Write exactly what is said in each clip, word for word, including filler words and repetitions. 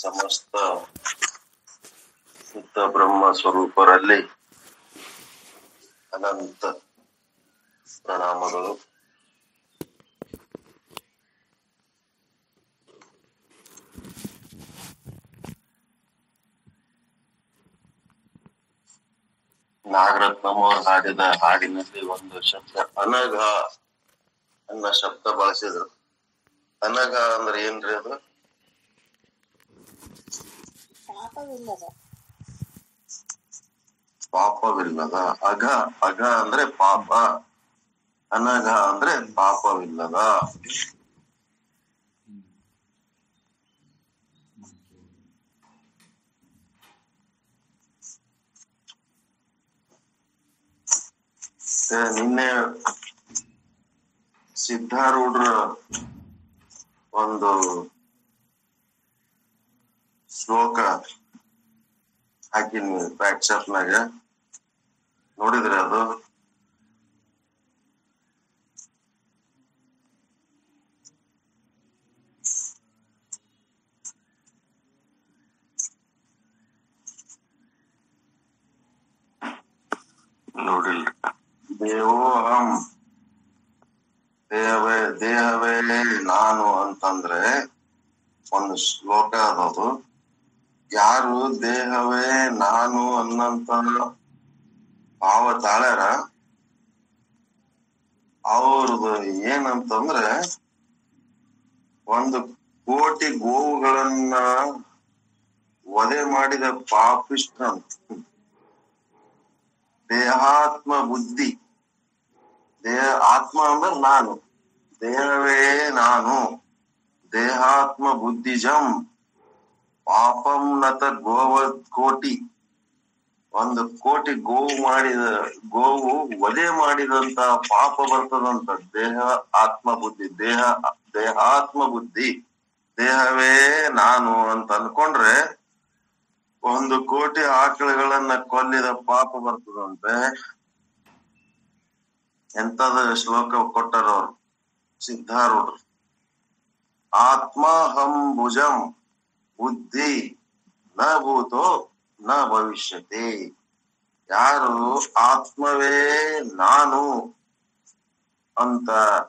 ಸಮಸ್ತ ಶುದ್ಧ ಬ್ರಹ್ಮ ಸ್ವರೂಪರಲ್ಲಿ ಅನಂತ ಪ್ರಣಾಮಗಳು. ನಾಗರತ್ನಮ್ಮವ್ರು ಹಾಡಿದ ಹಾಡಿನಲ್ಲಿ ಒಂದು ಶಬ್ದ ಅನಘ ಅನ್ನೋ ಶಬ್ದ ಬಳಸಿದ್ರು. ಅನಘ ಅಂದ್ರೆ ಏನ್ರಿ ಅದು? ಪಾಪವಿಲ್ಲದ ಪಾಪವಿಲ್ಲದ. ಅಘ ಅಘ ಅಂದ್ರೆ ಪಾಪ, ಅನಘ ಅಂದ್ರೆ ಪಾಪವಿಲ್ಲದ. ನಿನ್ನೆ ಸಿದ್ಧಾರೂಢ್ರ ಒಂದು ಶ್ಲೋಕ ಹಾಕಿನಿ ವಾಟ್ಸಪ್ನಾಗ, ನೋಡಿದ್ರಿ ಅದು? ನೋಡಿಲ್ರಿ? ದೇವೋಹಂ, ದೇಹವೇ ದೇಹವೇ ನಾನು ಅಂತಂದ್ರೆ ಒಂದು ಶ್ಲೋಕ ಅದದು. ಯಾರು ದೇಹವೇ ನಾನು ಅನ್ನಂತ ಭಾವ ತಾಳ್ಯಾರ ಅವ್ರದ್ದು ಏನಂತಂದ್ರೆ ಒಂದು ಕೋಟಿ ಗೋವುಗಳನ್ನ ವಧೆ ಮಾಡಿದ ಪಾಪಿಷ್ಟ. ದೇಹಾತ್ಮ ಬುದ್ಧಿ, ದೇಹ ಆತ್ಮ ಅಂದ್ರೆ ನಾನು, ದೇಹವೇ ನಾನು, ದೇಹಾತ್ಮ ಬುದ್ಧಿಜಂ ಪಾಪಂ ನತ ಗೋವತ್ ಕೋಟಿ. ಒಂದು ಕೋಟಿ ಗೋವು ಮಾಡಿದ ಗೋವು ವಧೆ ಮಾಡಿದಂತ ಪಾಪ ಬರ್ತದಂತ. ದೇಹ ಆತ್ಮ ಬುದ್ಧಿ, ದೇಹ ದೇಹಾತ್ಮ ಬುದ್ಧಿ, ದೇಹವೇ ನಾನು ಅಂತ ಅನ್ಕೊಂಡ್ರೆ ಒಂದು ಕೋಟಿ ಆಕಳುಗಳನ್ನ ಕೊಲ್ಲಿದ ಪಾಪ ಬರ್ತದಂತೆ. ಎಂತದ ಶ್ಲೋಕ ಕೊಟ್ಟಾರ ಅವರು ಸಿದ್ಧಾರೂಢರು. ಆತ್ಮಾಹಂ ಭುಜಂ ಬುದ್ಧಿ ನ ಭೂತೋ ನ ಭವಿಷ್ಯತಿ. ಯಾರು ಆತ್ಮವೇ ನಾನು ಅಂತ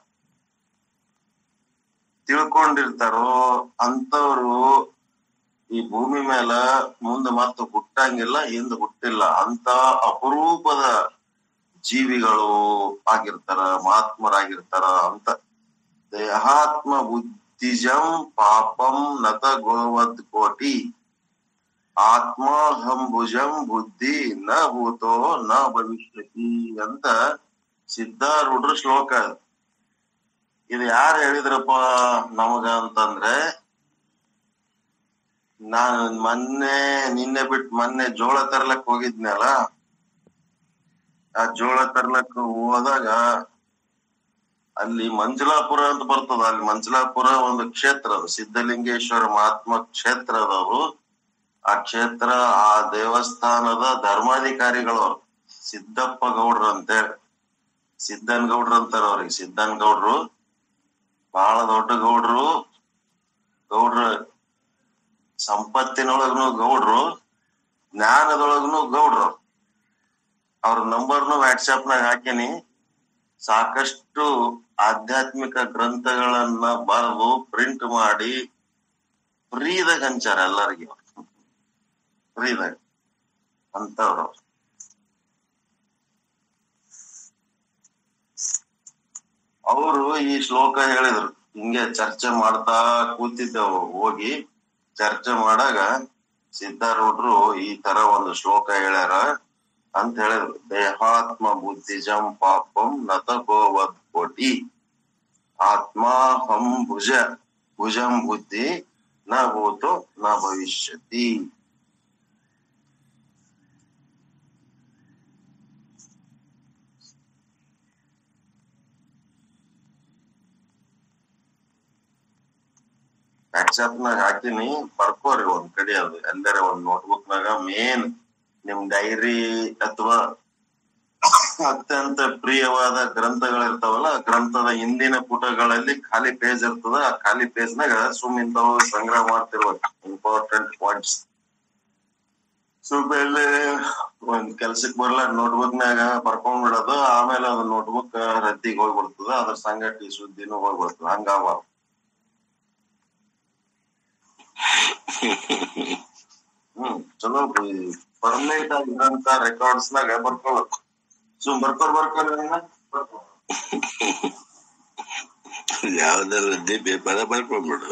ತಿಳ್ಕೊಂಡಿರ್ತಾರೋ ಅಂತವ್ರು ಈ ಭೂಮಿ ಮೇಲ ಮುಂದೆ ಮತ್ತೆ ಹುಟ್ಟಂಗಿಲ್ಲ, ಹಿಂದ್ ಹುಟ್ಟಿಲ್ಲ ಅಂತ ಅಪರೂಪದ ಜೀವಿಗಳು ಆಗಿರ್ತಾರ, ಮಹಾತ್ಮರಾಗಿರ್ತಾರ ಅಂತ. ದೇಹಾತ್ಮ ಬುದ್ಧಿಜಂ ಪಾಪಂ ನತ ಗೋವದ್ ಕೋಟಿ ಆತ್ಮಾಹಂಭುಜಂ ಬುದ್ಧಿ ನ ಭೂತೋ ನ ಭವಿಷ್ಯತಿ ಅಂತ ಸಿದ್ಧಾರೂಢ್ರ ಶ್ಲೋಕ. ಇದು ಯಾರು ಹೇಳಿದ್ರಪ್ಪ ನಮಗ ಅಂತಂದ್ರೆ, ನಾನು ಮೊನ್ನೆ ನಿನ್ನೆ ಬಿಟ್ಟು ಮೊನ್ನೆ ಜೋಳ ತರ್ಲಕ್ ಹೋಗಿದ್ನಲ್ಲ, ಆ ಜೋಳ ತರ್ಲಕ್ ಹೋದಾಗ ಅಲ್ಲಿ ಮಂಜುಲಾಪುರ ಅಂತ ಬರ್ತದ. ಅಲ್ಲಿ ಮಂಜುಲಾಪುರ ಒಂದು ಕ್ಷೇತ್ರ ಅದು, ಸಿದ್ಧಲಿಂಗೇಶ್ವರ ಮಹಾತ್ಮ ಕ್ಷೇತ್ರ ಅದವು. ಆ ಕ್ಷೇತ್ರ ಆ ದೇವಸ್ಥಾನದ ಧರ್ಮಾಧಿಕಾರಿಗಳು ಸಿದ್ದಪ್ಪ ಗೌಡ್ರು ಅಂತೇಳಿ, ಸಿದ್ದನ್ ಗೌಡ್ರು ಅಂತಾರ ಅವ್ರಿಗೆ. ಸಿದ್ದನ್ ಗೌಡ್ರು ಬಹಳ ದೊಡ್ಡ ಗೌಡ್ರು. ಗೌಡ್ರು ಸಂಪತ್ತಿನೊಳಗನು ಗೌಡ್ರು, ಜ್ಞಾನದೊಳಗನು ಗೌಡ್ರು. ಅವ್ರ ನಂಬರ್ನು ವಾಟ್ಸಪ್ನಾಗ ಹಾಕೇನಿ. ಸಾಕಷ್ಟು ಆಧ್ಯಾತ್ಮಿಕ ಗ್ರಂಥಗಳನ್ನ ಬರೆದು ಪ್ರಿಂಟ್ ಮಾಡಿ ಫ್ರೀದಾಗ ಹಂಚಾರ ಎಲ್ಲರಿಗೆ, ಫ್ರೀದಾಗ ಅಂತವ್ರು. ಅವರು ಈ ಶ್ಲೋಕ ಹೇಳಿದ್ರು. ಹಿಂಗೆ ಚರ್ಚೆ ಮಾಡ್ತಾ ಕೂತಿದ್ದೆವು. ಹೋಗಿ ಚರ್ಚೆ ಮಾಡಾಗ ಸಿದ್ಧಾರೂಢರು ಈ ತರ ಒಂದು ಶ್ಲೋಕ ಹೇಳ್ಯಾರ ಅಂತ ಹೇಳಿದ್ರು. ದೇಹಾತ್ಮ ಬುದ್ಧಿಜಂ ಪಾಪಂ ನತ ಗೋವದ್ ಕೋಟಿ ಆತ್ಮಾಹಂ ಭುಜ ಭುಜಂ ಬುದ್ಧಿ ನ ಭೂತೋ ನ ಭವಿಷ್ಯತಿ. ವಾಟ್ಸಪ್ನಾಗ ಹಾಕಿನಿ, ಬರ್ಕೋರಿ ಒಂದ್ ಕಡೆ. ಅದು ಎಲ್ಲರ ಒಂದ್ ನೋಟ್ಬುಕ್ ನಾಗ ಮೇನ್ ನಿಮ್ ಡೈರಿ ಅಥವಾ ಅತ್ಯಂತ ಪ್ರಿಯವಾದ ಗ್ರಂಥಗಳಿರ್ತಾವಲ್ಲ, ಗ್ರಂಥದ ಹಿಂದಿನ ಪುಟಗಳಲ್ಲಿ ಖಾಲಿ ಪೇಜ್ ಇರ್ತದ. ಆ ಖಾಲಿ ಪೇಜ್ ನಾಗ ಸುಮ್ ಇಂಥವು ಸಂಗ್ರಹ ಮಾಡ್ತಿರ್ಬೇಕು. ಇಂಥ ಇಂಪಾರ್ಟೆಂಟ್ ಪಾಯಿಂಟ್ಸ್. ಸುಮ್ಮನೆ ಒಂದ್ ಕೆಲ್ಸಕ್ ಬರ್ಲ ನೋಟ್ಬುಕ್ನಾಗ ಬರ್ಕೊಂಡ್ ಬಿಡೋದು, ಆಮೇಲೆ ಅದು ನೋಟ್ಬುಕ್ ರದ್ದಿಗೆ ಹೋಗ್ಬಿಡ್ತದ, ಅದ್ರ ಸಂಗತಿ ಸುದ್ದಿನೂ ಹೋಗ್ಬಿಡ್ತದ. ಹಂಗಾವ ಹ್ಮ್ ಚಲೋ ಪರ್ಮನೆಂಟ್ ಆಗಿರೋಂತ ರೆಕಾರ್ಡ್ಸ್ ನಾಗ ಬರ್ಕೊಳ್ಬೇಕು. ಸುಮ್ ಬರ್ಕೊಳ್ ಬರ್ಕೊಳ್ ಯಾವ್ದಾರ ರದ್ದಿ ಪೇಪರ ಬರ್ಕೊಂಡ್ಬಿಡು.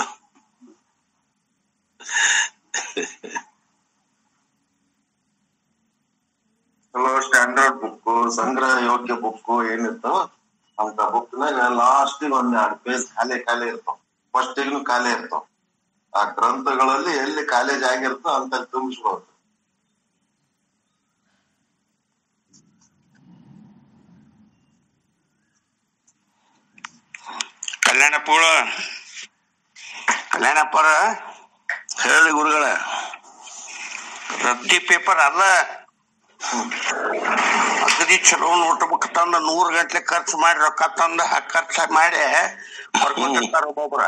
ಚಲೋ ಸ್ಟ್ಯಾಂಡರ್ಡ್ ಬುಕ್, ಸಂಗ್ರಹ ಯೋಗ್ಯ ಬುಕ್ ಏನಿರ್ತಾವ ಅಂತ ಬುಕ್ನಾಗ ಲಾಸ್ಟಿಗೆ ಒಂದ್ ಎರಡು ಪೇಜ್ ಖಾಲಿ ಖಾಲಿ ಇರ್ತಾವ, ಫಸ್ಟಿಗೂ ಖಾಲಿ ಇರ್ತಾವ. ಆ ಗ್ರಂಥಗಳಲ್ಲಿ ಎಲ್ಲಿ ಕಾಲೇಜ್ ಆಗಿರ್ತೋ ಅಂತ ತುಂಬಿಸ್ಬೋದು. ಕಲ್ಯಾಣಪುರ ಕಲ್ಯಾಣಪ್ಪರ ಹೇಳಿ ಗುರುಗಳ, ರದ್ದಿ ಪೇಪರ್ ಅಲ್ಲ ಅಗದಿ ಚಲೋ ನೋಟ್ಬುಕ್ ತಂದ ನೂರ್ ಗಂಟ್ಲೆ ಖರ್ಚು ಮಾಡಿ ರೊಕ್ಕ ತಂದ ಖರ್ಚ ಮಾಡಿ ಬರ್ಕೊಂಡಿರ್ತಾರ ಒಬ್ಬೊಬ್ರ.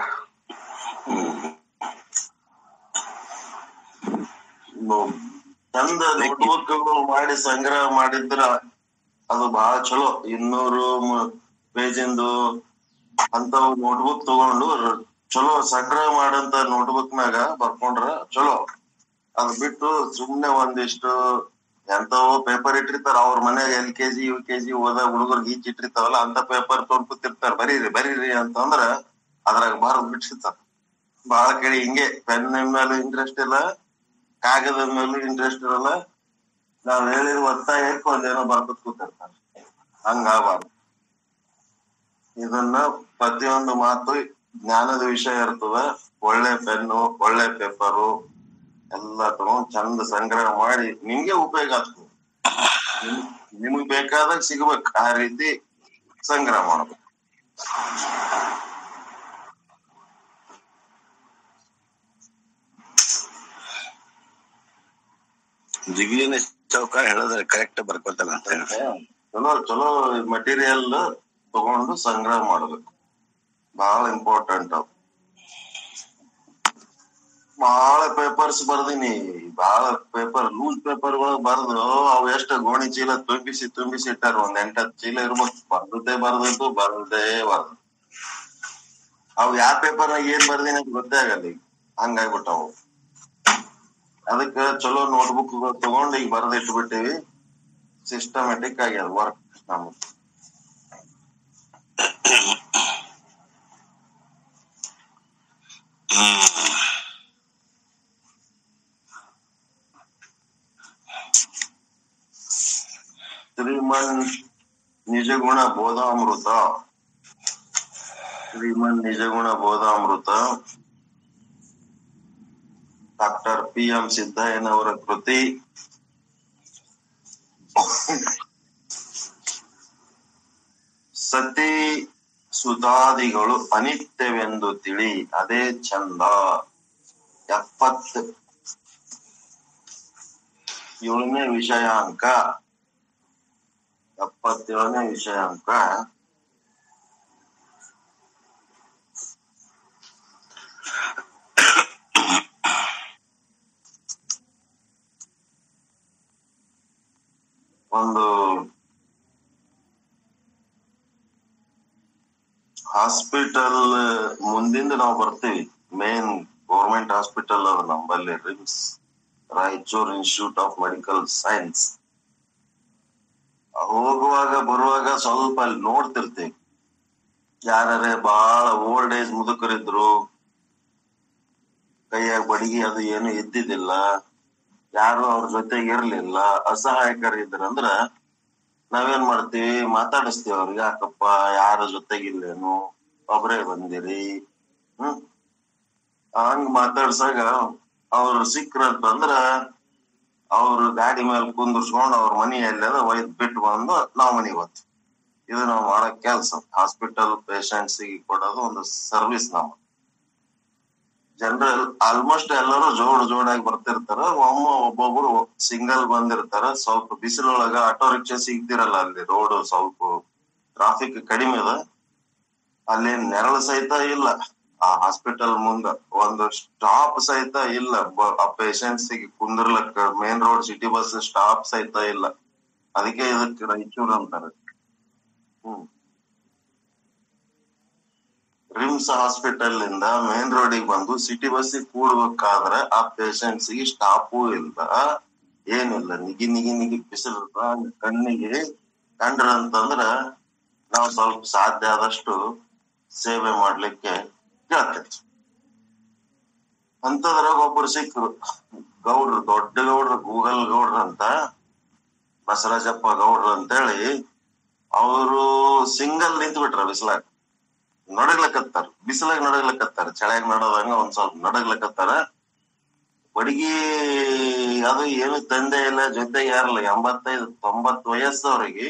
ಚಂದ ನೋಟ್ಬುಕ್ ಮಾಡಿ ಸಂಗ್ರಹ ಮಾಡಿದ್ರ ಅದು ಬಹಳ ಚಲೋ. ಇನ್ನೂರು ಪೇಜಿಂದು ಅಂತವ್ ನೋಟ್ಬುಕ್ ತಗೊಂಡು ಚಲೋ ಸಂಗ್ರಹ ಮಾಡಂತ ನೋಟ್ಬುಕ್ನಾಗ ಬರ್ಕೊಂಡ್ರ ಚಲೋ. ಅದ್ ಬಿಟ್ಟು ಸುಮ್ನೆ ಒಂದಿಷ್ಟು ಎಂತವೋ ಪೇಪರ್ ಇಟ್ಟಿರ್ತಾರ, ಅವ್ರ ಮನ್ಯಾಗ ಎಲ್ ಕೆಜಿ ಯು ಕೆಜಿ ಓದ ಹುಡುಗರ್ಗೆ ಈಚ್ ಇಟ್ಟಿರ್ತಾವಲ್ಲ ಅಂತ ಪೇಪರ್ ತೊಗೊಂಡ್ಕೂತಿರ್ತಾರ. ಬರೀರಿ ಬರೀರಿ ಅಂತಂದ್ರ ಅದ್ರಾಗ ಬರ್ದ್ ಬಿಟ್ಟಿರ್ತಾರ. ಬಹಳ ಕಡೆ ಹಿಂಗೆ ಪೆನ್ ಮೇಲೂ ಇಂಟ್ರೆಸ್ಟ್ ಇಲ್ಲ, ಕಾಗದದ ಮೇಲೂ ಇಂಟ್ರೆಸ್ಟ್ ಇರಲ್ಲ, ನಾವ್ ಹೇಳಿದ ಒತ್ತಾಯ ಒಂದೇನೋ ಬರ್ಕೊತ್ ಕೂತಿರ್ತಾರೆ. ಹಂಗಾಗಬಾರ್ದು. ಇದನ್ನ ಪ್ರತಿಯೊಂದು ಮಾತು ಜ್ಞಾನದ ವಿಷಯ ಇರ್ತದ. ಒಳ್ಳೆ ಪೆನ್ನು, ಒಳ್ಳೆ ಪೇಪರು ಎಲ್ಲ ತಗೊಂಡ್ ಚಂದ ಸಂಗ್ರಹ ಮಾಡಿ ನಿಮ್ಗೆ ಉಪಯೋಗ ಆಗ್ತದೆ. ನಿಮಗ್ ಬೇಕಾದಾಗ ಸಿಗ್ಬೇಕು, ಆ ರೀತಿ ಸಂಗ್ರಹ ಮಾಡ್ಬೇಕು. ಡಿಗ್ರಿನ ಚೌಕ ಹೇಳಿದ್ರೆ ಕರೆಕ್ಟ್ ಬರ್ಕೊತಾನ ಅಂತ ಹೇಳಿ ಚಲೋ ಚಲೋ ಮಟೀರಿಯಲ್ ತಗೊಂಡು ಸಂಗ್ರಹ ಮಾಡ್ಬೇಕು. ಬಹಳ ಇಂಪಾರ್ಟೆಂಟ್. ಅವ್ ಬಹಳ ಪೇಪರ್ಸ್ ಬರ್ದಿನಿ, ಬಹಳ ಪೇಪರ್ ಲೂಸ್ ಪೇಪರ್ ಗಳು ಬರ್ದು ಅವು ಎಷ್ಟು ಗೋಣಿ ಚೀಲ ತುಂಬಿಸಿ ತುಂಬಿಸಿ ಇಟ್ಟಾರ. ಒಂದ್ ಎಂಟತ್ತು ಚೀಲ ಇರ್ಬೇಕು. ಬರ್ದದ್ದೇ ಬರ್ದದ್ದು ಬರ್ದದ್ದೇ ಬರ್ದು ಅವ್ ಯಾವ ಪೇಪರ್ನಾಗ ಏನ್ ಬರ್ದಿನಿ ಅಂತ ಗೊತ್ತೇ ಆಗಲ್ಲ. ಈಗ ಹಂಗಾಗ್ಬಿಟ್ಟವು. ಅದಕ್ಕ ಚಲೋ ನೋಟ್ಬುಕ್ ತಗೊಂಡು ಈಗ ಬರ್ದ್ ಇಟ್ಬಿಟ್ಟಿವಿ. ಸಿಸ್ಟಮೆಟಿಕ್ ಆಗ್ಯದ ವರ್ಕ್ ನಮ್ದು. Shriman Nijaguna Bodhamrita Shriman Nijaguna Bodhamrita doctor P M ಸಿದ್ದಯ್ಯನವರ ಕೃತಿ. ಸತಿ ಸುಧಾದಿಗಳು ಅನಿತ್ಯವೆಂದು ತಿಳಿ ಅದೇ ಚಂದ. ಎಪ್ಪತ್ ಏಳನೇ ವಿಷಯಾಂಕ ಎಪ್ಪತ್ತೇಳನೇ ವಿಷಯಾಂಕ ಒಂದು ಹಾಸ್ಪಿಟಲ್ ಮುಂದಿಂದ ನಾವು ಬರ್ತೀವಿ. ಮೇನ್ ಗೌರ್ಮೆಂಟ್ ಹಾಸ್ಪಿಟಲ್ ಅದ ನಂಬಲ್ಲಿ, RIMS Raichur institute of medical science. ಹೋಗುವಾಗ ಬರುವಾಗ ಸ್ವಲ್ಪ ಅಲ್ಲಿ ನೋಡ್ತಿರ್ತೀವಿ. ಯಾರೇ ಬಾಳ ಓಲ್ಡ್ ಏಜ್ ಮುದುಕರಿದ್ರು, ಕೈಯಾಗ ಬಡಗಿ ಅದು ಏನು ಇದ್ದಿದ್ದಿಲ್ಲ, ಯಾರು ಅವ್ರ ಜೊತೆಗೆ ಇರ್ಲಿಲ್ಲ, ಅಸಹಾಯಕರು ಇದ್ರಂದ್ರ ನಾವೇನ್ ಮಾಡ್ತೀವಿ, ಮಾತಾಡಿಸ್ತೀವಿ ಅವ್ರಿಗೆ. ಯಾಕಪ್ಪ ಯಾರ ಜೊತೆಗಿಲ್ಲೇನು, ಒಬ್ರೇ ಬಂದಿರಿ, ಹ್ಮ್ ಹಂಗ ಮಾತಾಡ್ಸಾಗ ಅವ್ರು ಸಿಕ್ರಂತಂದ್ರ ಅವ್ರ ಗಾಡಿ ಮೇಲೆ ಕುಂದರ್ಸ್ಕೊಂಡ್ ಅವ್ರ ಮನಿ ಎಲ್ಲದ ಒಯ್ದ್ ಬಿಟ್ಟು ಬಂದು ನಾವ್ ಮನಿಗ್ ಹೋಗ್ತೀವಿ. ಇದು ನಾವ್ ಮಾಡೋ ಕೆಲ್ಸ. ಹಾಸ್ಪಿಟಲ್ ಪೇಷಂಟ್ಸ್ ಕೊಡೋದು ಒಂದು ಸರ್ವಿಸ್. ನಾವು ಜನರಲ್ ಆಲ್ಮೋಸ್ಟ್ ಎಲ್ಲರೂ ಜೋಡ್ ಜೋಡಾಗಿ ಬರ್ತಿರ್ತಾರ. ಒಮ್ಮ ಒಬ್ಬೊಬ್ರು ಸಿಂಗಲ್ ಬಂದಿರ್ತಾರ. ಸ್ವಲ್ಪ ಬಿಸಿಲೊಳಗ ಆಟೋ ರಿಕ್ಷಾ ಸಿಗ್ತಿರಲ್ಲ, ಅಲ್ಲಿ ರೋಡ್ ಸ್ವಲ್ಪ ಟ್ರಾಫಿಕ್ ಕಡಿಮೆ ಅದ, ಅಲ್ಲಿ ನೆರಳು ಸಹಿತ ಇಲ್ಲ. ಆ ಹಾಸ್ಪಿಟಲ್ ಮುಂದ ಒಂದು ಸ್ಟಾಪ್ ಸಹಿತ ಇಲ್ಲ, ಆ ಪೇಷಂಟ್ಸ್ ಕುಂದ್ರಲಕ್ಕ main road city bus stop ಸಹಿತ ಇಲ್ಲ. ಅದಕ್ಕೆ ಇದಕ್ಕೆ ರಾಯಚೂರ್ ಅಂತಾರೆ. ಹ್ಮ್ ರಿಮ್ಸ್ ಹಾಸ್ಪಿಟಲ್ ಇಂದ ಮೇನ್ ರೋಡಿಗೆ ಬಂದು ಸಿಟಿ ಬಸ್ಸಿಗೆ ಕೂಡ್ಬೇಕಾದ್ರ ಆ ಪೇಷಂಟ್ಸ್ ಗೆ ಸ್ಟಾಪು ಇಲ್ಲ, ಏನಿಲ್ಲ. ನಿಗಿ ನಿಗಿ ನಿಗಿ ಬಿಸಿಲು ಕಣ್ಣಿಗೆ ಕಂಡ್ರ ಅಂತಂದ್ರ ನಾವು ಸ್ವಲ್ಪ ಸಾಧ್ಯ ಆದಷ್ಟು ಸೇವೆ ಮಾಡ್ಲಿಕ್ಕೆ ಕೇಳ್ತೇವೆ. ಅಂತದ್ರಾಗ ಒಬ್ರು ಸಿಕ್ಕರು, ಗೌಡ್ರು, ದೊಡ್ಡ ಗೌಡ್ರು, ಗೂಗಲ್ ಗೌಡ್ರ ಅಂತ, ಬಸವರಾಜಪ್ಪ ಗೌಡ್ರು ಅಂತೇಳಿ. ಅವರು ಸಿಂಗಲ್ ನಿಂತು ಬಿಟ್ರ ಬಿಸಿಲಾಗ, ನಡಗ್ಲಕತ್ತಾರ. ಬಿಸಿಲಾಗ ನಡಗ್ಲಕತ್ತಾರ, ಚಳಿಯಾಗ ನಡೋದಂಗ ಒಂದ್ ಸ್ವಲ್ಪ ನಡಗ್ಲಕತ್ತಾರ. ಬಡಗಿ ಅದು ಏನು ತಂದೆ ಇಲ್ಲ, ಜೊತೆಗೆ ಯಾರಲ್ಲ, ಎಂಬತ್ತೈದು ತೊಂಬತ್ ವಯಸ್ಸವ್ರಿಗೆ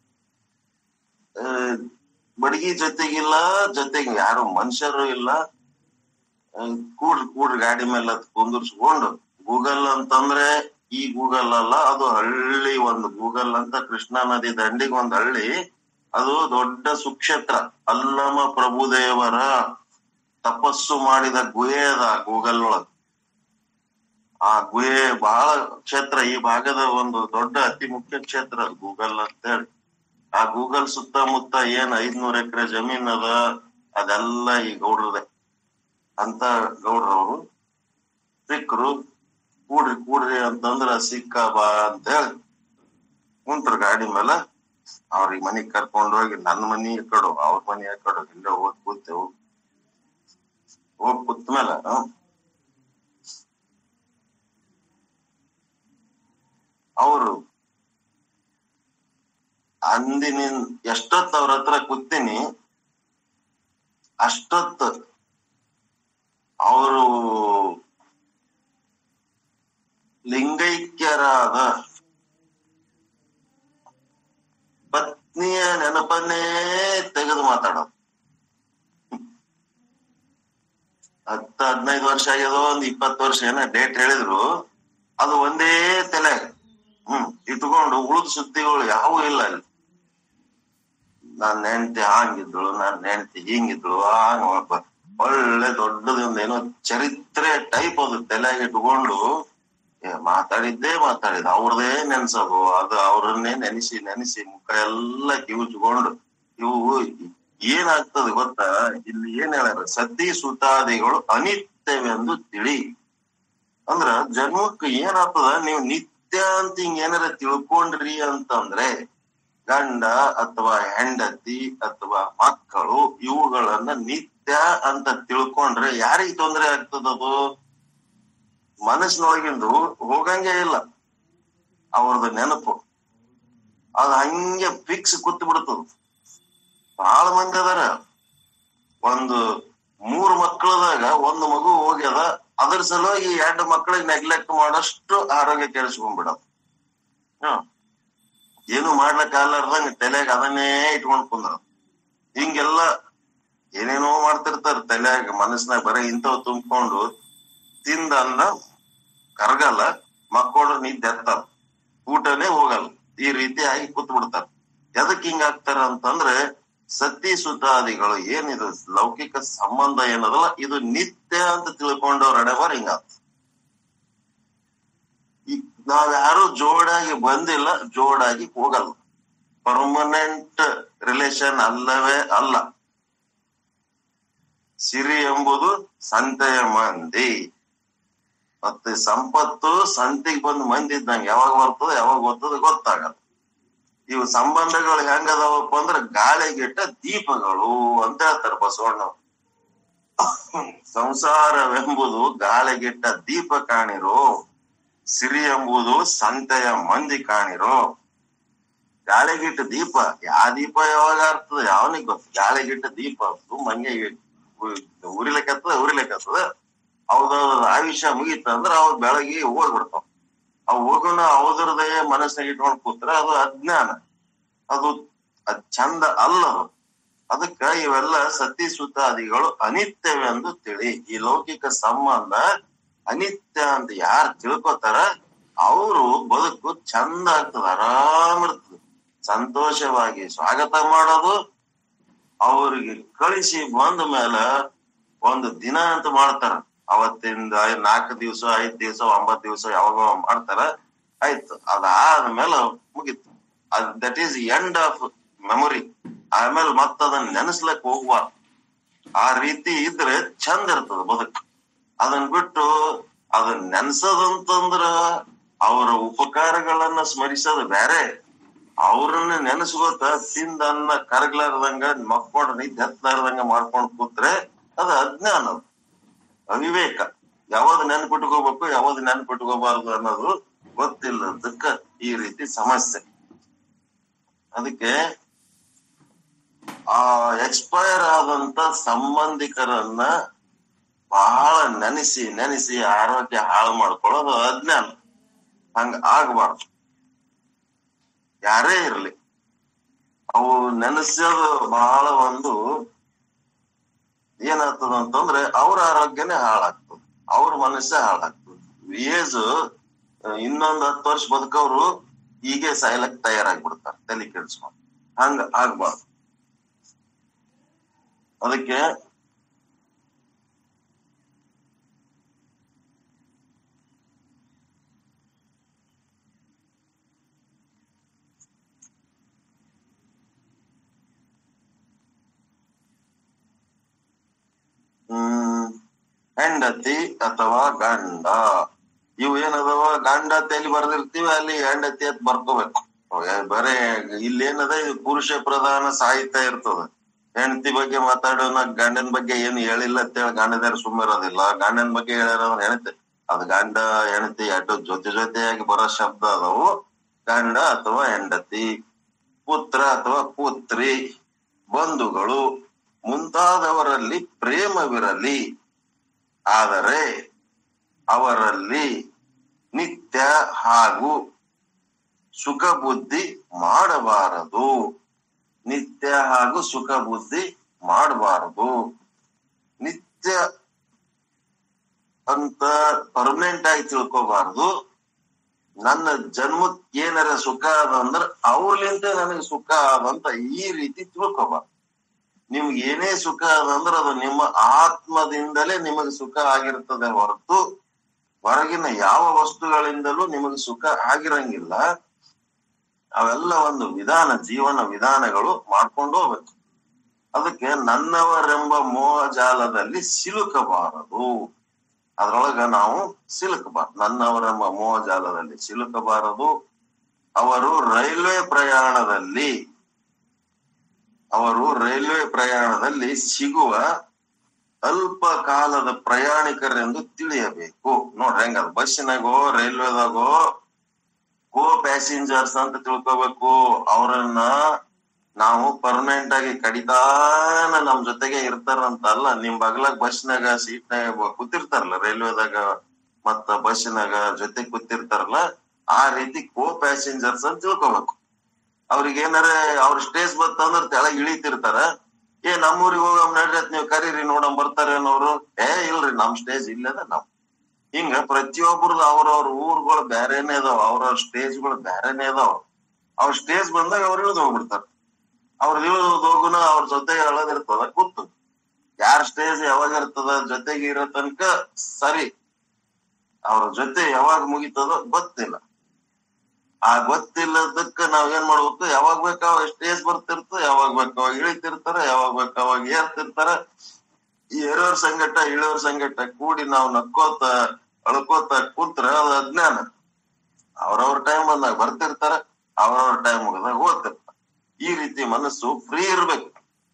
ಬಡಗಿ ಜೊತೆಗಿಲ್ಲ, ಜೊತೆಗೆ ಯಾರು ಮನುಷ್ಯರು ಇಲ್ಲ. ಕೂಡ್ರಿ ಕೂಡ್ರಿ ಗಾಡಿ ಮೇಲೆ ಕುಂದರ್ಸ್ಕೊಂಡು, ಗೂಗಲ್ ಅಂತಂದ್ರೆ ಈ ಗೂಗಲ್ ಅಲ್ಲ, ಅದು ಹಳ್ಳಿ ಒಂದು ಗೂಗಲ್ ಅಂತ, ಕೃಷ್ಣಾ ನದಿ ದಂಡಿಗೆ ಒಂದ್ ಹಳ್ಳಿ. ಅದು ದೊಡ್ಡ ಸುಕ್ಷೇತ್ರ, ಅಲ್ಲಮ ಪ್ರಭುದೇವರ ತಪಸ್ಸು ಮಾಡಿದ ಗುಹೆ ಅದ ಗೂಗಲ್ ಒಳಗ್. ಆ ಗುಹೆ ಬಹಳ ಕ್ಷೇತ್ರ, ಈ ಭಾಗದ ಒಂದು ದೊಡ್ಡ ಅತಿ ಮುಖ್ಯ ಕ್ಷೇತ್ರ ಅದು ಗೂಗಲ್ ಅಂತ ಹೇಳಿ. ಆ ಗೂಗಲ್ ಸುತ್ತಮುತ್ತ ಏನ್ ಐದ್ನೂರ್ ಎಕರೆ ಜಮೀನ್ ಅದ, ಅದೆಲ್ಲ ಈ ಗೌಡ್ರದೆ. ಅಂತ ಗೌಡ್ರವ್ರು ಸಿಕ್ಕರು. ಕೂಡ್ರಿ ಕೂಡ್ರಿ ಅಂತಂದ್ರ ಸಿಕ್ಕ ಬಾ ಅಂತ ಹೇಳಿ ಕುಂತ್ರು ಗಾಡಿ ಮೇಲೆ. ಅವ್ರಿಗೆ ಮನಿಗ್ ಕರ್ಕೊಂಡ್ ಹೋಗಿ, ನನ್ ಮನಿ ಕಡು ಅವ್ರ ಮನಿ ಕಡು ಇಲ್ಲೇ ಹೋಗ್ ಕೂತೇವು. ಹೋಗ್ ಕೂತ್ ಮೇಲೆ ಅವರು ಅಂದಿನ ಎಷ್ಟೊತ್ ಅವ್ರ ಹತ್ರ ಕೂತೀನಿ, ಅಷ್ಟೊತ್ತು ಅವರು ಲಿಂಗೈಕ್ಯರಾದ ಪತ್ನಿಯ ನೆನಪನ್ನೇ ತೆಗೆದು ಮಾತಾಡೋದು. ಹತ್ತು ಹದಿನೈದು ವರ್ಷ ಆಗ್ಯದೋ, ಒಂದ್ ಇಪ್ಪತ್ತು ವರ್ಷ ಏನ ಡೇಟ್ ಹೇಳಿದ್ರು, ಅದು ಒಂದೇ ತಲೆ ಹ್ಮ್ ಇಟ್ಕೊಂಡು ಉಳಿದ ಸುದ್ದಿಗಳು ಯಾವೂ ಇಲ್ಲ ಅಲ್ಲಿ. ನಾನ್ ಹೆಂಡತಿ ಹಂಗಿದ್ಳು, ನಾನ್ ಹೆಂಡತಿ ಹಿಂಗಿದ್ಳು, ಹಂಗ ಒಳ್ಳೆ ದೊಡ್ಡದೊಂದು ಏನೋ ಚರಿತ್ರೆ ಟೈಪ್ ಅದು ತಲೆಯಾಗಿ ಇಟ್ಕೊಂಡು ಮಾತಾಡಿದ್ದೇ ಮಾತಾಡಿದ, ಅವ್ರದೇ ನೆನ್ಸೋದು, ಅದು ಅವ್ರನ್ನೇ ನೆನೆಸಿ ನೆನೆಸಿ ಮುಖ ಎಲ್ಲ ಕಿವುಚ್ಕೊಂಡು. ಇವು ಏನಾಗ್ತದೆ ಗೊತ್ತಾ, ಇಲ್ಲಿ ಏನ್ ಹೇಳ್ಯಾರ, ಸತಿ ಸುತಾದಿಗಳು ಅನಿತ್ಯವೆಂದು ತಿಳಿ. ಅಂದ್ರ ಜನ್ಮಕ್ ಏನಾಗ್ತದ, ನೀವು ನಿತ್ಯ ಅಂತ ಹಿಂಗ ಏನಾರ ತಿಳ್ಕೊಂಡ್ರಿ ಅಂತಂದ್ರೆ, ಗಂಡ ಅಥವಾ ಹೆಂಡತಿ ಅಥವಾ ಮಕ್ಕಳು ಇವುಗಳನ್ನ ನಿತ್ಯ ಅಂತ ತಿಳ್ಕೊಂಡ್ರೆ ಯಾರಿಗ್ ತೊಂದರೆ ಆಗ್ತದದು? ಮನಸ್ಸಿನೊಳಗಿಂದು ಹೋಗಂಗೆ ಇಲ್ಲ ಅವ್ರದ್ದು ನೆನಪು, ಅದ್ ಹಂಗೆ ಫಿಕ್ಸ್ ಕೂತ್ ಬಿಡ್ತದ. ಬಹಳ ಮಂದಿ ಅದಾರ, ಒಂದು ಮೂರ್ ಮಕ್ಕಳದಾಗ ಒಂದು ಮಗು ಹೋಗ್ಯದ, ಅದ್ರ ಸಲುವಾಗಿ ಎರಡು ಮಕ್ಕಳಿಗೆ ನೆಗ್ಲೆಕ್ಟ್ ಮಾಡಷ್ಟು ಆರೋಗ್ಯ ಕೆಡಿಸ್ಕೊಂಡ್ಬಿಡೋದು. ಹ್ಮ್ ಏನು ಮಾಡ್ಲಕ್ ಆಗ್ಲಾರ್ದಂಗ ತಲೆಯಾಗ ಅದನ್ನೇ ಇಟ್ಕೊಂಡ್ ಕುಂದ್ರ. ಹಿಂಗೆಲ್ಲ ಏನೇನೋ ಮಾಡ್ತಿರ್ತಾರ ತಲೆಯಾಗ, ಮನಸ್ಸಿನಾಗ ಬರೀ ಇಂಥವ್ ತುಂಬ್ಕೊಂಡು. ತಿಂದ ಅನ್ನ ಕರಗಲ್ಲ, ಮಕ್ಕಳು ನಿದ್ದೆ ಎತ್ತಾರ, ಊಟನೇ ಹೋಗಲ್ಲ, ಈ ರೀತಿ ಆಗಿ ಕೂತ್ ಬಿಡ್ತಾರ. ಎದಕ್ ಹಿಂಗ ಆಗ್ತಾರ ಅಂತಂದ್ರೆ, ಸತಿ ಸುತಾದಿಗಳು ಏನಿದು ಲೌಕಿಕ ಸಂಬಂಧ ಏನದಲ್ಲ, ಇದು ನಿತ್ಯ ಅಂತ ತಿಳ್ಕೊಂಡವ್ರ ಹಣೆಬರ ಹಿಂಗಾಗ್ತದೆ. ಈ ನಾವ್ಯಾರು ಜೋಡಾಗಿ ಬಂದಿಲ್ಲ, ಜೋಡಾಗಿ ಹೋಗಲ್ಲ. ಪರ್ಮನೆಂಟ್ ರಿಲೇಷನ್ ಅಲ್ಲವೇ ಅಲ್ಲ. ಸಿರಿ ಎಂಬುದು ಸಂತೆಯ ಮಂದಿ, ಮತ್ತೆ ಸಂಪತ್ತು ಸಂತಿಗೆ ಬಂದು ಮಂದಿ ಇದ್ದಂಗೆ, ಯಾವಾಗ ಬರ್ತದ ಯಾವಾಗ ಬರ್ತದ ಗೊತ್ತಾಗಲ್ಲ. ಇವು ಸಂಬಂಧಗಳು ಹೆಂಗದಾವಪ್ಪ ಅಂದ್ರ ಗಾಳಿಗಿಟ್ಟ ದೀಪಗಳು ಅಂತ ಹೇಳ್ತಾರೆ ಬಸವಣ್ಣವ್ರು. ಸಂಸಾರವೆಂಬುದು ಗಾಳಿಗಿಟ್ಟ ದೀಪ ಕಾಣಿರೋ, ಸಿರಿ ಎಂಬುದು ಸಂತೆಯ ಮಂದಿ ಕಾಣಿರೋ. ಗಾಳಿಗಿಟ್ಟ ದೀಪ, ಯಾವ ದೀಪ ಯಾವಾಗ ಆಗ್ತದ ಯಾವನಿಗೆ ಗೊತ್ತ. ಗಾಳಿಗಿಟ್ಟ ದೀಪ ಮಂಗೆ ಉರಿಲಿಕ್ಕತ್ತದ ಉರಿಲಿಕ್ಕತ್ತದ ಅವ್ರದ್ದು ಆಯುಷ್ಯ ಮುಗೀತ ಅಂದ್ರ ಅವ್ ಬೆಳಗ್ಗೆ ಹೋಗ್ಬಿಡ್ತಾವ. ಅವ್ ಹೋಗೋಣ ಅವದ್ರದೇ ಮನಸ್ಸಿನಾಗ ಇಟ್ಕೊಂಡ್ ಕೂತ್ರ ಅದು ಅಜ್ಞಾನ, ಅದು ಅದ್ ಚಂದ ಅಲ್ಲದು. ಅದಕ್ಕ ಇವೆಲ್ಲ ಸತಿ ಸುತಾದಿಗಳು ಅನಿತ್ಯವೆಂದು ತಿಳಿ. ಈ ಲೌಕಿಕ ಸಂಬಂಧ ಅನಿತ್ಯ ಅಂತ ಯಾರು ತಿಳ್ಕೊತಾರ ಅವರು ಬದುಕು ಚಂದ ಆಗ್ತದ, ಆರಾಮ್ ಇರ್ತದೆ. ಸಂತೋಷವಾಗಿ ಸ್ವಾಗತ ಮಾಡೋದು, ಅವ್ರಿಗೆ ಕಳಿಸಿ ಬಂದ ಮೇಲೆ ಒಂದು ದಿನ ಅಂತ ಮಾಡ್ತಾರ. ಅವತ್ತಿಂದ ನಾಲ್ಕು ದಿವ್ಸ ಐದ್ ದಿವ್ಸ ಒಂಬತ್ ದಿವ್ಸ ಯಾವಾಗ ಮಾಡ್ತಾರ, ಆಯ್ತು. ಅದಾದ್ಮೇಲೆ ಮುಗಿತು. ಅದ್ that is end of memory. ಆಮೇಲೆ ಮತ್ತ ಅದನ್ನ ನೆನೆಸ್ಲಕ್ ಹೋಗ್ಬಾರ್ದು. ಆ ರೀತಿ ಇದ್ರೆ ಚಂದ ಇರ್ತದ ಬದುಕು. ಅದನ್ ಬಿಟ್ಟು ಅದನ್ನ ನೆನ್ಸದಂತಂದ್ರ ಅವರ ಉಪಕಾರಗಳನ್ನ ಸ್ಮರಿಸೋದು ಬೇರೆ. ಅವ್ರನ್ನ ನೆನೆಸ್ಕೋತ ತಿಂದನ್ನ ಕರಗ್ಲಾರ್ದಂಗ ಮಕ್ಕೊಂಡ್ ನಿದ್ದೆ ಹತ್ಲಾರ್ದಂಗ ಮಾಡ್ಕೊಂಡ್ ಕೂತ್ರೆ ಅದು ಅಜ್ಞಾನ, ಅವಿವೇಕ. ಯಾವ್ದು ನೆನ್ಪಿಟ್ಕೋಬೇಕು ಯಾವ್ದು ನೆನ್ಪಿಟ್ಕೋಬಾರ್ದು ಅನ್ನೋದು ಗೊತ್ತಿಲ್ಲದಕ್ಕ ಈ ರೀತಿ ಸಮಸ್ಯೆ. ಅದಕ್ಕೆ ಆ ಎಕ್ಸ್ಪೈರ್ ಆದಂತ ಸಂಬಂಧಿಕರನ್ನ ಬಹಳ ನೆನೆಸಿ ನೆನೆಸಿ ಆರೋಗ್ಯ ಹಾಳು ಮಾಡ್ಕೊಳ್ಳೋದು ಅಜ್ಞಾನ. ಹಂಗ ಆಗ್ಬಾರ್ದು. ಯಾರೇ ಇರ್ಲಿ, ಅವು ನೆನೆಸೋದು ಬಹಳ ಒಂದು ಏನಾಗ್ತದ ಅಂತಂದ್ರೆ ಅವ್ರ ಆರೋಗ್ಯನೇ ಹಾಳಾಗ್ತದೆ, ಅವ್ರ ಮನಸ್ಸೇ ಹಾಳಾಗ್ತದೆ. ಏಜ್ ಇನ್ನೊಂದ್ ಹತ್ತು ವರ್ಷ ಬದುಕವ್ರು ಹೀಗೆ ಸಾಯ್ಲಕ್ ತಯಾರಾಗ್ಬಿಡ್ತಾರೆ ತಲೆ ಕೆಡ್ಸ್ಕೊಂಡು. ಹಂಗ ಆಗ್ಬಾರ್ದು. ಅದಕ್ಕೆ ಹ್ಮ್ ಹೆಂಡತಿ ಅಥವಾ ಗಂಡ, ಇವು ಏನದವ, ಗಂಡತಿ ಅಲ್ಲಿ ಬರ್ದಿರ್ತೀವಿ, ಅಲ್ಲಿ ಹೆಂಡತಿ ಅಂತ ಬರ್ಕೋಬೇಕು. ಬರೇ ಇಲ್ಲೇನದ, ಇದು ಪುರುಷ ಪ್ರಧಾನ ಸಾಹಿತ್ಯ ಇರ್ತದ. ಹೆಂಡತಿ ಬಗ್ಗೆ ಮಾತಾಡೋನ ಗಂಡನ ಬಗ್ಗೆ ಏನು ಹೇಳಿಲ್ಲ ಅಂತೇಳಿ ಗಂಡದಾರ ಸುಮ್ಮಿರೋದಿಲ್ಲ. ಗಂಡನ ಬಗ್ಗೆ ಹೇಳ್ಯಾರ ಹೆಣತಿ, ಅದು ಗಂಡ ಹೆಂಡತಿ ಎರಡು ಜೊತೆ ಜೊತೆಯಾಗಿ ಬರೋ ಶಬ್ದ ಅದಾವು. ಗಂಡ ಅಥವಾ ಹೆಂಡತಿ, ಪುತ್ರ ಅಥವಾ ಪುತ್ರಿ, ಬಂಧುಗಳು ಮುಂತಾದವರಲ್ಲಿ ಪ್ರೇಮವಿರಲಿ, ಆದರೆ ಅವರಲ್ಲಿ ನಿತ್ಯ ಹಾಗೂ ಸುಖ ಬುದ್ಧಿ ಮಾಡಬಾರದು. ನಿತ್ಯ ಹಾಗೂ ಸುಖ ಬುದ್ಧಿ ಮಾಡಬಾರದು. ನಿತ್ಯ ಅಂತ ಪರ್ಮನೆಂಟ್ ಆಗಿ ತಿಳ್ಕೋಬಾರ್ದು. ನನ್ನ ಜನ್ಮಕ್ ಏನಾರ ಸುಖ ಅದಂದ್ರ ಅವ್ರಲಿಂದ ನನಗೆ ಸುಖ ಆದಂತ ಈ ರೀತಿ ತಿಳ್ಕೋಬಾರ್ದು. ನಿಮ್ಗೆ ಏನೇ ಸುಖ ಅದಂದ್ರ ಅದು ನಿಮ್ಮ ಆತ್ಮದಿಂದಲೇ ನಿಮಗೆ ಸುಖ ಆಗಿರ್ತದೆ ಹೊರತು ಹೊರಗಿನ ಯಾವ ವಸ್ತುಗಳಿಂದಲೂ ನಿಮಗೆ ಸುಖ ಆಗಿರಂಗಿಲ್ಲ. ಅವೆಲ್ಲ ಒಂದು ವಿಧಾನ, ಜೀವನ ವಿಧಾನಗಳು ಮಾಡ್ಕೊಂಡು ಹೋಗ್ಬೇಕು. ಅದಕ್ಕೆ ನನ್ನವರೆಂಬ ಮೋಹ ಜಾಲದಲ್ಲಿ ಸಿಲುಕಬಾರದು. ಅದ್ರೊಳಗ ನಾವು ಸಿಲುಕಬಾರದು. ನನ್ನವರೆಂಬ ಮೋಹ ಜಾಲದಲ್ಲಿ ಸಿಲುಕಬಾರದು. ಅವರು ರೈಲ್ವೆ ಪ್ರಯಾಣದಲ್ಲಿ ಅವರು ರೈಲ್ವೆ ಪ್ರಯಾಣದಲ್ಲಿ ಸಿಗುವ ಅಲ್ಪ ಕಾಲದ ಪ್ರಯಾಣಿಕರೆಂದು ತಿಳಿಯಬೇಕು. ನೋಡ್ರಿ ಹೆಂಗದ, ಬಸ್ಸಿನಾಗೋ ರೈಲ್ವೆದಾಗೋ ಕೋ ಪ್ಯಾಸೆಂಜರ್ಸ್ ಅಂತ ತಿಳ್ಕೋಬೇಕು. ಅವರನ್ನ ನಾವು ಪರ್ಮನೆಂಟ್ ಆಗಿ ಕಡಿತಾನ ನಮ್ ಜೊತೆಗೆ ಇರ್ತಾರಂತ ಅಲ್ಲ. ನಿಮ್ ಬಗ್ಲಾಗ ಬಸ್ನಾಗ ಸೀಟ್ನಾಗ ಕೂತಿರ್ತಾರಲ್ಲ, ರೈಲ್ವೆದಾಗ ಮತ್ತ ಬಸ್ಸಿನಾಗ ಜೊತೆ ಕೂತಿರ್ತಾರಲ್ಲ, ಆ ರೀತಿ ಕೋ ಪ್ಯಾಸೆಂಜರ್ಸ್ ಅಂತ ತಿಳ್ಕೋಬೇಕು. ಅವ್ರಿಗೆ ಏನಾರ ಅವ್ರ ಸ್ಟೇಜ್ ಬತ್ತಂದ್ರ ತೆಳಗ್ ಇಳಿತಿರ್ತಾರ. ಏ ನಮ್ಮೂರಿಗೆ ಹೋಗಮ್ ನಡ್ರಿ ನೀವ್ ಕರೀರಿ ನೋಡಮ್ ಬರ್ತಾರೇನವ್ರು. ಏ ಇಲ್ರಿ ನಮ್ ಸ್ಟೇಜ್ ಇಲ್ಲದ ನಾವ್. ಹಿಂಗ ಪ್ರತಿಯೊಬ್ಬರದು ಅವ್ರವ್ರ ಊರ್ಗಳು ಬ್ಯಾರೇನೆ ಅದಾವ, ಅವ್ರವ್ರ ಸ್ಟೇಜ್ಗಳು ಬ್ಯಾರೇನೆ ಅದಾವ. ಅವ್ರ ಸ್ಟೇಜ್ ಬಂದಾಗ ಅವ್ರು ಇಳಿದು ಹೋಗ್ಬಿಡ್ತಾರ. ಅವ್ರ ಇಳಿದು ಹೋಗುನ ಅವ್ರ ಜೊತೆಗೆ ಅಳದಿರ್ತದ ಕೂತು. ಯಾರ ಸ್ಟೇಜ್ ಯಾವಾಗ ಇರ್ತದ ಜೊತೆಗೆ ಇರೋ ತನಕ ಸರಿ, ಅವ್ರ ಜೊತೆ ಯಾವಾಗ ಮುಗಿತದೋ ಗೊತ್ತಿಲ್ಲ. ಆ ಗೊತ್ತಿಲ್ಲದಕ್ಕ ನಾವ್ ಏನ್ ಮಾಡ್ಬೇಕು, ಯಾವಾಗ ಬೇಕಾವ ಸ್ಟೇಜ್ ಬರ್ತಿರ್ತದ, ಯಾವಾಗ ಬೇಕಾವಾಗ ಇಳಿತಿರ್ತಾರ, ಯಾವಾಗ ಬೇಕಾವಾಗ ಏರ್ತಿರ್ತಾರ. ಈ ಏರೋರ್ ಸಂಗಟ ಇಳಿಯೋರ್ ಸಂಗಟ ಕೂಡಿ ನಾವು ನಕ್ಕೋತ ಅಳ್ಕೋತ ಕೂತ್ರ ಅದು ಅಜ್ಞಾನ. ಅವ್ರವ್ರ ಟೈಮ್ ಬಂದಾಗ ಬರ್ತಿರ್ತಾರ, ಅವ್ರವ್ರ ಟೈಮ್ ಮುಗಿದಾಗ ಹೋಗ್ತಿರ್ತಾರ. ಈ ರೀತಿ ಮನಸ್ಸು ಫ್ರೀ ಇರ್ಬೇಕು.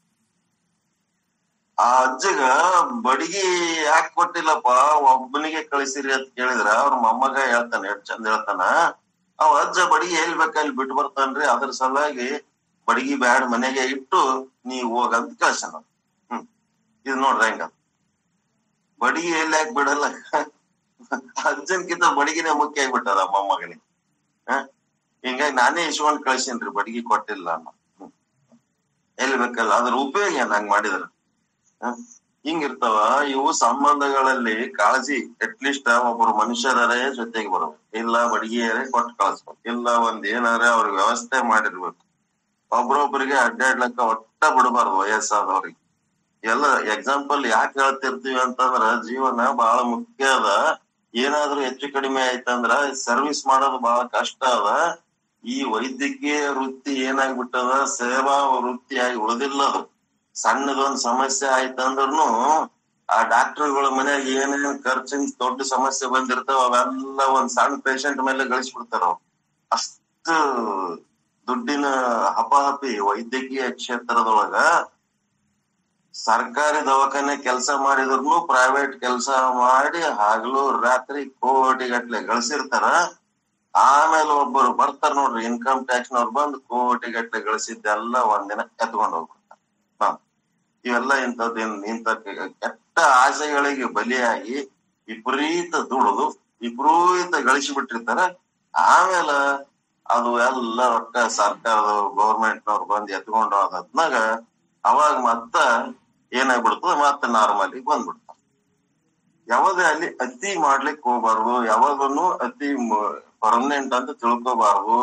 ಆ ಅಜ್ಜಗ ಬಡಿಗಿ ಯಾಕೆ ಕೊಟ್ಟಿಲ್ಲಪ್ಪ, ಒಬ್ಬನಿಗೆ ಕಳಿಸಿರಿ ಅಂತ ಕೇಳಿದ್ರ ಅವ್ರ ಮೊಮ್ಮಗ ಹೇಳ್ತಾನೆ, ಎಷ್ಟ್ ಚಂದ ಹೇಳ್ತಾನ. ಅವ್ ಅಜ್ಜ ಬಡಿಗೆ ಎಲ್ಲಿ ಬೇಕಲ್ಲಿ ಬಿಟ್ಟು ಬರ್ತಾನ್ರಿ, ಅದ್ರ ಸಲುವಾಗಿ ಬಡಿಗಿ ಬ್ಯಾಡ್ ಮನೆಗೆ ಇಟ್ಟು ನೀ ಹೋಗಂತ ಕಳ್ಸನ. ಹ್ಮ್ ಇದು ನೋಡ್ರಿ ಹೆಂಗ, ಬಡಿಗೆ ಎಲ್ಲಿ ಯಾಕೆ ಬಿಡಲ್ಲ, ಅಜ್ಜನ್ಕಿಂತ ಬಡಿಗಿನೇ ಮುಖ್ಯ ಆಗ್ಬಿಟ್ಟದ ಮೊಮ್ಮಗನಿಗೆ. ಹ ಹಿಂಗಾಗಿ ನಾನೇ ಇಸ್ಕೊಂಡ್ ಕಳ್ಸೀನ್ರಿ, ಬಡಿಗೆ ಕೊಟ್ಟಿಲ್ಲ ಅನ್ನೋ. ಹ್ಮ್ ಎಲ್ಲಿ ಬೇಕಲ್ಲ, ಅದ್ರ ಉಪಯೋಗ ಏನ್ ಹಂಗ್ ಮಾಡಿದ್ರ. ಹ ಹಿಂಗಿರ್ತಾವ ಇವು ಸಂಬಂಧಗಳಲ್ಲಿ. ಕಾಳಜಿ ಅಟ್ಲೀಸ್ಟ್ ಒಬ್ಬರು ಮನುಷ್ಯರೇ ಜೊತೆಗೆ ಬರ್ಬೇಕು, ಇಲ್ಲ ಬಡಿಗೆಯರೇ ಕೊಟ್ಟು ಕಳಿಸ್ಬೇಕು, ಇಲ್ಲ ಒಂದ್ ಏನಾರ ಅವ್ರಿಗೆ ವ್ಯವಸ್ಥೆ ಮಾಡಿರ್ಬೇಕು. ಒಬ್ರೊಬ್ರಿಗೆ ಅಡ್ಡಾಡ್ಲಕ್ಕ ಒಟ್ಟ ಬಿಡಬಾರ್ದು ವಯಸ್ಸಾದವ್ರಿಗೆ. ಎಲ್ಲ ಎಕ್ಸಾಂಪಲ್ ಯಾಕೆ ಹೇಳ್ತಿರ್ತೀವಿ ಅಂತಂದ್ರ ಜೀವನ ಬಹಳ ಮುಖ್ಯ ಅದ. ಏನಾದ್ರೂ ಹೆಚ್ಚು ಕಡಿಮೆ ಆಯ್ತಂದ್ರ ಸರ್ವಿಸ್ ಮಾಡೋದು ಬಹಳ ಕಷ್ಟ ಅದ. ಈ ವೈದ್ಯಕೀಯ ವೃತ್ತಿ ಏನಾಗ್ಬಿಟ್ಟದ, ಸೇವಾ ವೃತ್ತಿಯಾಗಿ ಉಳಿದಿಲ್ಲ. ಅದು ಸಣ್ಣದೊಂದ್ ಸಮಸ್ಯೆ ಆಯ್ತಂದ್ರೂ ಆ ಡಾಕ್ಟರ್ಗಳ ಮನ್ಯಾಗ ಏನೇನ್ ಖರ್ಚಿನ ದೊಡ್ಡ ಸಮಸ್ಯೆ ಬಂದಿರ್ತಾವ ಅವೆಲ್ಲ ಒಂದ್ ಸಣ್ಣ ಪೇಷಂಟ್ ಮೇಲೆ ಗಳಿಸ್ಬಿಡ್ತಾರ. ಅಷ್ಟು ದುಡ್ಡಿನ ಹಪಾಹಪಿ ವೈದ್ಯಕೀಯ ಕ್ಷೇತ್ರದೊಳಗ. ಸರ್ಕಾರಿ ದವಾಖಾನೆ ಕೆಲಸ ಮಾಡಿದ್ರು ಪ್ರೈವೇಟ್ ಕೆಲಸ ಮಾಡಿ ಹಗಲು ರಾತ್ರಿ ಕೋಟಿ ಗಟ್ಲೆ ಗಳಿಸಿರ್ತಾರ. ಆಮೇಲೆ ಒಬ್ಬರು ಬರ್ತಾರ ನೋಡ್ರಿ, ಇನ್ಕಮ್ ಟ್ಯಾಕ್ಸ್ ನವ್ರು ಬಂದು ಕೋಟಿ ಗಟ್ಲೆ ಗಳಿಸಿದ್ದೆಲ್ಲ ಒಂದಿನ ಎತ್ಕೊಂಡ್ ಹೋಗ್ಬಿಡ್ತಾರ. ಹ ಇವೆಲ್ಲ ಇಂಥದ್ದೇನ್ ಇಂಥ ಕೆಟ್ಟ ಆಸೆಗಳಿಗೆ ಬಲಿಯಾಗಿ ವಿಪರೀತ ದುಡಿದು ವಿಪರೀತ ಗಳಿಸಿ ಬಿಟ್ಟಿರ್ತಾರ. ಆಮೇಲೆ ಅದು ಎಲ್ಲ ರೊಕ್ಕ ಸರ್ಕಾರದ ಗೌರ್ಮೆಂಟ್ ನವ್ರು ಬಂದು ಎತ್ಕೊಂಡು ಹೋದ್ನಾಗ ಅವಾಗ ಮತ್ತ ಏನಾಗ್ಬಿಡ್ತದ, ಮತ್ತೆ ನಾರ್ಮಲಿ ಬಂದ್ಬಿಡ್ತಾರ. ಯಾವದೇ ಅಲ್ಲಿ ಅತಿ ಮಾಡ್ಲಿಕ್ಕೆ ಹೋಗ್ಬಾರ್ದು, ಯಾವಾಗನು ಅತಿ ಪರ್ಮನೆಂಟ್ ಅಂತ ತಿಳ್ಕೊಬಾರ್ದು.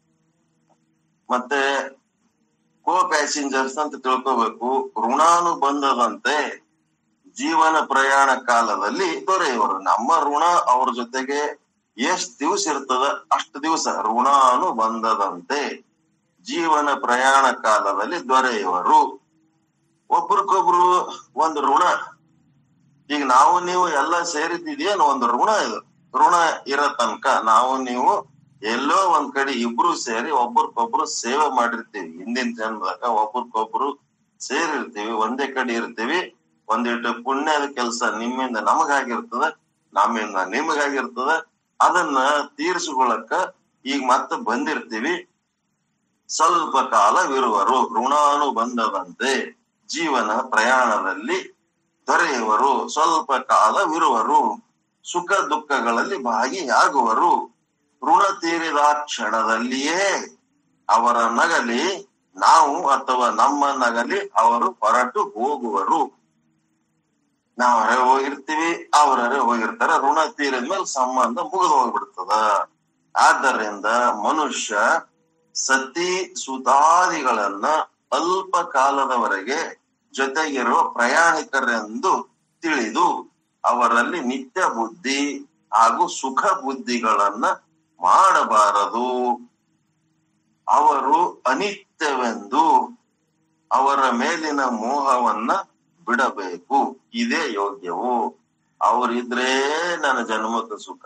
ಮತ್ತೆ ಕೋ ಪ್ಯಾಸೆಂಜರ್ಸ್ ಅಂತ ತಿಳ್ಕೋಬೇಕು. ಋಣಾನುಬಂಧದಂತೆ ಜೀವನ ಪ್ರಯಾಣ ಕಾಲದಲ್ಲಿ ದೊರೆಯುವರು. ನಮ್ಮ ಋಣ ಅವ್ರ ಜೊತೆಗೆ ಎಷ್ಟ್ ದಿವಸ ಇರ್ತದ ಅಷ್ಟು ದಿವಸ ಋಣಾನುಬಂಧದಂತೆ ಜೀವನ ಪ್ರಯಾಣ ಕಾಲದಲ್ಲಿ ದೊರೆಯುವರು. ಒಬ್ರಿಗೊಬ್ರು ಒಂದು ಋಣ. ಈಗ ನಾವು ನೀವು ಎಲ್ಲ ಸೇರಿದ್ದೇನು ಒಂದು ಋಣ. ಇದು ಋಣ ಇರೋ ತನಕ ನಾವು ನೀವು ಎಲ್ಲೋ ಒಂದ್ ಕಡೆ ಇಬ್ರು ಸೇರಿ ಒಬ್ರಿಗೊಬ್ರು ಸೇವೆ ಮಾಡಿರ್ತೀವಿ. ಹಿಂದಿನ ಜನ್ಮದಾಗ ಒಬ್ರಿಗೊಬ್ರು ಸೇರಿರ್ತೀವಿ, ಒಂದೇ ಕಡೆ ಇರ್ತೀವಿ. ಒಂದಿಟ್ಟು ಪುಣ್ಯದ ಕೆಲಸ ನಿಮ್ಮಿಂದ ನಮಗಾಗಿರ್ತದ, ನಮ್ಮಿಂದ ನಿಮಗಾಗಿರ್ತದ. ಅದನ್ನ ತೀರ್ಸ್ಕೊಳಕ್ಕ ಈಗ ಮತ್ತೆ ಬಂದಿರ್ತೀವಿ. ಸ್ವಲ್ಪ ಕಾಲವಿರುವರು, ಋಣಾನುಬಂಧದಂತೆ ಜೀವನ ಪ್ರಯಾಣದಲ್ಲಿ ದೊರೆಯುವರು. ಸ್ವಲ್ಪ ಕಾಲವಿರುವರು, ಸುಖ ದುಃಖಗಳಲ್ಲಿ ಭಾಗಿಯಾಗುವರು. ಋಣ ತೀರಿದ ಕ್ಷಣದಲ್ಲಿಯೇ ಅವರ ನಗಲಿ ನಾವು ಅಥವಾ ನಮ್ಮ ನಗಲಿ ಅವರು ಹೊರಟು ಹೋಗುವರು. ನಾವರೇ ಹೋಗಿರ್ತೀವಿ, ಅವರೇ ಹೋಗಿರ್ತಾರ. ಋಣ ತೀರಿದ್ಮೇಲೆ ಸಂಬಂಧ ಮುಗಿದು ಹೋಗ್ಬಿಡ್ತದ. ಆದ್ದರಿಂದ ಮನುಷ್ಯ ಸತಿ ಸುತಾದಿಗಳನ್ನ ಅಲ್ಪ ಕಾಲದವರೆಗೆ ಜೊತೆಗಿರುವ ಪ್ರಯಾಣಿಕರೆಂದು ತಿಳಿದು ಅವರಲ್ಲಿ ನಿತ್ಯ ಬುದ್ಧಿ ಹಾಗೂ ಸುಖ ಬುದ್ಧಿಗಳನ್ನ ಮಾಡಬಾರದು. ಅವರು ಅನಿತ್ಯವೆಂದು ಅವರ ಮೇಲಿನ ಮೋಹವನ್ನ ಬಿಡಬೇಕು. ಇದೇ ಯೋಗ್ಯವು. ಅವರಿದ್ರೆ ನನ್ನ ಜನ್ಮದ ಸುಖ,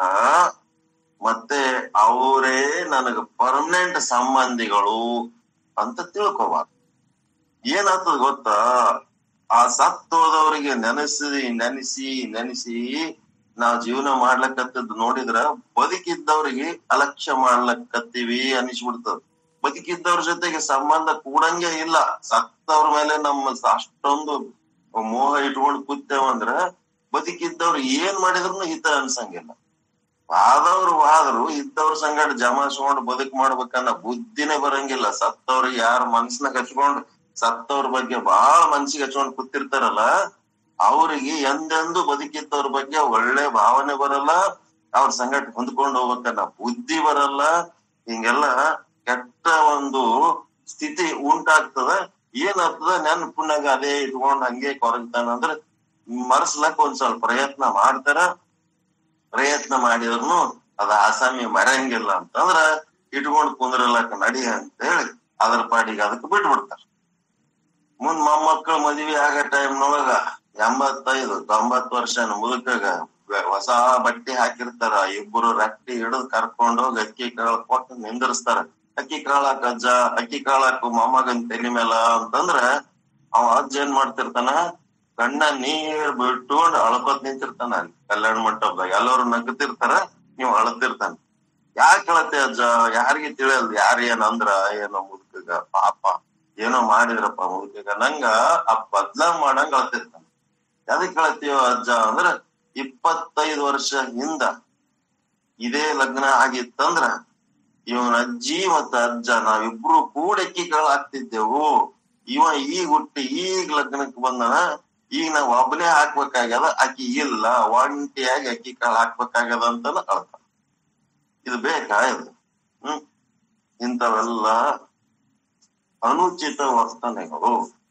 ಮತ್ತೆ ಅವರೇ ನನಗ ಪರ್ಮನೆಂಟ್ ಸಂಬಂಧಿಗಳು ಅಂತ ತಿಳ್ಕೋಬಾರ್ದು. ಏನಾಗ್ತದ ಗೊತ್ತಾ, ಆ ಸತ್ತೋದವರಿಗೆ ನೆನೆಸಿ ನೆನೆಸಿ ನೆನೆಸಿ ನಾವ್ ಜೀವನ ಮಾಡ್ಲಕ್ಕತ್ತದ್ ನೋಡಿದ್ರ ಬದುಕಿದ್ದವ್ರಿಗೆ ಅಲಕ್ಷ್ಯ ಮಾಡ್ಲಕ್ಕತ್ತೀವಿ ಅನಿಸ್ಬಿಡ್ತದ. ಬದುಕಿದ್ದವ್ರ ಜೊತೆಗೆ ಸಂಬಂಧ ಕೂಡಂಗೆ ಇಲ್ಲ. ಸತ್ತವ್ರ ಮೇಲೆ ನಮ್ಮ ಅಷ್ಟೊಂದು ಮೋಹ ಇಟ್ಕೊಂಡು ಕೂತೇವಂದ್ರ ಬದುಕಿದ್ದವ್ರು ಏನ್ ಮಾಡಿದ್ರು ಹಿತ ಅನ್ಸಂಗಿಲ್ಲ. ವಾದವ್ರು ವಾದ್ರು ಇದ್ದವ್ರ ಸಂಗಡ ಜಮಾಯಿಸ್ಕೊಂಡು ಬದುಕ್ ಮಾಡ್ಬೇಕನ್ನ ಬುದ್ಧಿನೇ ಬರಂಗಿಲ್ಲ. ಸತ್ತವ್ರಿಗೆ ಯಾರ ಮನ್ಸನಾಗ ಹಚ್ಕೊಂಡು ಸತ್ತವ್ರ ಬಗ್ಗೆ ಬಹಳ ಮನ್ಸಿಗೆ ಹಚ್ಕೊಂಡ್ ಕೂತಿರ್ತಾರಲ್ಲ, ಅವ್ರಿಗೆ ಎಂದೆಂದು ಬದುಕಿದ್ದವ್ರ ಬಗ್ಗೆ ಒಳ್ಳೆ ಭಾವನೆ ಬರಲ್ಲ. ಅವ್ರ ಸಂಗಟ ಹೊಂದ್ಕೊಂಡು ಹೋಗ್ಬೇಕನ್ನ ಬುದ್ಧಿ ಬರಲ್ಲ. ಹಿಂಗೆಲ್ಲ ಕೆಟ್ಟ ಒಂದು ಸ್ಥಿತಿ ಉಂಟಾಗ್ತದ. ಏನಾಗ್ತದ, ನೆನಪುನಾಗ ಅದೇ ಇಟ್ಕೊಂಡ್ ಹಂಗೆ ಕೊರಗ್ತಾನ ಅಂದ್ರ ಮರ್ಸ್ಲಕ್ ಒಂದ್ ಸ್ವಲ್ಪ ಪ್ರಯತ್ನ ಮಾಡ್ತಾರ. ಪ್ರಯತ್ನ ಮಾಡಿದ್ರು ಅದ ಆಸಾಮಿ ಮರಂಗಿಲ್ಲ ಅಂತಂದ್ರ ಇಟ್ಕೊಂಡ್ ಕುಂದ್ರಲಕ್ ನಡಿ ಅಂತ ಹೇಳಿ ಅದ್ರ ಪಾಡಿಗೆ ಅದಕ್ಕೆ ಬಿಟ್ಟು ಬಿಡ್ತಾರ. ಮುಂದ್ ಮೊಮ್ಮಕ್ಕಳ ಮದ್ವಿ ಆಗ ಟೈಮ್ನೊಳಗ ಎಂಬತ್ತೈದು ತೊಂಬತ್ ವರ್ಷ ಮುದುಕಾಗ ಹೊಸ ಬಟ್ಟೆ ಹಾಕಿರ್ತಾರ. ಇಬ್ಬರು ರಟ್ಟಿ ಹಿಡಿದು ಕರ್ಕೊಂಡೋಗಿ ಅಕ್ಕಿ ಕಾಳ ಕೊಟ್ಟು ನಿಂದಿರ್ಸ್ತಾರ. ಅಕ್ಕಿ ಕಾಳಾಕ ಅಜ್ಜ, ಅಕ್ಕಿ ಕಾಳಾಕ ಮೊಮ್ಮಗನ್ ತಲೆ ಮೇಲ ಅಂತಂದ್ರ ಅವ ಅಜ್ಜ ಏನ್ ಮಾಡ್ತಿರ್ತಾನ, ಕಣ್ಣ ನೀರ್ ಬಿಟ್ಕೊಂಡ್ ಅಳ್ಕೊತ್ ನಿಂತಿರ್ತಾನ. ಅಲ್ಲಿ ಕಲ್ಯಾಣ ಮಂಟಪದಾಗ ಎಲ್ಲರೂ ನಗ್ತಿರ್ತಾರ, ನೀವ್ ಅಳತಿರ್ತಾನ. ಯಾಕೆ ಅಳತೆ ಅಜ್ಜ, ಯಾರಿಗೆ ತಿಳಿಯಲ್ದು. ಯಾರ ಏನ್ ಅಂದ್ರ ಏನೋ ಮುದುಕಗ ಪಾಪ ಏನೋ ಮಾಡಿದ್ರಪ್ಪ ಮುದುಕಗ, ನಂಗ ಆ ಬದ್ಲಾ ಮಾಡಂಗ ಅಳತಿರ್ತಾನ. ಯಾವ್ದಕ್ ಅಳತೀಯೋ ಅಜ್ಜ ಅಂದ್ರ, ಇಪ್ಪತ್ತೈದು ವರ್ಷ ಹಿಂದ ಇದೇ ಲಗ್ನ ಆಗಿತ್ತಂದ್ರ ಇವನ ಅಜ್ಜಿ ಮತ್ತ ಅಜ್ಜ ನಾವಿಬ್ರು ಕೂಡ ಅಕ್ಕಿ ಕಾಳು ಹಾಕ್ತಿದ್ದೆವು. ಇವ ಈಗ ಹುಟ್ಟಿ ಈಗ ಲಗ್ನಕ್ ಬಂದನ, ಈಗ ನಾವ್ ಒಬ್ಬನೇ ಹಾಕ್ಬೇಕಾಗ್ಯದ, ಅಕ್ಕಿ ಇಲ್ಲ, ಒಂಟಿಯಾಗಿ ಅಕ್ಕಿ ಕಾಳು ಹಾಕ್ಬೇಕಾಗ್ಯದ ಅಂತಾನ ಅಳ್ತಾನ. ಇದು ಬೇಕಾ ಇದು? ಹ್ಮ್ ಇಂಥವೆಲ್ಲ ಅನುಚಿತ ವರ್ತನೆಗಳು.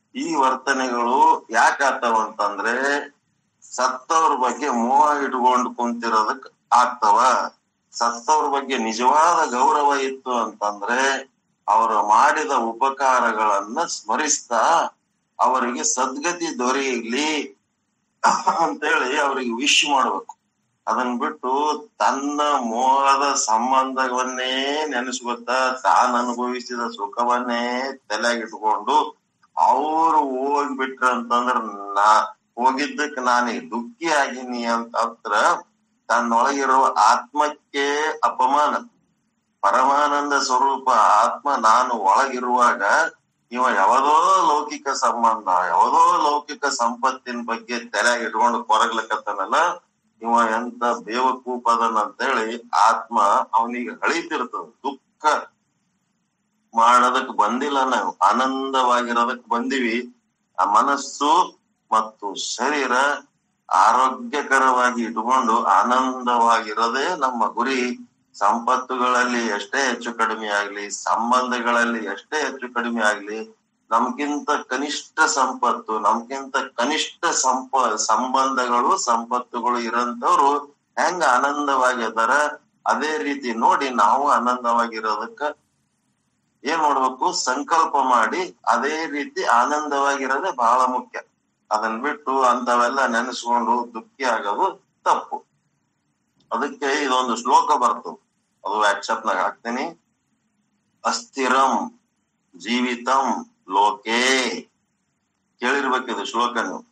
ಈ ವರ್ತನೆಗಳು ಯಾಕಾಗ್ತಾವ ಅಂತಂದ್ರೆ ಸತ್ತವ್ರ ಬಗ್ಗೆ ಮೋಹ ಇಟ್ಕೊಂಡು ಕುಂತಿರೋದಕ್ ಆಗ್ತಾವ. ಸತ್ತವ್ರ ಬಗ್ಗೆ ನಿಜವಾದ ಗೌರವ ಇತ್ತು ಅಂತಂದ್ರೆ ಅವರು ಮಾಡಿದ ಉಪಕಾರಗಳನ್ನ ಸ್ಮರಿಸ್ತಾ ಅವರಿಗೆ ಸದ್ಗತಿ ದೊರೆಯಲಿ ಅಂತೇಳಿ ಅವ್ರಿಗೆ ವಿಶ್ ಮಾಡ್ಬೇಕು. ಅದನ್ ಬಿಟ್ಟು ತನ್ನ ಮೋಹದ ಸಂಬಂಧವನ್ನೇ ನೆನೆಸ್ಕೊತಾ ತಾನು ಅನುಭವಿಸಿದ ಸುಖವನ್ನೇ ತಲೆಗಿಟ್ಕೊಂಡು ಅವ್ರು ಹೋಗ್ಬಿಟ್ರ ಅಂತಂದ್ರ ನಾ ಹೋಗಿದ್ದಕ್ ನಾನೀಗ ದುಃಖಿ ಆಗಿನಿ ಅಂತ ಹತ್ರ ತನ್ನೊಳಗಿರುವ ಆತ್ಮಕ್ಕೆ ಅಪಮಾನ. ಪರಮಾನಂದ ಸ್ವರೂಪ ಆತ್ಮ ನಾನು ಒಳಗಿರುವಾಗ ಇವ ಯಾವದೋ ಲೌಕಿಕ ಸಂಬಂಧ ಯಾವದೋ ಲೌಕಿಕ ಸಂಪತ್ತಿನ ಬಗ್ಗೆ ತಲೆಯಾಗಿ ಇಟ್ಕೊಂಡು ಕೊರಗ್ಲಕತ್ತನಲ್ಲ, ಇವ ಎಂತ ಬೇವಕೂಪದನ್ ಅಂತೇಳಿ ಆತ್ಮ ಅವನಿಗೆ ಹಳಿತಿರ್ತದ. ದುಃಖ ಮಾಡೋದಕ್ ಬಂದಿಲ್ಲ, ನಾವು ಆನಂದವಾಗಿರೋದಕ್ ಬಂದಿವಿ. ಆ ಮನಸ್ಸು ಮತ್ತು ಶರೀರ ಆರೋಗ್ಯಕರವಾಗಿ ಇಟ್ಕೊಂಡು ಆನಂದವಾಗಿರೋದೇ ನಮ್ಮ ಗುರಿ. ಸಂಪತ್ತುಗಳಲ್ಲಿ ಎಷ್ಟೇ ಹೆಚ್ಚು ಕಡಿಮೆ ಆಗ್ಲಿ, ಸಂಬಂಧಗಳಲ್ಲಿ ಎಷ್ಟೇ ಹೆಚ್ಚು ಕಡಿಮೆ ಆಗ್ಲಿ, ನಮ್ಗಿಂತ ಕನಿಷ್ಠ ಸಂಪತ್ತು ನಮ್ಗಿಂತ ಕನಿಷ್ಠ ಸಂಪ ಸಂಬಂಧಗಳು ಸಂಪತ್ತುಗಳು ಇರೋಂಥವ್ರು ಹೆಂಗ ಆನಂದವಾಗಿ ಅದಾರ ಅದೇ ರೀತಿ ನೋಡಿ ನಾವು ಆನಂದವಾಗಿರೋದಕ್ಕ ಏನ್ ಮಾಡ್ಬೇಕು, ಸಂಕಲ್ಪ ಮಾಡಿ ಅದೇ ರೀತಿ ಆನಂದವಾಗಿರೋದೇ ಬಹಳ ಮುಖ್ಯ. ಅದನ್ ಬಿಟ್ಟು ಅಂತವೆಲ್ಲ ನೆನೆಸ್ಕೊಂಡು ದುಃಖಿ ಆಗೋದು ತಪ್ಪು. ಅದಕ್ಕೆ ಇದೊಂದು ಶ್ಲೋಕ ಬರ್ತದೆ, ಅದು ವಾಟ್ಸಪ್ನಾಗ ಹಾಕ್ತೀನಿ. ಅಸ್ಥಿರಂ ಜೀವಿತಂ ಲೋಕೆ, ಕೇಳಿರ್ಬೇಕಿದು ಶ್ಲೋಕ ನೀವು.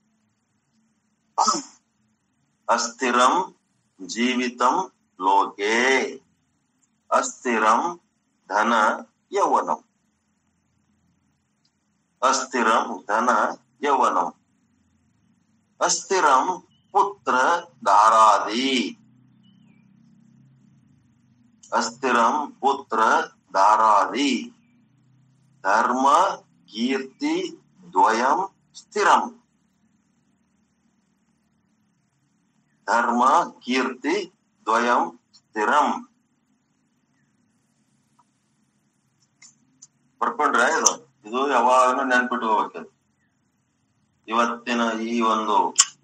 ಅಸ್ಥಿರಂ ಜೀವಿತಂ ಲೋಕೆ ಅಸ್ಥಿರಂ ಧನ ಯೌವನಂ. ಅಸ್ಥಿರಂ ಧನ ಯೌವನಂ ಅಸ್ಥಿರಂ ಪುತ್ರ ದಾರಾದಿ. ಅಸ್ಥಿರಂ ಪುತ್ರ ದಾರಾದಿ ಧರ್ಮ ಕೀರ್ತಿ ದ್ವಯಂ ಸ್ಥಿರಂ. ಧರ್ಮ ಕೀರ್ತಿ ದ್ವಯಂ ಸ್ಥಿರಂ. ಬರ್ಕೊಂಡ್ರೆ ಇದು ಇದು ಯಾವಾಗಲೂ ನೆನ್ಪಿಟ್ಕೋಬೇಕು. ಇವತ್ತಿನ ಈ ಒಂದು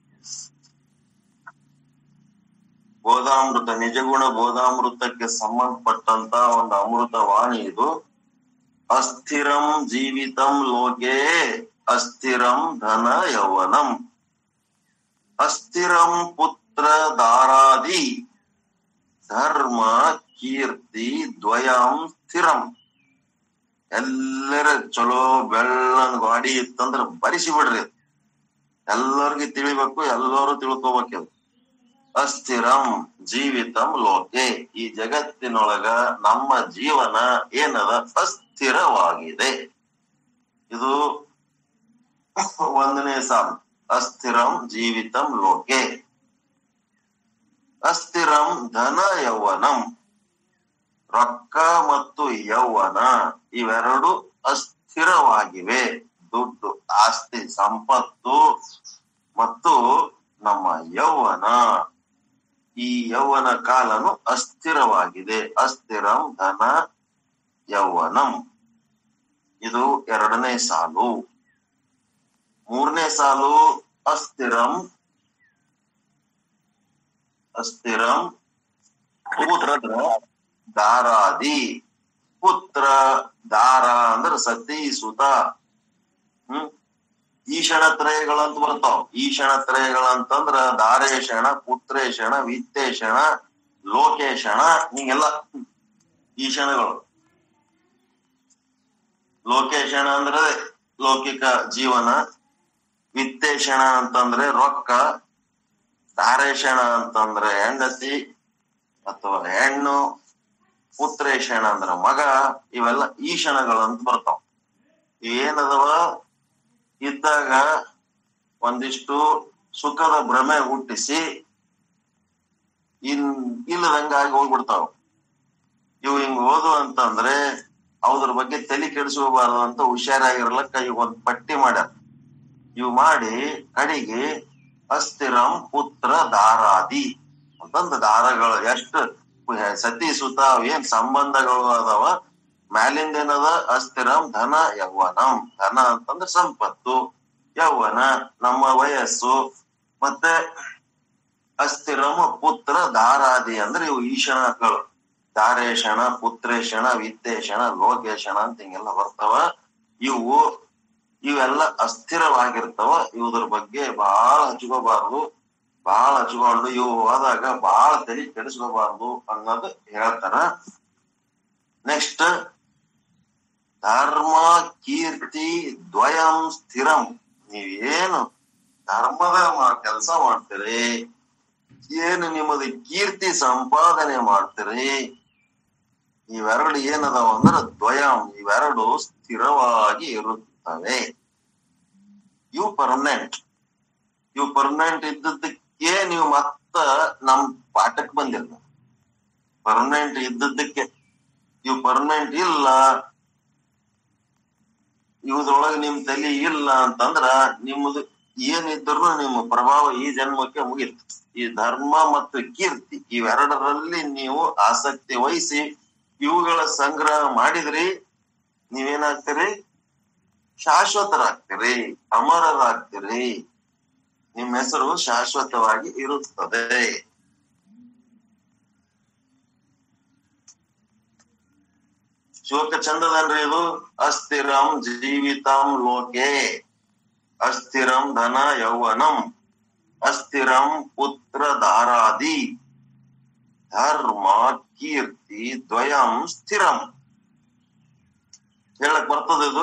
ಬೋಧಾಮೃತ, ನಿಜಗುಣ ಬೋಧಾಮೃತಕ್ಕೆ ಸಂಬಂಧಪಟ್ಟಂತ ಒಂದು ಅಮೃತ ವಾಣಿ ಇದು. ಅಸ್ಥಿರಂ ಜೀವಿತಂ ಲೋಕೆ ಅಸ್ಥಿರಂ ಧನ ಯೌವನಂ ಅಸ್ಥಿರಂ ಪುತ್ರ ದಾರಾದಿ ಧರ್ಮ ಕೀರ್ತಿ ದ್ವಯಂ ಸ್ಥಿರಂ. ಎಲ್ಲರ ಚಲೋ ಬೆಳ್ಳನ್ ಗಾಡಿ ಇತ್ತಂದ್ರ ಬರಿಸಿ ಬಿಡ್ರಿ, ಎಲ್ಲರಿಗೂ ತಿಳಿಬೇಕು, ಎಲ್ಲರೂ ತಿಳ್ಕೊಬೇಕು. ಅಸ್ಥಿರಂ ಜೀವಿತಂ ಲೋಕೆ, ಈ ಜಗತ್ತಿನೊಳಗ ನಮ್ಮ ಜೀವನ ಏನದ ಅಸ್ಥಿರವಾಗಿದೆ. ಇದು ಒಂದನೇ ಸಾಲು. ಅಸ್ಥಿರಂ ಜೀವಿತಂ ಲೋಕೆ ಅಸ್ಥಿರಂ ಧನ ಯೌವನಂ. ರೊಕ್ಕ ಮತ್ತು ಯೌವನ ಇವೆರಡು ಅಸ್ಥಿರವಾಗಿವೆ. ದುಡ್ಡು, ಆಸ್ತಿ, ಸಂಪತ್ತು ಮತ್ತು ನಮ್ಮ ಯೌವನ, ಈ ಯೌವನ ಕಾಲನು ಅಸ್ಥಿರವಾಗಿದೆ. ಅಸ್ಥಿರಂ ಧನ ಯೌವನಂ, ಇದು ಎರಡನೇ ಸಾಲು. ಮೂರನೇ ಸಾಲು ಅಸ್ಥಿರಂ ಅಸ್ಥಿರಂ ಪುತ್ರ ದಾರಾದಿ. ಪುತ್ರ ದಾರ ಅಂದ್ರ ಸತಿ ಸುತ. ಹ್ಮ್ ಈಶಣತ್ರಯಗಳಂತ ಬರ್ತಾವ. ಈಶಣತ್ರಯಗಳಂತಂದ್ರ ದಾರೇಶಣ, ಪುತ್ರೇಶಣ, ವಿತ್ತೇಶಣ, ಲೋಕೇಶಣ, ಹಿಂಗೆಲ್ಲ ಈಶಣಗಳು. ಲೋಕೇಶಣ ಅಂದ್ರೆ ಲೌಕಿಕ ಜೀವನ, ವಿತ್ತೇಶಣ ಅಂತಂದ್ರೆ ರೊಕ್ಕ, ದಾರೇಶಣ ಅಂತಂದ್ರೆ ಹೆಂಡತಿ ಅಥವಾ ಹೆಣ್ಣು, ಪುತ್ರೇಶಣ ಅಂದ್ರ ಮಗ. ಇವೆಲ್ಲ ಈಶಣಗಳಂತ ಬರ್ತಾವ. ಏನದವ, ಇದ್ದಾಗ ಒಂದಿಷ್ಟು ಸುಖದ ಭ್ರಮೆ ಹುಟ್ಟಿಸಿ ಇನ್ ಇಲ್ಲದಂಗಾಗಿ ಹೋಗ್ಬಿಡ್ತಾವ. ಇವು ಹಿಂಗ್ ಓದು ಅಂತಂದ್ರೆ ಅವ್ರ ಬಗ್ಗೆ ತಲೆ ಕೆಡಿಸ್ಕೋಬಾರ್ದು ಅಂತ ಹುಷಾರಾಗಿರ್ಲಕ್ಕ ಇವ್ ಒಂದ್ ಪಟ್ಟಿ ಮಾಡ್ಯಾರ. ಇವ್ ಮಾಡಿ ಕಡೆಗೆ ಅಸ್ಥಿರಂ ಪುತ್ರ ದಾರಾದಿ ಅಂತಂದ ದಾರಗಳು ಎಷ್ಟು ಸತಿ ಸುತ ಏನ್ ಸಂಬಂಧಗಳು ಅದಾವ ಮ್ಯಾಲಿಂದ ಏನದ ಅಸ್ಥಿರಂ ಧನ ಯೌವನಂ. ಧನ ಅಂತಂದ್ರ ಸಂಪತ್ತು, ಯೌವನ ನಮ್ಮ ವಯಸ್ಸು, ಮತ್ತೆ ಅಸ್ಥಿರಂ ಪುತ್ರ ದಾರಾದಿ ಅಂದ್ರೆ ಇವು ಈಶಣಗಳು. ದಾರೇಶಣ, ಪುತ್ರೇಶಣ, ವಿತ್ತೇಶಣ, ಲೋಕೇಶಣ ಅಂತ ಹಿಂಗೆಲ್ಲ ಬರ್ತಾವ. ಇವು ಇವೆಲ್ಲ ಅಸ್ಥಿರವಾಗಿರ್ತಾವ. ಇವುದ್ರ ಬಗ್ಗೆ ಬಹಳ ಹಚ್ಕೋಬಾರ್ದು. ಬಹಳ ಹಚ್ಕೊಂಡು ಇವು ಹೋದಾಗ ಬಹಳ ತಲೆ ಕೆಡಿಸ್ಕೋಬಾರ್ದು ಅನ್ನೋದು ಹೇಳ್ತಾರ. ನೆಕ್ಸ್ಟ್ ಧರ್ಮ ಕೀರ್ತಿ ದ್ವಯಂ ಸ್ಥಿರಂ. ನೀವೇನು ಧರ್ಮದ ಕೆಲಸ ಮಾಡ್ತೀರಿ, ಏನು ನಿಮ್ಮದು ಕೀರ್ತಿ ಸಂಪಾದನೆ ಮಾಡ್ತೀರಿ, ಇವೆರಡು ಏನದಾವ ಅಂದ್ರ ದ್ವಯಂ, ಇವೆರಡು ಸ್ಥಿರವಾಗಿ ಇರುತ್ತವೆ. ಇವು ಪರ್ಮನೆಂಟ್. ಇವು ಪರ್ಮನೆಂಟ್ ಇದ್ದದ್ದಕ್ಕೆ ನೀವು ಮತ್ತ ನಮ್ ಪಾಠಕ್ ಬಂದಿಲ್ಲ. ಪರ್ಮನೆಂಟ್ ಇದ್ದದ್ದಕ್ಕೆ. ಇವು ಪರ್ಮನೆಂಟ್ ಇಲ್ಲ, ಇವುದ್ರೊಳಗೆ ನಿಮ್ ತಲೆ ಇಲ್ಲ ಅಂತಂದ್ರ ನಿಮ್ಮದು ಏನಿದ್ರು ನಿಮ್ಮ ಪ್ರಭಾವ ಈ ಜನ್ಮಕ್ಕೆ ಮುಗಿತು. ಈ ಧರ್ಮ ಮತ್ತು ಕೀರ್ತಿ ಇವೆರಡರಲ್ಲಿ ನೀವು ಆಸಕ್ತಿ ವಹಿಸಿ ಇವುಗಳ ಸಂಗ್ರಹ ಮಾಡಿದ್ರಿ, ನೀವೇನಾಗ್ತೀರಿ? ಶಾಶ್ವತರಾಗ್ತೀರಿ, ಅಮರರಾಗ್ತೀರಿ. ನಿಮ್ಮ ಹೆಸರು ಶಾಶ್ವತವಾಗಿ ಇರುತ್ತದೆ. ಶ್ಲೋಕ ಚಂದದನ್ರಿ ಇದು. ಅಸ್ಥಿರಂ ಜೀವಿತಂ ಲೋಕೆ, ಅಸ್ಥಿರಂ ಧನ ಯೌವನಂ, ಅಸ್ಥಿರಂ ಪುತ್ರ ದಾರಾದಿ, ಧರ್ಮ ಕೀರ್ತಿ ದ್ವಯಂ ಸ್ಥಿರಂ. ಹೇಳಕ್ ಬರ್ತದ ಇದು?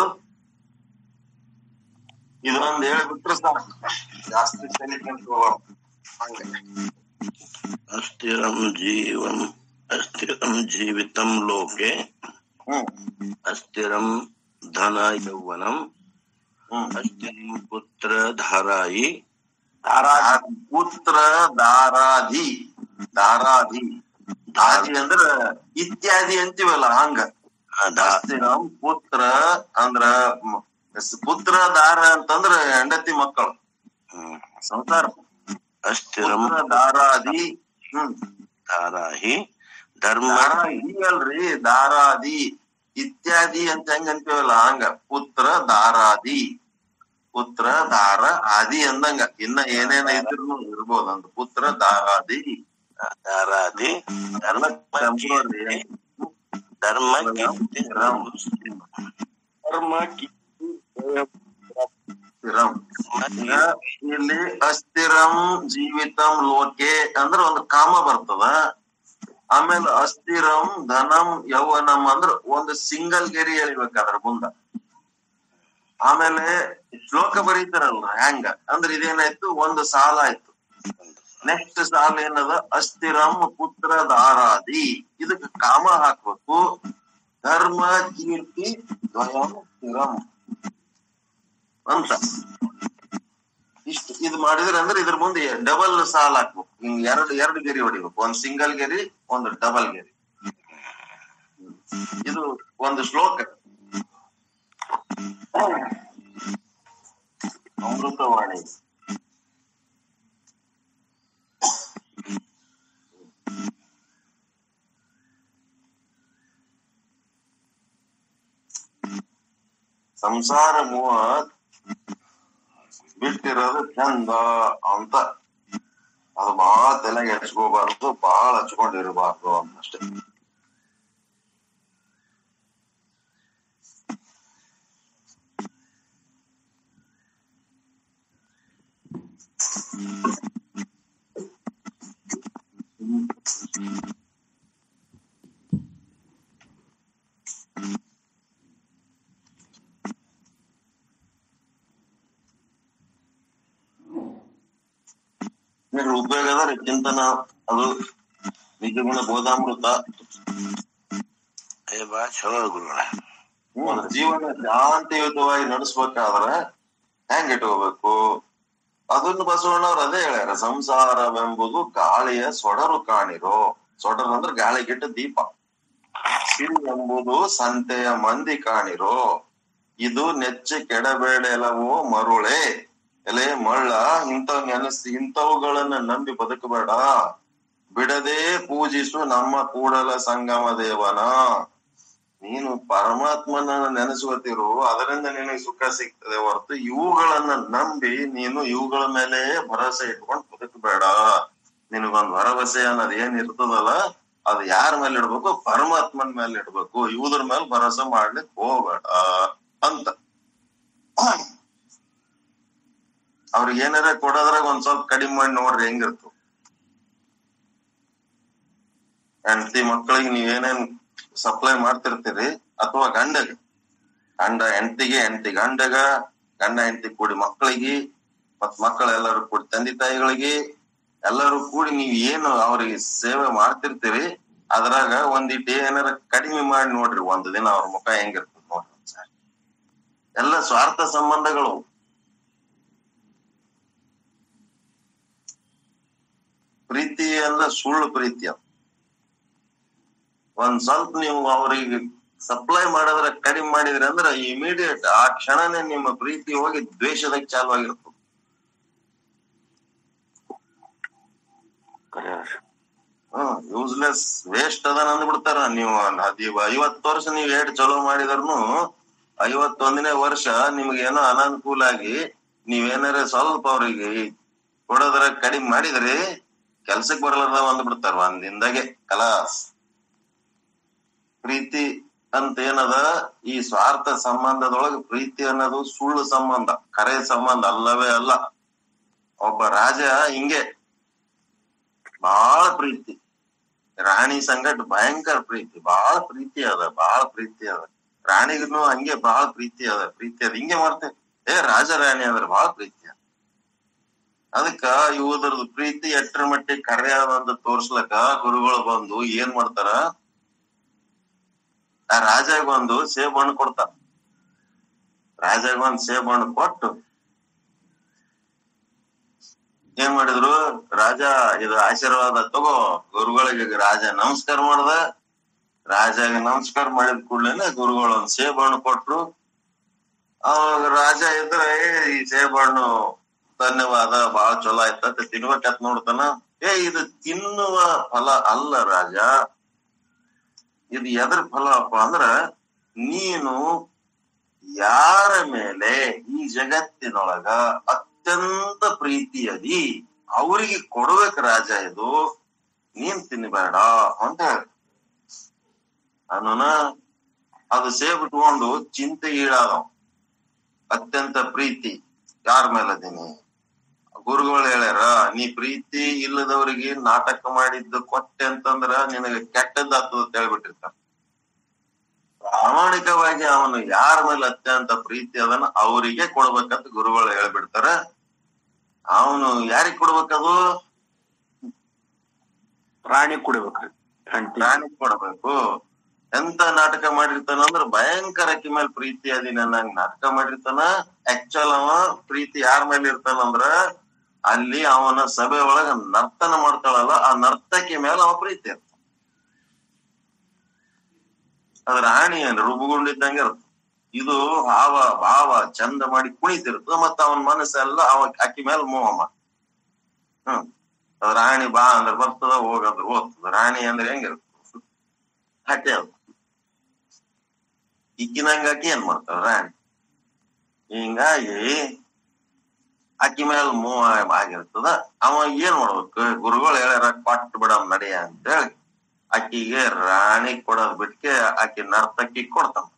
ಇದೊಂದ್ ಹೇಳ್ಬಿಟ್ರೆ ಸಾಕು, ಜಾಸ್ತಿ ತಲೆ ಕೆಡಿಸ್ಕೋಬಾರ್ದು. ಹಂಗೆ ಅಸ್ಥಿರಂ ಜೀವಂ ಅಸ್ಥಿರಂ ಜೀವಿತಂ ಲೋಕೆ, ಹ್ಮ್ ಅಸ್ಥಿರಂ ಧನ ಯೌವನಂ, ಹ್ಮ್ ಅಸ್ಥಿರಂ ಪುತ್ರ ಧಾರಾಯಿ, ಪುತ್ರ ದಾರಾಧಿ. ದಾರಾಧಿ ದಾದಿ ಅಂದ್ರ ಇತ್ಯಾದಿ ಅಂತೀವಲ್ಲ ಹಂಗ. ಅಸ್ಥಿರಂ ಪುತ್ರ ಅಂದ್ರ ಪುತ್ರ ದಾರ ಅಂತಂದ್ರ ಹೆಂಡತಿ ಮಕ್ಕಳು, ಸಂಸಾರ. ಅಸ್ಥಿರಂ ದಾರಾದಿ. ಹ್ಮ್ ಧಾರಾಹಿ ಧರ್ಮ ಅಲ್ರಿ, ದಾರಾದಿ ಇತ್ಯಾದಿ ಅಂತ ಹೆಂಗ ಅಂತೀವಲ್ಲ ಹಂಗ. ಪುತ್ರ ದಾರಾದಿ, ಪುತ್ರ ದಾರ ಆದಿ ಅಂದಂಗ ಇನ್ನ ಏನೇನ ಇದ್ರು ಇರ್ಬೋದಂತ. ಪುತ್ರ ದಾರಾದಿ ದಾರಾದಿ ಧರ್ಮ ಧರ್ಮ ಧರ್ಮ ಸ್ಥಿರಂ. ಇಲ್ಲಿ ಅಸ್ಥಿರಂ ಜೀವಿತಂ ಲೋಕೆ ಅಂದ್ರ ಒಂದು ಕಾಮ ಬರ್ತದ. ಆಮೇಲೆ ಅಸ್ಥಿರಂ ಧನಂ ಯೌವನಂ ಅಂದ್ರ ಒಂದು ಸಿಂಗಲ್ ಗೆರಿ ಹೇಳ್ಬೇಕಾದ್ರ ಮುಂದ. ಆಮೇಲೆ ಶ್ಲೋಕ ಬರೀತಾರಲ್ಲ ಹೆಂಗ ಅಂದ್ರ ಇದೇನಾಯ್ತು, ಒಂದು ಸಾಲ ಆಯ್ತು. ನೆಕ್ಸ್ಟ್ ಸಾಲ ಏನದ? ಅಸ್ಥಿರಂ ಪುತ್ರ ದಾರಾದಿ. ಇದಕ್ ಕಾಮ ಹಾಕ್ಬೇಕು. ಧರ್ಮ ಕೀರ್ತಿ ದ್ವಯಂ ಸ್ಥಿರಂ ಅಂತ ಇಷ್ಟು ಇದು ಮಾಡಿದ್ರೆ ಅಂದ್ರೆ ಇದ್ರ ಮುಂದೆ ಡಬಲ್ ಸಾಲ ಹಾಕ್ಬೇಕು. ಹಿಂಗ್ ಎರಡು ಎರಡು ಗೆರಿ ಹೊಡಿಬೇಕು. ಒಂದ್ ಸಿಂಗಲ್ ಗೆರಿ, ಒಂದು ಡಬಲ್ ಗೆರಿ. ಇದು ಒಂದು ಶ್ಲೋಕ. ಅಮೃತವಾಣಿ. ಸಂಸಾರ ಮೋಹ ಬಿಟ್ಟಿರೋದು ಚಂದ ಅಂತ. ಅದು ಬಹಳ ತಲೆಗೆ ಹಚ್ಕೋಬಾರ್ದು, ಬಹಳ ಹಚ್ಕೊಂಡಿರಬಾರ್ದು ಅಂತಷ್ಟೇ. ಉಪಯೋಗ ಅದ ರೀ ಚಿಂತನ. ಅದು ನಿಜಗುಣ ಬೋಧಾಮೃತ. ಚಲೋ ಗುರುಗಳ. ಹ್ಮ್ ಜೀವನ ಶಾಂತಿಯುತವಾಗಿ ನಡೆಸ್ಬೇಕಾದ್ರ ಹೆಂಗ್ ಇಟ್ಕೋಬೇಕು ಅದನ್ನು ಬಸವಣ್ಣವ್ರ ಅದೇ ಹೇಳ್ಯಾರ. ಸಂಸಾರವೆಂಬುದು ಗಾಳಿಯ ಸೊಡರು ಕಾಣಿರೋ. ಸೊಡರು ಅಂದ್ರೆ ಗಾಳಿಗಿಟ್ಟ ದೀಪ. ಸಿರಿ ಎಂಬುದು ಸಂತೆಯ ಮಂದಿ ಕಾಣಿರೋ. ಇದು ನೆಚ್ಚಿ ಕೆಡಬೇಡೆಲವೋ ಮರುಳೆ. ಎಲೆ ಮಳ್ಳ, ಇಂಥವ್ ನೆನಸಿ ಇಂಥವುಗಳನ್ನ ನಂಬಿ ಬದುಕಬೇಡ. ಬಿಡದೆ ಪೂಜಿಸು ನಮ್ಮ ಕೂಡಲ ಸಂಗಮ ದೇವನ. ನೀನು ಪರಮಾತ್ಮನ ನೆನೆಸುವತಿರು, ಅದರಿಂದ ನಿನಗೆ ಸುಖ ಸಿಗ್ತದೆ ಹೊರತು ಇವುಗಳನ್ನ ನಂಬಿ ನೀನು ಇವುಗಳ ಮೇಲೆ ಭರವಸೆ ಇಟ್ಕೊಂಡು ಬದುಕಬೇಡ. ನಿನಗೊಂದು ಭರವಸೆ ಅನ್ನೋದು ಏನ್ ಇರ್ತದಲ್ಲ, ಅದು ಯಾರ ಮೇಲೆ ಇಡ್ಬೇಕು? ಪರಮಾತ್ಮನ ಮೇಲೆ ಇಡ್ಬೇಕು. ಇವುದ್ರ ಮೇಲೆ ಭರವಸೆ ಮಾಡ್ಲಿಕ್ಕೆ ಹೋಗ್ಬೇಡ ಅಂತ. ಅವ್ರಿಗೆ ಏನಾರ ಕೊಡೋದ್ರಾಗ ಒಂದ್ ಸ್ವಲ್ಪ ಕಡಿಮೆ ಮಾಡಿ ನೋಡ್ರಿ ಹೆಂಗಿರ್ತು. ಹೆಂಡತಿ ಮಕ್ಕಳಿಗೆ ನೀವೇನೇನ್ ಸಪ್ಲೈ ಮಾಡ್ತಿರ್ತೀರಿ, ಅಥವಾ ಗಂಡಗ ಗಂಡ ಹೆಂಡತಿಗೆ, ಹೆಂಡತಿ ಗಂಡಗ, ಗಂಡ ಹೆಂಡತಿ ಕೂಡಿ ಮಕ್ಕಳಿಗೆ, ಮತ್ ಮಕ್ಕಳೆಲ್ಲರೂ ಕೂಡಿ ತಂದೆ ತಾಯಿಗಳಿಗೆ, ಎಲ್ಲರೂ ಕೂಡಿ ನೀವ್ ಏನು ಅವ್ರಿಗೆ ಸೇವೆ ಮಾಡ್ತಿರ್ತೀರಿ, ಅದ್ರಾಗ ಒಂದಿಟ್ಟು ಏನಾರ ಕಡಿಮೆ ಮಾಡಿ ನೋಡ್ರಿ, ಒಂದ್ ದಿನ ಅವ್ರ ಮುಖ ಹೆಂಗಿರ್ತದ ನೋಡ್ರಿ ಸರ್. ಎಲ್ಲ ಸ್ವಾರ್ಥ ಸಂಬಂಧಗಳು. ಪ್ರೀತಿ ಅಂದ್ರೆ ಸುಳ್ಳು ಪ್ರೀತಿ. ಅದು ಒಂದ್ ಸ್ವಲ್ಪ ನೀವು ಅವ್ರಿಗೆ ಸಪ್ಲೈ ಮಾಡೋದ್ರ ಕಡಿಮೆ ಮಾಡಿದ್ರಿ ಅಂದ್ರೆ ಇಮಿಡಿಯೇಟ್ ಆ ಕ್ಷಣನೇ ನಿಮ್ಮ ಪ್ರೀತಿ ಹೋಗಿ ದ್ವೇಷದಾಗ ಚಾಲು ಆಗಿರ್ತದೆ. ಹ್ಮ್ ಯೂಸ್ಲೆಸ್ ವೇಸ್ಟ್ ಅದನ್ನ ಅಂದ್ಬಿಡ್ತಾರ. ನೀವು ಐವತ್ತು ವರ್ಷ ನೀವ್ ಏಟ್ ಚಲೋ ಮಾಡಿದ್ರೂ ಐವತ್ತೊಂದನೇ ವರ್ಷ ನಿಮ್ಗೇನೋ ಅನಾನುಕೂಲ ಆಗಿ ನೀವೇನಾರ ಸ್ವಲ್ಪ ಅವ್ರಿಗೆ ಕೊಡೋದ್ರ ಕಡಿಮೆ ಮಾಡಿದ್ರಿ, ಕೆಲ್ಸಕ್ ಬರಲಾರ್ದ ಅಂದ್ಬಿಡ್ತಾರ ಒಂದ್ ದಿನದಾಗೆ ಕಲಾಸ್. ಪ್ರೀತಿ ಅಂತ ಏನದ, ಈ ಸ್ವಾರ್ಥ ಸಂಬಂಧದೊಳಗೆ ಪ್ರೀತಿ ಅನ್ನೋದು ಸುಳ್ಳು ಸಂಬಂಧ, ಕರೆ ಸಂಬಂಧ ಅಲ್ಲವೇ ಅಲ್ಲ. ಒಬ್ಬ ರಾಜ ಹಿಂಗೆ ಬಾಳ ಪ್ರೀತಿ, ರಾಣಿ ಸಂಗಟ್ ಭಯಂಕರ ಪ್ರೀತಿ, ಬಾಳ ಪ್ರೀತಿ ಅದ, ಬಾಳ ಪ್ರೀತಿ ಅದ. ರಾಣಿಗೂ ಹಂಗೆ ಬಾಳ ಪ್ರೀತಿ ಅದ, ಪ್ರೀತಿ ಅದ. ಹಿಂಗೆ ಮಾಡ್ತೇವೆ, ಏ ರಾಜ ರಾಣಿ ಅಂದ್ರೆ ಬಾಳ ಪ್ರೀತಿ ಅದ. ಅದಕ್ಕ ಇವುದ್ರದ್ದು ಪ್ರೀತಿ ಎಷ್ಟರ ಮಟ್ಟಿಗೆ ಕರೆ ಅದಂತ ತೋರ್ಸ್ಲಕ್ಕ ಗುರುಗಳು ಬಂದು ಏನ್ ಮಾಡ್ತಾರ, ಆ ರಾಜಾಗ ಒಂದು ಸೇಬ್ ಹಣ್ಣು ಕೊಡ್ತಾರ. ರಾಜಾಗ ಒಂದ್ ಸೇಬ್ ಹಣ್ಣು ಕೊಟ್ಟು ಏನ್ ಮಾಡಿದ್ರು, ರಾಜ ಇದು ಆಶೀರ್ವಾದ ತಗೋ ಗುರುಗಳಿಗೆ. ರಾಜ ನಮಸ್ಕಾರ ಮಾಡ್ದ, ರಾಜಾಗ ನಮಸ್ಕಾರ ಮಾಡಿದ ಕೂಡ್ಲೇನೆ ಗುರುಗಳು ಒಂದ್ ಸೇಬ್ ಹಣ್ಣು ಕೊಟ್ರು. ಅವಾಗ ರಾಜ ಇದ್ರೆ ಈ ಸೇಬ್ ಹಣ್ಣು ಧನ್ಯವಾದ, ಬಾಳ ಚಲೋ ಆಯ್ತ ತಿನ್ಬೇಕತ್ ನೋಡ್ತಾನ. ಏ ಇದು ತಿನ್ನುವ ಫಲ ಅಲ್ಲ ರಾಜ, ಇದು ಎದ್ರ ಫಲಪ್ಪ ಅಂದ್ರ ನೀನು ಯಾರ ಮೇಲೆ ಈ ಜಗತ್ತಿನೊಳಗ ಅತ್ಯಂತ ಪ್ರೀತಿ ಅದಿ ಅವ್ರಿಗೆ ಕೊಡ್ಬೇಕ ರಾಜ, ಇದು ನೀನ್ ತಿನ್ಬೇಡ ಅಂತ ಹೇಳ. ಅನ್ನೋನ ಅದು ಸೇಬ್ ಇಟ್ಕೊಂಡು ಚಿಂತೆ ಈಡಾದವ. ಅತ್ಯಂತ ಪ್ರೀತಿ ಯಾರ ಮೇಲದೀನಿ? ಗುರುಗಳು ಹೇಳ್ಯಾರ, ನೀ ಪ್ರೀತಿ ಇಲ್ಲದವ್ರಿಗೆ ನಾಟಕ ಮಾಡಿದ್ದು ಕೊಟ್ಟೆ ಅಂತಂದ್ರ ನಿನಗೆ ಕೆಟ್ಟದ್ದಾಗ್ತದ ಅಂತ ಹೇಳ್ಬಿಟ್ಟಿರ್ತಾರ. ಪ್ರಾಮಾಣಿಕವಾಗಿ ಅವನು ಯಾರ ಮೇಲೆ ಅತ್ಯಂತ ಪ್ರೀತಿ ಅದನ್ನ ಅವರಿಗೆ ಕೊಡ್ಬೇಕಂತ ಗುರುಗಳು ಹೇಳ್ಬಿಡ್ತಾರ. ಅವನು ಯಾರಿಗ್ ಕೊಡ್ಬೇಕದು? ರಾಣಿ ಕೊಡ್ಬೇಕ್ರಿ, ರಾಣಿ ಕೊಡ್ಬೇಕು. ಎಂತ ನಾಟಕ ಮಾಡಿರ್ತಾನ ಅಂದ್ರ ಭಯಂಕರ ಅಕ್ಕಿ ಮೇಲೆ ಪ್ರೀತಿ ಅದೀನಿ ಅನ್ನಂಗ್ ನಾಟಕ ಮಾಡಿರ್ತಾನ. ಆಕ್ಚುಲ್ ಅವ ಪ್ರೀತಿ ಯಾರ ಮೇಲೆ ಇರ್ತಾನಂದ್ರ ಅಲ್ಲಿ ಅವನ ಸಭೆ ಒಳಗ ನರ್ತನ ಮಾಡ್ತಾಳಲ್ಲ, ಆ ನರ್ತಕಿ ಮೇಲೆ ಅವ ಪ್ರೀತಿ ಇರ್ತಾನ. ಅದ್ರ ರಾಣಿ ಏನ್ ರುಬುಗೊಂಡಿದ್ದಂಗೆ ಇರ್ತದ. ಇದು ಹಾವ ಭಾವ ಚಂದ ಮಾಡಿ ಕುಣಿತಿರ್ತದ, ಮತ್ತ ಅವನ ಮನಸ್ಸೆಲ್ಲ ಅವ ಅಕ್ಕಿ ಮೇಲೆ ಮೋಹ ಮಾಡ. ಹ್ಮ್ ಅದ್ ರಾಣಿ ಬಾ ಅಂದ್ರೆ ಬರ್ತದ, ಹೋಗಂದ್ರೆ ಹೋಗ್ತದ. ರಾಣಿ ಅಂದ್ರೆ ಹೆಂಗಿರ್ತದ, ಹಾಕಿ ಅದ ಇಕ್ಕಿನಂಗ ಅಕ್ಕಿ ಏನ್ ಮಾಡ್ತಾಳ ರಾಣಿ. ಹಿಂಗಾಗಿ ಅಕ್ಕಿ ಮೇಲೆ ಮೋಹ ಆಗಿರ್ತದ. ಅವ ಏನ್ ಮಾಡ್ಬೇಕು, ಗುರುಗಳು ಹೇಳ್ಯಾರ ಕೊಟ್ಟು ಬಿಡ ನಡಿಯ ಅಂತ ಹೇಳಿ ಅಕ್ಕಿಗೆ ರಾಣಿ ಕೊಡೋದ್ ಬಿಟ್ಕೆ ಆಕಿ ನರ್ತಕಿ ಕೊಡ್ತಾನ.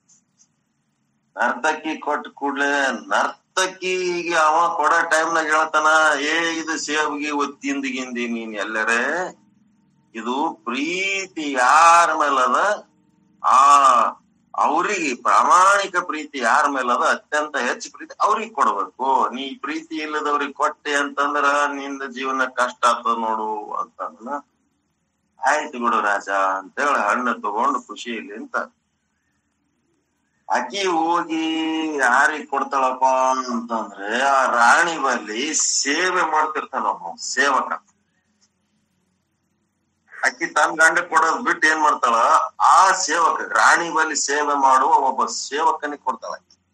ನರ್ತಕಿ ಕೊಟ್ಟ ಕೂಡ್ಲೆ ನರ್ತಕಿಗೆ ಅವ ಕೊಡೋ ಟೈಮ್ನಾಗ ಹೇಳ್ತಾನ, ಏ ಇದು ಸೇಬ್ಗಿ ಒತ್ತಿಂದಿಗಿಂದಿ ನೀನ್ ಎಲ್ಲರೇ, ಇದು ಪ್ರೀತಿ ಯಾರ ಮೇಲದ ಆ ಅವ್ರಿಗೆ ಪ್ರಾಮಾಣಿಕ ಪ್ರೀತಿ ಯಾರ ಮೇಲದ ಅತ್ಯಂತ ಹೆಚ್ಚು ಪ್ರೀತಿ ಅವ್ರಿಗೆ ಕೊಡ್ಬೇಕು. ನೀ ಪ್ರೀತಿ ಇಲ್ಲದವ್ರಿಗೆ ಕೊಟ್ಟೆ ಅಂತಂದ್ರ ನಿಂದ ಜೀವನ ಕಷ್ಟ ಆಗ್ತದ ನೋಡು ಅಂತಂದ್ರ, ಆಯ್ತು ಬಿಡು ರಾಜ ಅಂತೇಳಿ ಹಣ್ಣು ತಗೊಂಡು ಖುಷಿಯಲ್ಲಿ ಅಂತ ಅಕ್ಕಿ ಹೋಗಿ ಯಾರಿಗ್ ಕೊಡ್ತಾಳಪ್ಪ ಅಂತಂದ್ರೆ ಆ ರಾಣಿ ಬಲ್ಲಿ ಸೇವೆ ಮಾಡ್ತಿರ್ತಾನ ಒಬ್ಬ ಸೇವಕ. ಅಕ್ಕಿ ತನ್ ಗಂಡ ಕೊಡೋದ್ ಬಿಟ್ಟು ಏನ್ ಮಾಡ್ತಾಳ, ಆ ಸೇವಕ ರಾಣಿ ಬಲ್ಲಿ ಸೇವೆ ಮಾಡುವ ಒಬ್ಬ ಸೇವಕನಿಗೆ ಕೊಡ್ತಾಳ.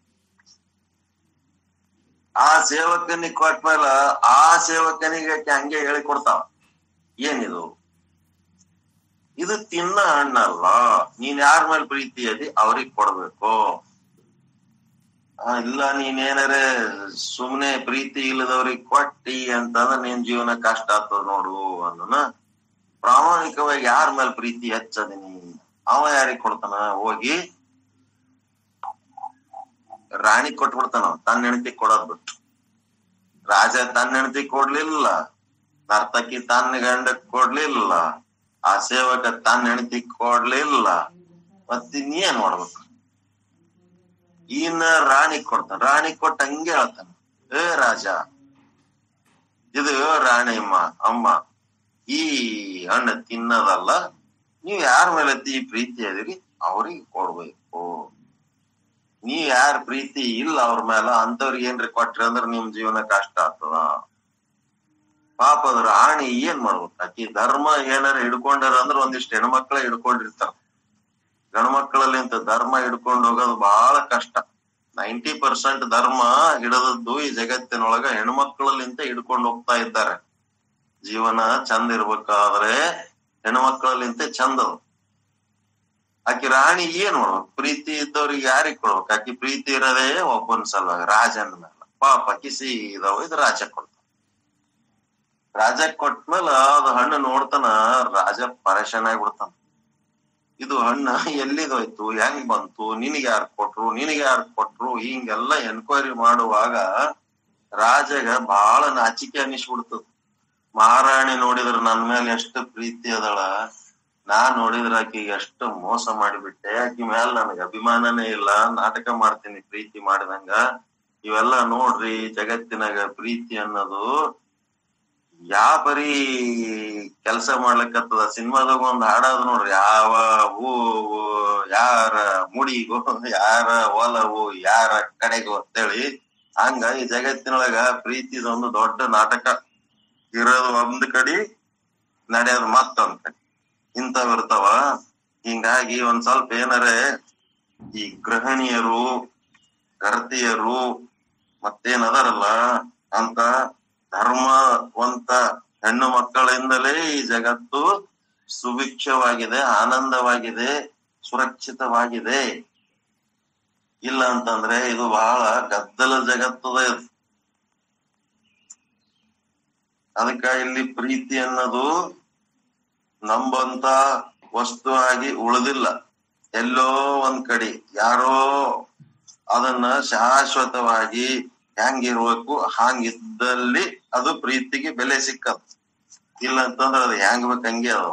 ಆ ಸೇವಕನಿಗೆ ಕೊಟ್ಮೇಲೆ ಆ ಸೇವಕನಿಗೆ ಹಂಗೆ ಹೇಳಿ ಕೊಡ್ತಾಳ, ಏನಿದು ಇದು ತಿನ್ನ ಹಣ್ಣಲ್ಲ. ನೀನ್ ಯಾರ ಮೇಲೆ ಪ್ರೀತಿ ಅದಿ ಅವ್ರಿಗೆ ಕೊಡ್ಬೇಕು. ಇಲ್ಲ ನೀನೇನಾರೆ ಸುಮ್ನೆ ಪ್ರೀತಿ ಇಲ್ಲದವ್ರಿಗೆ ಕೊಟ್ಟಿ ಅಂತಂದ್ರ ನಿನ್ ಜೀವನ ಕಷ್ಟ ಆಗ್ತದ ನೋಡು ಅನ್ನೋನ. ಪ್ರಾಮಾಣಿಕವಾಗಿ ಯಾರ ಮೇಲೆ ಪ್ರೀತಿ ಹೆಚ್ಚದೀನಿ ಅವ ಯಾರಿಗ್ ಕೊಡ್ತಾನ? ಹೋಗಿ ರಾಣಿ ಕೊಟ್ಬಿಡ್ತಾನ, ತನ್ನ ಹೆಂಡತಿ ಕೊಡೋದ್ ಬಿಟ್ಟು. ರಾಜ ತನ್ನ ಹೆಂಡತಿ ಕೊಡ್ಲಿಲ್ಲ, ನರ್ತಕಿ ತನ್ನ ಗಂಡಕ್ ಕೊಡ್ಲಿಲ್ಲ, ಆ ಸೇವಕ ತನ್ನ ಹೆಂಡತಿ ಕೊಡ್ಲಿಲ್ಲ. ಮತ್ತಿನ್ನೇನ್ ಮಾಡ್ಬೇಕು? ಇನ್ನ ರಾಣಿ ಕೊಡ್ತಾನ. ರಾಣಿ ಕೊಟ್ಟ ಹಂಗೆ ಹೇಳ್ತಾನ, ಏ ರಾಜ, ಇದು ರಾಣಿಮ್ಮ ಅಮ್ಮ, ಈ ಹಣ್ಣು ತಿನ್ನೋದಲ್ಲ, ನೀವ್ ಯಾರ ಮೇಲೆ ಅತಿ ಪ್ರೀತಿ ಅದಿರಿ ಅವ್ರಿಗೆ ಕೊಡ್ಬೇಕು. ನೀವ್ ಯಾರ ಪ್ರೀತಿ ಇಲ್ಲ ಅವ್ರ ಮೇಲೆ ಅಂತವ್ರಿಗೆ ಏನ್ರಿ ಕೊಟ್ರಿ ಅಂದ್ರ ನಿಮ್ ಜೀವನ ಕಷ್ಟ ಆಗ್ತದ. ಪಾಪ ಅದ್ರ ರಾಣಿ ಏನ್ ಮಾಡ್ಬೇಕು? ಆಕಿ ಧರ್ಮ ಏನಾರ ಹಿಡ್ಕೊಂಡಾರ ಅಂದ್ರ ಒಂದಿಷ್ಟು ಹೆಣ್ಮಕ್ಳ ಹಿಡ್ಕೊಂಡಿರ್ತಾರ. ಗಂಡ್ಮಕ್ಳಲ್ಲಿ ಇಂತ ಧರ್ಮ ಹಿಡ್ಕೊಂಡ್ ಹೋಗೋದು ಬಹಳ ಕಷ್ಟ. ನೈಂಟಿ ಪರ್ಸೆಂಟ್ ಧರ್ಮ ಹಿಡದದ್ದು ಈ ಜಗತ್ತಿನೊಳಗ ಹೆಣ್ಮಕ್ಳಲ್ಲಿಂತ ಹಿಡ್ಕೊಂಡು ಹೋಗ್ತಾ ಇದ್ದಾರೆ. ಜೀವನ ಚಂದ ಇರ್ಬೇಕಾದ್ರೆ ಹೆಣ್ಮಕ್ಳಲ್ಲಿಂತ ಚಂದ. ಆಕಿ ರಾಣಿ ಏನ್ ಮಾಡ್ಬೇಕು? ಪ್ರೀತಿ ಇದ್ದವ್ರಿಗೆ ಯಾರಿಗ್ ಕೊಡ್ಬೇಕು? ಆಕಿ ಪ್ರೀತಿ ಇರೋದೇ ಒಬ್ಬನ ಸಲುವಾಗಿ, ರಾಜನ ಮೇಲೆ. ಪಾಪ ಆಕಿ ಸೀದವ ಇದು ರಾಜ ಕೊಡ್ತಾನ. ರಾಜ ಕೊಟ್ಮೇಲ ಅದು ಹಣ್ಣು ನೋಡ್ತಾನ, ರಾಜ ಪರೇಶಾನ್ ಆಗ್ಬಿಡ್ತಾನ. ಇದು ಹಣ್ಣ ಎಲ್ಲಿದೋಯ್ತು, ಹೆಂಗ್ ಬಂತು, ನಿನಗೆ ಯಾರು ಕೊಟ್ರು, ನಿನಗೆ ಯಾರು ಕೊಟ್ರು, ಹಿಂಗೆಲ್ಲ ಎನ್ಕ್ವೈರಿ ಮಾಡುವಾಗ ರಾಜಗ ಬಹಳ ನಾಚಿಕೆ ಅನ್ನಿಸ್ಬಿಡ್ತದ. ಮಹಾರಾಣಿ ನೋಡಿದ್ರ ನನ್ ಮೇಲೆ ಎಷ್ಟು ಪ್ರೀತಿ ಅದಳ, ನಾನ್ ನೋಡಿದ್ರ ಆಕಿಗೆ ಎಷ್ಟು ಮೋಸ ಮಾಡಿಬಿಟ್ಟೆ, ಆಕಿ ಮ್ಯಾಲ ನನಗ ಅಭಿಮಾನನೇ ಇಲ್ಲ, ನಾಟಕ ಮಾಡ್ತೀನಿ ಪ್ರೀತಿ ಮಾಡಿದಂಗ. ಇವೆಲ್ಲ ನೋಡ್ರಿ, ಜಗತ್ತಿನಾಗ ಪ್ರೀತಿ ಅನ್ನೋದು ಯಾವ ಬರೀ ಕೆಲ್ಸ ಮಾಡ್ಲಿಕ್ಕತ್ತದ. ಸಿನಿಮಾದಾಗ ಒಂದ್ ಹಾಡಾದ ನೋಡ್ರಿ, ಯಾವ ಹೂವು ಯಾರ ಮುಡಿಗೋ, ಯಾರ ಹೊಲವು ಯಾರ ಕಡೆಗೋ ಅಂತೇಳಿ. ಹಂಗ ಈ ಜಗತ್ತಿನೊಳಗ ಪ್ರೀತಿದೊಂದು ದೊಡ್ಡ ನಾಟಕ. ಇರೋದು ಒಂದ್ ಕಡೆ, ನಡೆಯೋದು ಮತ್ತೊಂದ್ ಕಡೆ, ಇಂಥವ್ ಇರ್ತಾವ. ಹಿಂಗಾಗಿ ಒಂದ್ ಸ್ವಲ್ಪ ಏನಾರೆ ಈ ಗೃಹಿಣಿಯರು, ಗರ್ತಿಯರು ಮತ್ತೇನದಾರಲ್ಲ ಅಂತ ಧರ್ಮವಂತ ಹೆಣ್ಣು ಮಕ್ಕಳಿಂದಲೇ ಈ ಜಗತ್ತು ಸುಭಿಕ್ಷವಾಗಿದೆ, ಆನಂದವಾಗಿದೆ, ಸುರಕ್ಷಿತವಾಗಿದೆ. ಇಲ್ಲ ಅಂತಂದ್ರೆ ಇದು ಬಹಳ ಗದ್ದಲ ಜಗತ್ತದ. ಅದಕ್ಕ ಇಲ್ಲಿ ಪ್ರೀತಿ ಅನ್ನೋದು ನಂಬಂತ ವಸ್ತು ಆಗಿ ಉಳಿದಿಲ್ಲ. ಎಲ್ಲೋ ಒಂದ್ ಕಡೆ ಯಾರೋ ಅದನ್ನ ಶಾಶ್ವತವಾಗಿ ಹೆಂಗಿರ್ಬೇಕು ಹಂಗಿದ್ದಲ್ಲಿ ಅದು ಪ್ರೀತಿಗೆ ಬೆಲೆ ಸಿಕ್ಕದ. ಇಲ್ಲ ಅಂತಂದ್ರ ಅದು ಹೆಂಗ್ ಬೇಕ್ ಹಂಗೆ ಅದ.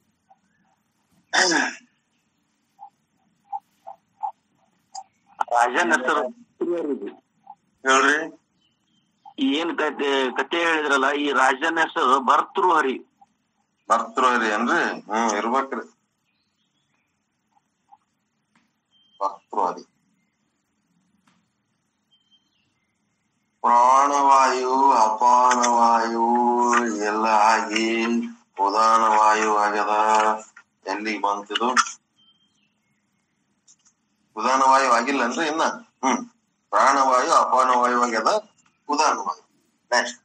ರಾಜನ ಹೆಸರು ಹೇಳ್ರಿ. ಏನ್ ಕತೆ ಕತೆ ಹೇಳಿದ್ರಲ್ಲ, ಈ ರಾಜನ ಹೆಸರು ಭರ್ತೃಹರಿ. ಭರ್ತೃಹರಿ ಏನ್ರಿ? ಹ್ಮ್ ಇರ್ಬೇಕ್ರಿ, ಭರ್ತೃಹರಿ. ಪ್ರಾಣವಾಯು, ಅಪಾನವಾಯು ಎಲ್ಲ ಆಗಿ ಉದಾನ ವಾಯು ಆಗ್ಯದ. ಎಲ್ಲಿಗೆ ಬಂತಿದು? ಉದಾನ ವಾಯು ಆಗಿಲ್ಲನ್ರಿ ಇನ್ನ. ಹ್ಮ್ ಪ್ರಾಣವಾಯು, ಅಪಾನವಾಯು ಆಗ್ಯದ, ಉದಾನ ವಾಯು. ನೆಕ್ಸ್ಟ್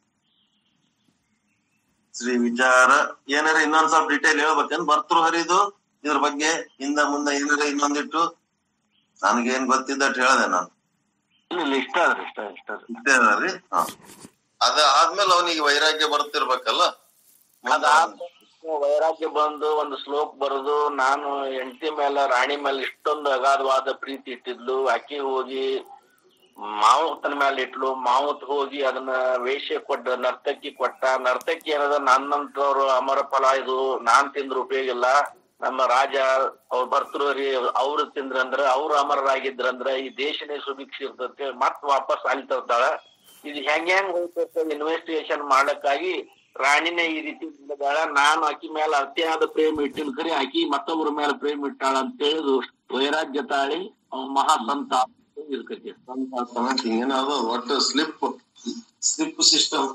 ಶ್ರೀ ವಿಚಾರ. ಏನಾರ ಇನ್ನೊಂದ್ ಸ್ವಲ್ಪ ಡಿಟೇಲ್ ಹೇಳ್ಬೇಕೇನ್ ಭರ್ತೃಹರಿದು? ಇದ್ರ ಬಗ್ಗೆ ಹಿಂದ ಮುಂದೆ ಏನಾರ ಇನ್ನೊಂದಿಟ್ಟು ನನ್ಗೇನ್ ಗೊತ್ತಿದ್ದಟ್ ಹೇಳ್ದೆ ನಾನು. ಇಷ್ಟ ಅದ್ರಿ ಇಷ್ಟ ಇಷ್ಟ ಇಷ್ಟೇ ಅದ್ರಿ. ಹ ಅದ ಆದ್ಮೇಲೆ ಅವನಿಗೆ ವೈರಾಗ್ಯ ಬರ್ತಿರ್ಬೇಕಲ್ಲ. ವೈರಾಗ್ಯ ಬಂದು ಒಂದು ಶ್ಲೋಕ ಬರುದು, ನಾನು ಹೆಂಡತಿ ಮೇಲೆ, ರಾಣಿ ಮೇಲೆ ಇಷ್ಟೊಂದು ಅಗಾಧವಾದ ಪ್ರೀತಿ ಇಟ್ಟಿದ್ಲು, ಆಕಿ ಹೋಗಿ ಮಾವುತನ ಮೇಲೆ ಇಟ್ಲು, ಮಾವುತ್ ಹೋಗಿ ಅದನ್ನ ವೇಷ್ಯ ಕೊಟ್ಟ, ನರ್ತಕಿ ಕೊಟ್ಟ. ನರ್ತಕಿ ಏನದ, ನನ್ನಂತವ್ರು ಅಮರ ಫಲ ಇದು, ನಾನ್ ತಿಂದ್ರ ಉಪಯೋಗ ಇಲ್ಲ, ನಮ್ಮ ರಾಜ ಅವ್ರ ಭರ್ತೃಹರಿ ಅವ್ರು ತಿಂದ್ರಂದ್ರ ಅವ್ರು ಅಮರರಾಗಿದ್ರಂದ್ರ ಈ ದೇಶನೇ ಸುಭಿಕ್ಷೆ ಇರ್ತೈತಿ, ಮತ್ ವಾಪಸ್ ಅಲ್ಲಿ ತರ್ತಾಳ. ಇದು ಹೆಂಗ್ ಹೆಂಗ್ ಹೋಗ್ತೈತೆ ಇನ್ವೆಸ್ಟಿಗೇಷನ್ ಮಾಡಕ್ಕಾಗಿ ರಾಣಿನೇ ಈ ರೀತಿ ಇದ್ದಾಳ. ನಾನು ಆಕಿ ಮೇಲೆ ಅತಿಯಾದ ಪ್ರೇಮ ಇಟ್ಟಿನ ಕರಿ ಆಕಿ ಮತ್ತೊಬ್ಬರ ಮೇಲೆ ಪ್ರೇಮ ಇಟ್ಟಾಳ ಅಂತ ಹೇಳಿದು ವೈರಾಗ್ಯ ತಾಳಿ ಮಹಾ ಸಂತ ಇರ್ಕತಿ. ಏನಾದ್ರು ಒಟ್ಟು ಸ್ಲಿಪ್ ಸ್ಲಿಪ್ ಸಿಸ್ಟಮ್.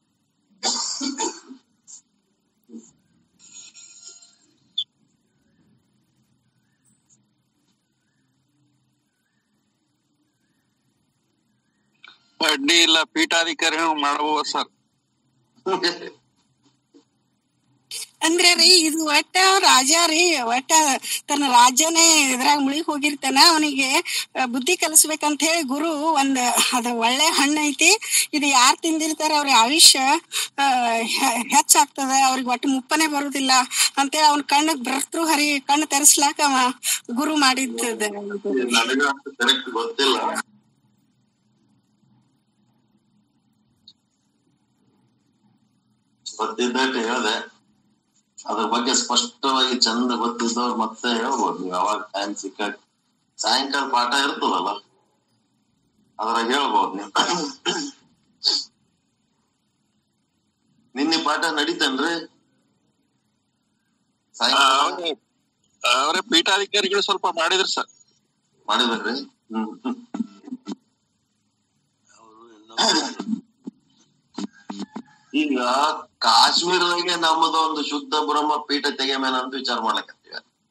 ಅಡ್ಡಿ ಇಲ್ಲ, ಪೀಠಾಧಿಕಾರಿ ಮಾಡಬಹುದು ಸರ್. ಅಂದ್ರೆ ರೀ ಇದು ಒಟ್ಟ ರಾಜ ರೀ ಒಟ್ಟ ತನ್ನ ರಾಜ್ಯನೇ ಇದ್ರಾಗ ಮುಳುಗಿ ಹೋಗಿರ್ತಾನ. ಅವನಿಗೆ ಬುದ್ಧಿ ಕಲಿಸ್ಬೇಕಂತ ಹೇಳಿ ಗುರು ಒಂದ್ ಅದ ಒಳ್ಳೆ ಹಣ್ಣು ಐತಿ, ಇದು ಯಾರ್ ತಿಂದಿರ್ತಾರ ಅವ್ರ ಆಯುಷ್ಯ ಹೆಚ್ಚಾಗ್ತದ, ಅವ್ರಿಗೆ ಒಟ್ಟು ಮುಪ್ಪನೆ ಬರುದಿಲ್ಲ ಅಂತೇಳಿ ಅವ್ನ ಕಣ್ಣಿಗೆ ಭರ್ತೃ ಹರಿ ಕಣ್ಣು ತೆರೆಸ್ಲಾಕ ಅವ ಗುರು ಮಾಡಿದ್ದ. ನನಗ ಕರೆಕ್ಟ್ ಗೊತ್ತಿಲ್ಲ. ಗೊತ್ತಿದ್ದಕ್ಕೆ ಹೇಳ್ದೆ, ಅದ್ರ ಬಗ್ಗೆ ಸ್ಪಷ್ಟವಾಗಿ ಚಂದ ಗೊತ್ತಿದ್ದವ್ರು ಮತ್ತೆ ಹೇಳ್ಬೋದು ನೀವು. ಯಾವಾಗ ಟೈಮ್ ಸಿಕ್ಕಾಗ ಸಾಯಂಕಾಲ ಪಾಠ ಇರ್ತದಲ್ಲ ಅದ್ರಾಗ ಹೇಳ್ಬೋದು ನೀವು. ನಿನ್ನೆ ಪಾಠ ನಡೀತೇನ್ರಿ? ಅವರೇ ಪೀಠಾಧಿಕಾರಿಗಳು ಸ್ವಲ್ಪ ಮಾಡಿದ್ರು ಸರ್. ಮಾಡಿದ್ರಿ? ಹ್ಮ್. ಈಗ ಕಾಶ್ಮೀರದಾಗೆ ನಮ್ಮದು ಒಂದು ಶುದ್ಧ ಬ್ರಹ್ಮ ಪೀಠ ತೆಗೆಮೇನ ಅಂತ ವಿಚಾರ ಮಾಡ್ಲಕತ್ತೀವಿ.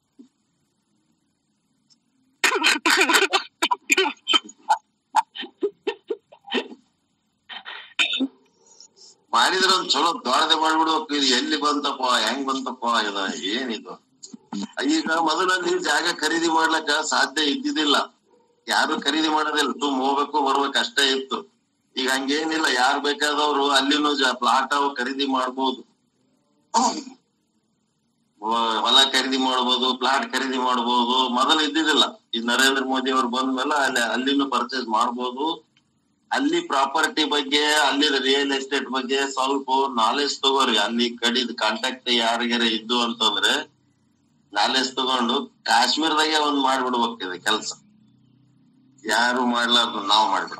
ಮಾಡಿದ್ರೆ ಒಂದ್ ಚಲೋ ದೊಡ್ಡದೆ ಮಾಡ್ಬಿಡ್ಬೇಕು. ಇದು ಎಲ್ಲಿ ಬಂತಪ್ಪ, ಹೆಂಗ್ ಬಂತಪ್ಪ, ಇದ ಏನಿದು? ಈಗ ಮೊದಲಲ್ಲಿ ಜಾಗ ಖರೀದಿ ಮಾಡ್ಲಕ್ಕ ಸಾಧ್ಯ ಇದ್ದಿದ್ದಿಲ್ಲ, ಯಾರು ಖರೀದಿ ಮಾಡೋದಿಲ್ಲ, ತುಂಬ ಹೋಗ್ಬೇಕು ಬರ್ಬೇಕು ಅಷ್ಟೇ ಇತ್ತು. ಈಗ ಹಂಗೇನಿಲ್ಲ, ಯಾರು ಬೇಕಾದವ್ರು ಅಲ್ಲಿನೂ ಪ್ಲಾಟ್ ಅವು ಖರೀದಿ ಮಾಡ್ಬೋದು, ಹೊಲ ಖರೀದಿ ಮಾಡ್ಬೋದು, ಪ್ಲಾಟ್ ಖರೀದಿ ಮಾಡ್ಬೋದು. ಮೊದಲು ಇದ್ದಿದ್ದಿಲ್ಲ. ಈ ನರೇಂದ್ರ ಮೋದಿ ಅವ್ರು ಬಂದ್ಮೇಲೆ ಅಲ್ಲಿ ಅಲ್ಲಿನೂ ಪರ್ಚೇಸ್ ಮಾಡ್ಬೋದು. ಅಲ್ಲಿ ಪ್ರಾಪರ್ಟಿ ಬಗ್ಗೆ, ಅಲ್ಲಿ ರಿಯಲ್ ಎಸ್ಟೇಟ್ ಬಗ್ಗೆ ಸ್ವಲ್ಪ ನಾಲೆಜ್ ತಗೋರಿ. ಅಲ್ಲಿ ಕಡಿದ ಕಾಂಟ್ಯಾಕ್ಟ್ ಯಾರಿಗಾರ ಇದ್ದು ಅಂತಂದ್ರೆ ನಾಲೆಜ್ ತಗೊಂಡು ಕಾಶ್ಮೀರದಾಗೆ ಒಂದ್ ಮಾಡ್ಬಿಡ್ಬೇಕಿದೆ ಕೆಲ್ಸ. ಯಾರು ಮಾಡ್ಲಾರ್ದು ನಾವ್ ಮಾಡ್ಬಿಡ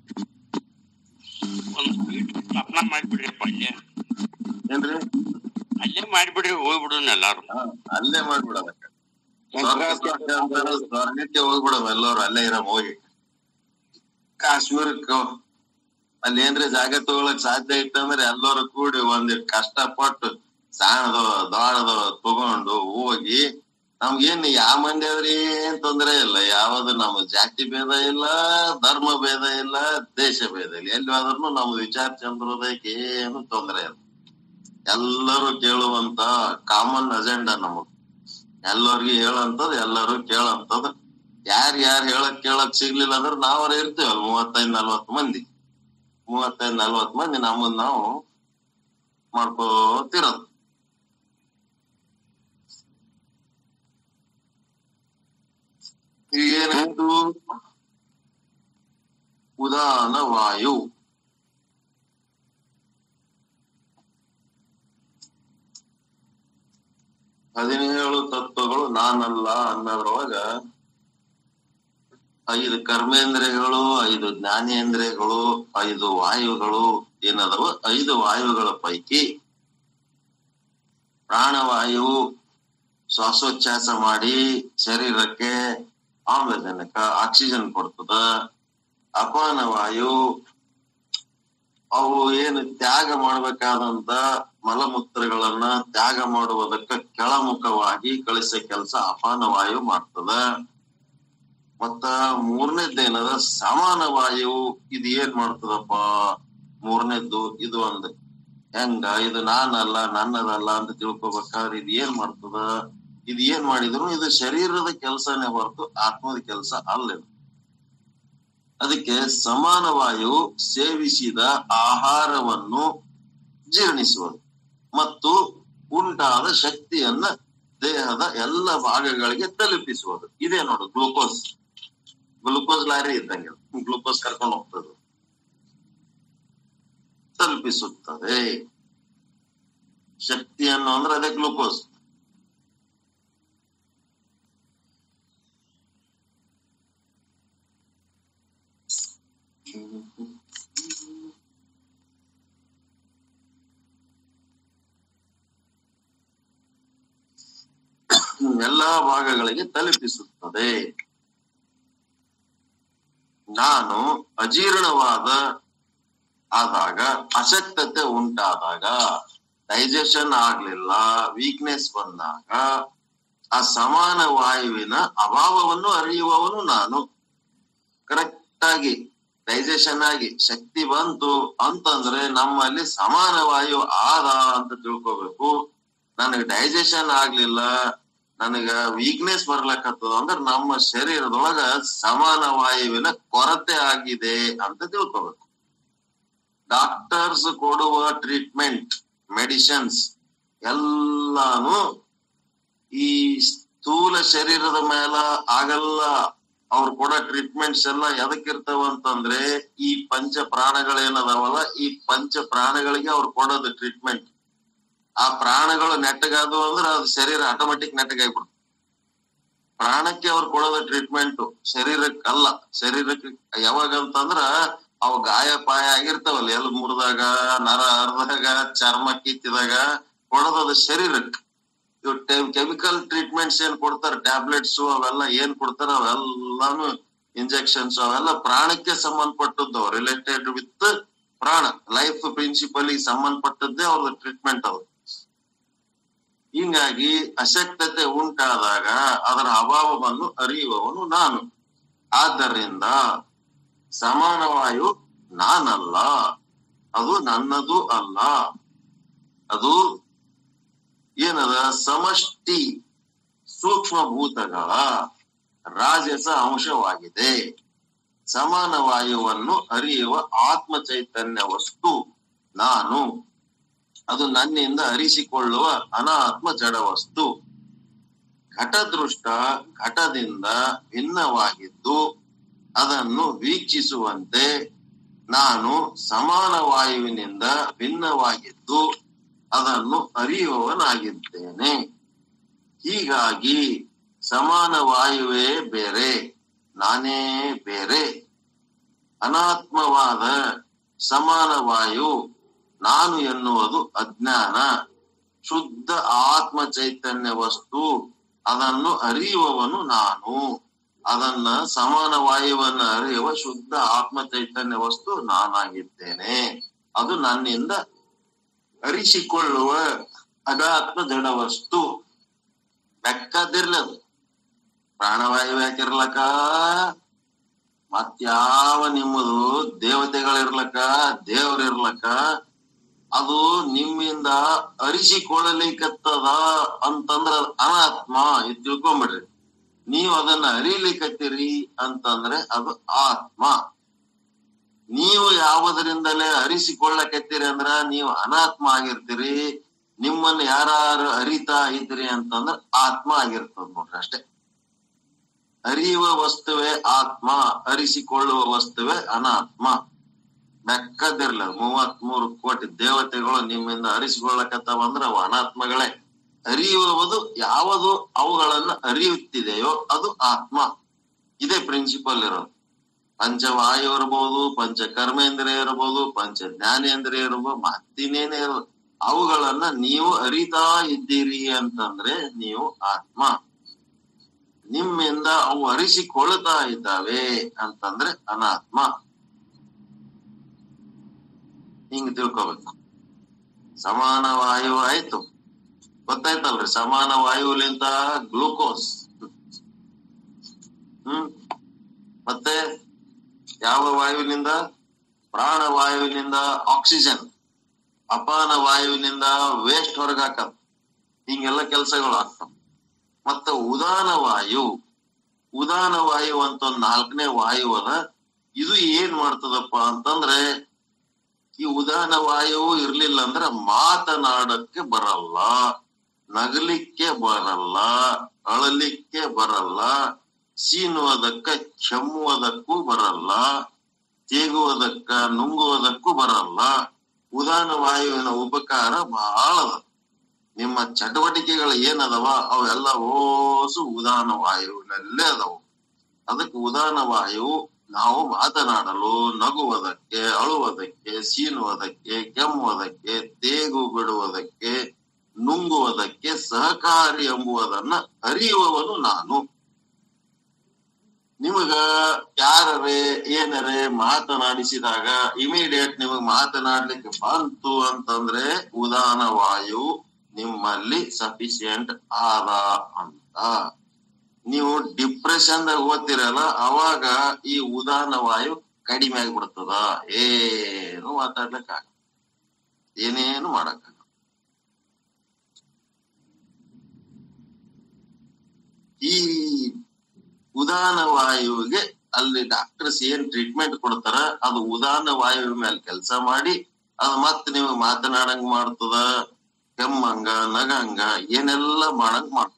ಮಾಡ್ಬಿಡ್ರಿ ಏನ್ರಿ? ಅಲ್ಲೇ ಮಾಡ್ಬಿಡ್ರಿ, ಹೋಗ್ಬಿಡೋಣ ಎಲ್ಲಾರು. ಅಲ್ಲೇ ಮಾಡ್ಬಿಡೋದಕ್ಕ ಸ್ವರ್ಗಕ್ಕೆ ಹೋಗ್ಬಿಡೋದು ಎಲ್ಲರೂ. ಅಲ್ಲೇ ಇರೋ ಹೋಗಿ ಕಾಶ್ಮೀರಕ್ಕ ಅಲ್ಲಿ ಏನ್ರಿ ಜಾಗ ತಗೊಳಕ್ ಸಾಧ್ಯ ಇತ್ತಂದ್ರೆ ಎಲ್ಲರೂ ಕೂಡಿ ಒಂದಿಟ್ ಕಷ್ಟಪಟ್ಟು ಸಾಣದು ದೊಡ್ಡದು ತಗೊಂಡು ಹೋಗಿ, ನಮ್ಗೇನ್ ಯಾವ ಮಂದಿ ಆದ್ರಿ ಏನ್ ತೊಂದ್ರೆ ಇಲ್ಲ. ಯಾವ್ದು ನಮ್ಮ ಜಾತಿ ಭೇದ ಇಲ್ಲ, ಧರ್ಮ ಭೇದ ಇಲ್ಲ, ದೇಶ ಭೇದ ಇಲ್ಲ. ಎಲ್ಲಿ ಆದ್ರೂ ನಮ್ಮ ವಿಚಾರ ಚಂದ್ರೋದಯಕ್ಕೆ ಏನು ತೊಂದ್ರೆ ಇಲ್ಲ. ಎಲ್ಲರೂ ಕೇಳುವಂತ ಕಾಮನ್ ಅಜೆಂಡಾ ನಮಗ್. ಎಲ್ಲರಿಗೂ ಹೇಳಂತದ್, ಎಲ್ಲರೂ ಕೇಳಂತದ್. ಯಾರ್ ಯಾರು ಹೇಳಕ್ ಕೇಳಕ್ ಸಿಗ್ಲಿಲ್ಲ ಅಂದ್ರೆ ನಾವ್ರ ಇರ್ತೀವಲ್ಲ ಮೂವತ್ತೈದ್ ನಲ್ವತ್ ಮಂದಿ ಮೂವತ್ತೈದ್ ನಲ್ವತ್ ಮಂದಿ ನಮ್ಮದ್ ನಾವು ಮಾಡ್ಕೋತಿರೋದು. ಏನಾಯ್ತು? ಉದಾನ ವಾಯು. ಹದಿನೇಳು ತತ್ವಗಳು ನಾನಲ್ಲ ಅನ್ನೋದ್ರೊಳಗ ಐದು ಕರ್ಮೇಂದ್ರಿಯಗಳು, ಐದು ಜ್ಞಾನೇಂದ್ರಿಯಗಳು, ಐದು ವಾಯುಗಳು ಏನದವ. ಐದು ವಾಯುಗಳ ಪೈಕಿ ಪ್ರಾಣವಾಯು ಶ್ವಾಸೋಚ್ಛ್ವಾಸ ಮಾಡಿ ಶರೀರಕ್ಕೆ ಆಮ್ಲಜನಕ ಆಕ್ಸಿಜನ್ ಕೊಡ್ತದ. ಅಪಾನ ವಾಯು ಅವು ಏನು ತ್ಯಾಗ ಮಾಡ್ಬೇಕಾದಂತ ಮಲಮೂತ್ರಗಳನ್ನ ತ್ಯಾಗ ಮಾಡುವುದಕ್ಕ ಕೆಳಮುಖವಾಗಿ ಕಳಿಸೋ ಕೆಲಸ ಅಪಾನ ವಾಯು ಮಾಡ್ತದ. ಮತ್ತ ಮೂರನೇದ್ದೇನದ ಸಮಾನ ವಾಯು. ಇದು ಏನ್ ಮಾಡ್ತದಪ್ಪ? ಮೂರನೇದ್ದು ಇದು ಒಂದ್ ಹೆಂಗ ಇದು ನಾನಲ್ಲ ನನ್ನದಲ್ಲ ಅಂತ ತಿಳ್ಕೊಬೇಕಾದ್ರೆ ಇದು ಏನ್ ಮಾಡ್ತದ? ಇದು ಏನ್ ಮಾಡಿದ್ರು ಇದು ಶರೀರದ ಕೆಲ್ಸನೇ ಹೊರತು ಆತ್ಮದ ಕೆಲ್ಸ ಅಲ್ಲ. ಅದಕ್ಕೆ ಸಮಾನ ವಾಯು ಸೇವಿಸಿದ ಆಹಾರವನ್ನು ಜೀರ್ಣಿಸುವುದು ಮತ್ತು ಉಂಟಾದ ಶಕ್ತಿಯನ್ನ ದೇಹದ ಎಲ್ಲ ಭಾಗಗಳಿಗೆ ತಲುಪಿಸುವುದು. ಇದೇ ನೋಡು ಗ್ಲೂಕೋಸ್. ಗ್ಲೂಕೋಸ್ ಲಾರಿ ಇದ್ದಂಗೆ ಗ್ಲೂಕೋಸ್ ಕರ್ಕೊಂಡು ಹೋಗ್ತದೆ, ತಲುಪಿಸುತ್ತದೆ ಶಕ್ತಿಯನ್ನು. ಅಂದ್ರೆ ಅದೇ ಗ್ಲೂಕೋಸ್. ಎಲ್ಲಾ ಭಾಗಗಳಿಗೆ ತಲುಪಿಸುತ್ತದೆ. ನಾನು ಅಜೀರ್ಣವಾದ ಆದಾಗ, ಅಶಕ್ತತೆ ಉಂಟಾದಾಗ, ಡೈಜೆಷನ್ ಆಗ್ಲಿಲ್ಲ, ವೀಕ್ನೆಸ್ ಬಂದಾಗ ಆ ಸಮಾನ ವಾಯುವಿನ ಅಭಾವವನ್ನು ಅರಿಯುವವನು ನಾನು. ಕರೆಕ್ಟ್ ಆಗಿ ಡೈಜೆಷನ್ ಆಗಿ ಶಕ್ತಿ ಬಂತು ಅಂತಂದ್ರೆ ನಮ್ಮಲ್ಲಿ ಸಮಾನ ವಾಯು ಆದ ಅಂತ ತಿಳ್ಕೋಬೇಕು. ನನಗ ಡೈಜೆಷನ್ ಆಗ್ಲಿಲ್ಲ, ನನಗ ವೀಕ್ನೆಸ್ ಬರ್ಲಕತ್ತದ ಅಂದ್ರ ನಮ್ಮ ಶರೀರದೊಳಗ ಸಮಾನ ವಾಯುವಿನ ಕೊರತೆ ಆಗಿದೆ ಅಂತ ತಿಳ್ಕೊಬೇಕು. ಡಾಕ್ಟರ್ಸ್ ಕೊಡುವ ಟ್ರೀಟ್ಮೆಂಟ್, ಮೆಡಿಸಿನ್ಸ್ ಎಲ್ಲಾನು ಈ ಸ್ಥೂಲ ಶರೀರದ ಮೇಲ ಆಗಲ್ಲ. ಅವ್ರು ಕೊಡೋ ಟ್ರೀಟ್ಮೆಂಟ್ಸ್ ಎಲ್ಲ ಎದಕ್ಕಿರ್ತಾವ ಅಂತಂದ್ರೆ ಈ ಪಂಚ ಪ್ರಾಣಗಳೇನದಾವಲ್ಲ, ಈ ಪಂಚ ಪ್ರಾಣಗಳಿಗೆ ಅವ್ರು ಕೊಡೋದು ಟ್ರೀಟ್ಮೆಂಟ್. ಆ ಪ್ರಾಣಗಳು ನೆಟ್ಟಗಾದವು ಅಂದ್ರೆ ಅದು ಶರೀರ ಆಟೋಮೆಟಿಕ್ ನೆಟ್ಟಗಾಗ್ಬಿಡುತ್ತೆ. ಪ್ರಾಣಕ್ಕೆ ಅವ್ರು ಕೊಡೋದು ಟ್ರೀಟ್ಮೆಂಟ್, ಶರೀರಕ್ಕಲ್ಲ. ಶರೀರಕ್ಕೆ ಯಾವಾಗಂತಂದ್ರ ಅವು ಗಾಯ ಪಾಯ ಆಗಿರ್ತಾವಲ್ಲ, ಎಲ್ ಮುರಿದಾಗ, ನರ ಹರಿದಾಗ, ಚರ್ಮ ಕಿತ್ತಿದಾಗ ಕೊಡೋದು ಶರೀರಕ್ಕೆ. ಇವ್ ಕೆಮಿಕಲ್ ಟ್ರೀಟ್ಮೆಂಟ್ಸ್ ಏನ್ ಕೊಡ್ತಾರ, ಟ್ಯಾಬ್ಲೆಟ್ಸ್ ಅವೆಲ್ಲ ಏನ್ ಕೊಡ್ತಾರ ಅವೆಲ್ಲಾನು ಇಂಜೆಕ್ಷನ್ಸ್ ಅವೆಲ್ಲ ಪ್ರಾಣಕ್ಕೆ ಸಂಬಂಧಪಟ್ಟದ್ದು, ರಿಲೇಟೆಡ್ ವಿತ್ ಪ್ರಾಣ, ಲೈಫ್ ಪ್ರಿನ್ಸಿಪಲ್ ಸಂಬಂಧಪಟ್ಟದ್ದೇ ಅವ್ರದ್ದು ಟ್ರೀಟ್ಮೆಂಟ್ ಅದು. ಹಿಂಗಾಗಿ ಅಶಕ್ತತೆ ಉಂಟಾದಾಗ ಅದರ ಅಭಾವವನ್ನು ಅರಿಯುವವನು ನಾನು. ಆದ್ದರಿಂದ ಸಮಾನವಾಯು ನಾನಲ್ಲ, ಅದು ನನ್ನದು ಅಲ್ಲ. ಅದು ಏನದ ಸಮಷ್ಟಿ ಸೂಕ್ಷ್ಮ ಭೂತಗಳ ರಾಜಸ ಅಂಶವಾಗಿದೆ. ಸಮಾನ ವಾಯುವನ್ನು ಅರಿಯುವ ಆತ್ಮ ಚೈತನ್ಯ ವಸ್ತು ನಾನು. ಅದು ನನ್ನಿಂದ ಅರಿಸಿಕೊಳ್ಳುವ ಅನಾತ್ಮ ಜಡ ವಸ್ತು. ಘಟದೃಷ್ಟ ಘಟದಿಂದ ಭಿನ್ನವಾಗಿದ್ದು ಅದನ್ನು ವೀಕ್ಷಿಸುವಂತೆ ನಾನು ಸಮಾನ ವಾಯುವಿನಿಂದ ಭಿನ್ನವಾಗಿದ್ದು ಅದನ್ನು ಅರಿಯುವವನಾಗಿದ್ದೇನೆ. ಹೀಗಾಗಿ ಸಮಾನ ವಾಯುವೇ ಬೇರೆ, ನಾನೇ ಬೇರೆ. ಅನಾತ್ಮವಾದ ಸಮಾನ ವಾಯು ನಾನು ಎನ್ನುವುದು ಅಜ್ಞಾನ. ಶುದ್ಧ ಆತ್ಮ ಚೈತನ್ಯ ವಸ್ತು, ಅದನ್ನು ಅರಿಯುವವನು ನಾನು. ಅದನ್ನ ಸಮಾನ ವಾಯುವನ್ನ ಅರಿಯುವ ಶುದ್ಧ ಆತ್ಮ ಚೈತನ್ಯ ವಸ್ತು ನಾನಾಗಿದ್ದೇನೆ. ಅದು ನನ್ನಿಂದ ಅರಿಸಿಕೊಳ್ಳುವ ಅನಾತ್ಮ ಜಡ ವಸ್ತು. ಬೆಕ್ಕದಿರ್ಲದು. ಪ್ರಾಣವಾಯು ಯಾಕಿರ್ಲಕ್ಕ, ಮತ್ಯಾವ ನಿಮ್ಮದು ದೇವತೆಗಳಿರ್ಲಕ್ಕ, ದೇವರಿರ್ಲಕ್ಕ, ಅದು ನಿಮ್ಮಿಂದ ಅರಿಸಿಕೊಳ್ಳಲಿಕ್ಕತ್ತದ ಅಂತಂದ್ರ ಅನಾತ್ಮ. ಇದು ತಿಳ್ಕೊಂಬಿಡ್ರಿ. ನೀವು ಅದನ್ನ ಅರಿಲಿಕ್ಕತ್ತೀರಿ ಅಂತಂದ್ರೆ ಅದು ಆತ್ಮ. ನೀವು ಯಾವುದರಿಂದಲೇ ಅರಿಸಿಕೊಳ್ಳಕತ್ತೀರಿ ಅಂದ್ರ ನೀವು ಅನಾತ್ಮ ಆಗಿರ್ತೀರಿ. ನಿಮ್ಮನ್ನ ಯಾರು ಅರಿತಾ ಇದ್ರಿ ಅಂತಂದ್ರ ಆತ್ಮ ಆಗಿರ್ತದ ನೋಡ್ರಿ, ಅಷ್ಟೇ. ಅರಿಯುವ ವಸ್ತುವೇ ಆತ್ಮ, ಅರಿಸಿಕೊಳ್ಳುವ ವಸ್ತುವೇ ಅನಾತ್ಮ. ಬೆಕ್ಕದಿರ್ಲ ಮೂವತ್ ಮೂರು ಕೋಟಿ ದೇವತೆಗಳು ನಿಮ್ಮಿಂದ ಅರಿಸಿಕೊಳ್ಳಕತ್ತಾವ ಅಂದ್ರೆ ಅವು ಅನಾತ್ಮಗಳೇ. ಅರಿಯುವುದು ಯಾವುದು ಅವುಗಳನ್ನ ಅರಿಯುತ್ತಿದೆಯೋ ಅದು ಆತ್ಮ. ಇದೇ ಪ್ರಿನ್ಸಿಪಲ್ ಇರೋದು. ಪಂಚವಾಯು ಇರ್ಬೋದು, ಪಂಚ ಕರ್ಮೇಂದ್ರಿಯ ಇರ್ಬೋದು, ಪಂಚ ಜ್ಞಾನೇಂದ್ರಿಯ ಇರ್ಬೋದು, ಮತ್ತಿನೇನೇ ಇರೋದು. ಅವುಗಳನ್ನ ನೀವು ಅರಿತಾ ಇದ್ದೀರಿ ಅಂತಂದ್ರೆ ನೀವು ಆತ್ಮ. ನಿಮ್ಮಿಂದ ಅವು ಅರಿಸಿಕೊಳ್ತಾ ಇದ್ದಾವೆ ಅಂತಂದ್ರೆ ಅನಾತ್ಮ. ಹಿಂಗ್ ತಿಳ್ಕೊಬೇಕು. ಸಮಾನ ವಾಯು ಆಯ್ತು, ಗೊತ್ತಾಯ್ತಲ್ರಿ? ಸಮಾನ ವಾಯುಲಿಂದ ಗ್ಲೂಕೋಸ್, ಹ್ಮ್ ಮತ್ತೆ ಯಾವ ವಾಯುವಿನಿಂದ? ಪ್ರಾಣವಾಯುವಿನಿಂದ ಆಕ್ಸಿಜನ್, ಅಪಾನ ವಾಯುವಿನಿಂದ ವೇಸ್ಟ್ ಹೊರಗಾಕತ್. ಹಿಂಗೆಲ್ಲ ಕೆಲಸಗಳು ಆಗ್ತಾವ. ಮತ್ತೆ ಉದಾನ ವಾಯು, ಉದಾನ ವಾಯು ಅಂತ ಒಂದ್ ನಾಲ್ಕನೇ ವಾಯು ಅದ. ಇದು ಏನ್ ಮಾಡ್ತದಪ್ಪ ಅಂತಂದ್ರೆ, ಈ ಉದಾನ ವಾಯು ಇರ್ಲಿಲ್ಲ ಅಂದ್ರ ಮಾತನಾಡಕ್ಕೆ ಬರಲ್ಲ, ನಗಲಿಕ್ಕೆ ಬರಲ್ಲ, ಅಳಲಿಕ್ಕೆ ಬರಲ್ಲ, ಸೀನುವುದಕ್ಕ ಕೆಮ್ಮುವುದಕ್ಕೂ ಬರಲ್ಲ, ತೇಗುವುದಕ್ಕ ನುಂಗುವುದಕ್ಕೂ ಬರಲ್ಲ. ಉದಾನ ವಾಯುವಿನ ಉಪಕಾರ ಬಹಳ ಅದ. ನಿಮ್ಮ ಚಟುವಟಿಕೆಗಳು ಏನದವ ಅವೆಲ್ಲ ಓಸು ಉದಾನ ವಾಯುವಿನಲ್ಲೇ ಅದಾವು. ಅದಕ್ಕೆ ಉದಾನ ವಾಯು ನಾವು ಮಾತನಾಡಲು, ನಗುವುದಕ್ಕೆ, ಅಳುವುದಕ್ಕೆ, ಸೀನುವುದಕ್ಕೆ, ಕೆಮ್ಮುವುದಕ್ಕೆ, ತೇಗು ಬಿಡುವುದಕ್ಕೆ, ನುಂಗುವುದಕ್ಕೆ ಸಹಕಾರಿ ಎಂಬುವುದನ್ನ ಅರಿಯುವವನು ನಾನು. ನಿಮಗ ಯಾರೇ ಏನರೇ ಮಾತನಾಡಿಸಿದಾಗ ಇಮಿಡಿಯೇಟ್ ನಿಮಗ್ ಮಾತನಾಡ್ಲಿಕ್ಕೆ ಬಂತು ಅಂತಂದ್ರೆ ಉದಾನ ವಾಯು ನಿಮ್ಮಲ್ಲಿ ಸಫಿಶಿಯಂಟ್ ಆದ ಅಂತ. ನೀವು ಡಿಪ್ರೆಷನ್ ದಾಗ ಓದ್ತಿರಲ್ಲ, ಅವಾಗ ಈ ಉದಾನ ವಾಯು ಕಡಿಮೆ ಆಗಿಬಿಡ್ತದ. ಏನು ಮಾತಾಡ್ಲಿಕ್ಕ, ಏನೇನು ಮಾಡಕ್ಕ. ಈ ಉದಾನ ವಾಯುವಿಗೆ ಅಲ್ಲಿ ಡಾಕ್ಟರ್ಸ್ ಏನ್ ಟ್ರೀಟ್ಮೆಂಟ್ ಕೊಡ್ತಾರ ಅದು ಉದಾನ ವಾಯು ಮೇಲೆ ಕೆಲಸ ಮಾಡಿ ಅದ್ ಮತ್ ನೀವು ಮಾತನಾಡಂಗ್ ಮಾಡ್ತದ, ಕೆಮ್ಮಂಗ ನಗಂಗ ಏನೆಲ್ಲ ಮಾಡಂಗ್ ಮಾಡ್ತಾರ.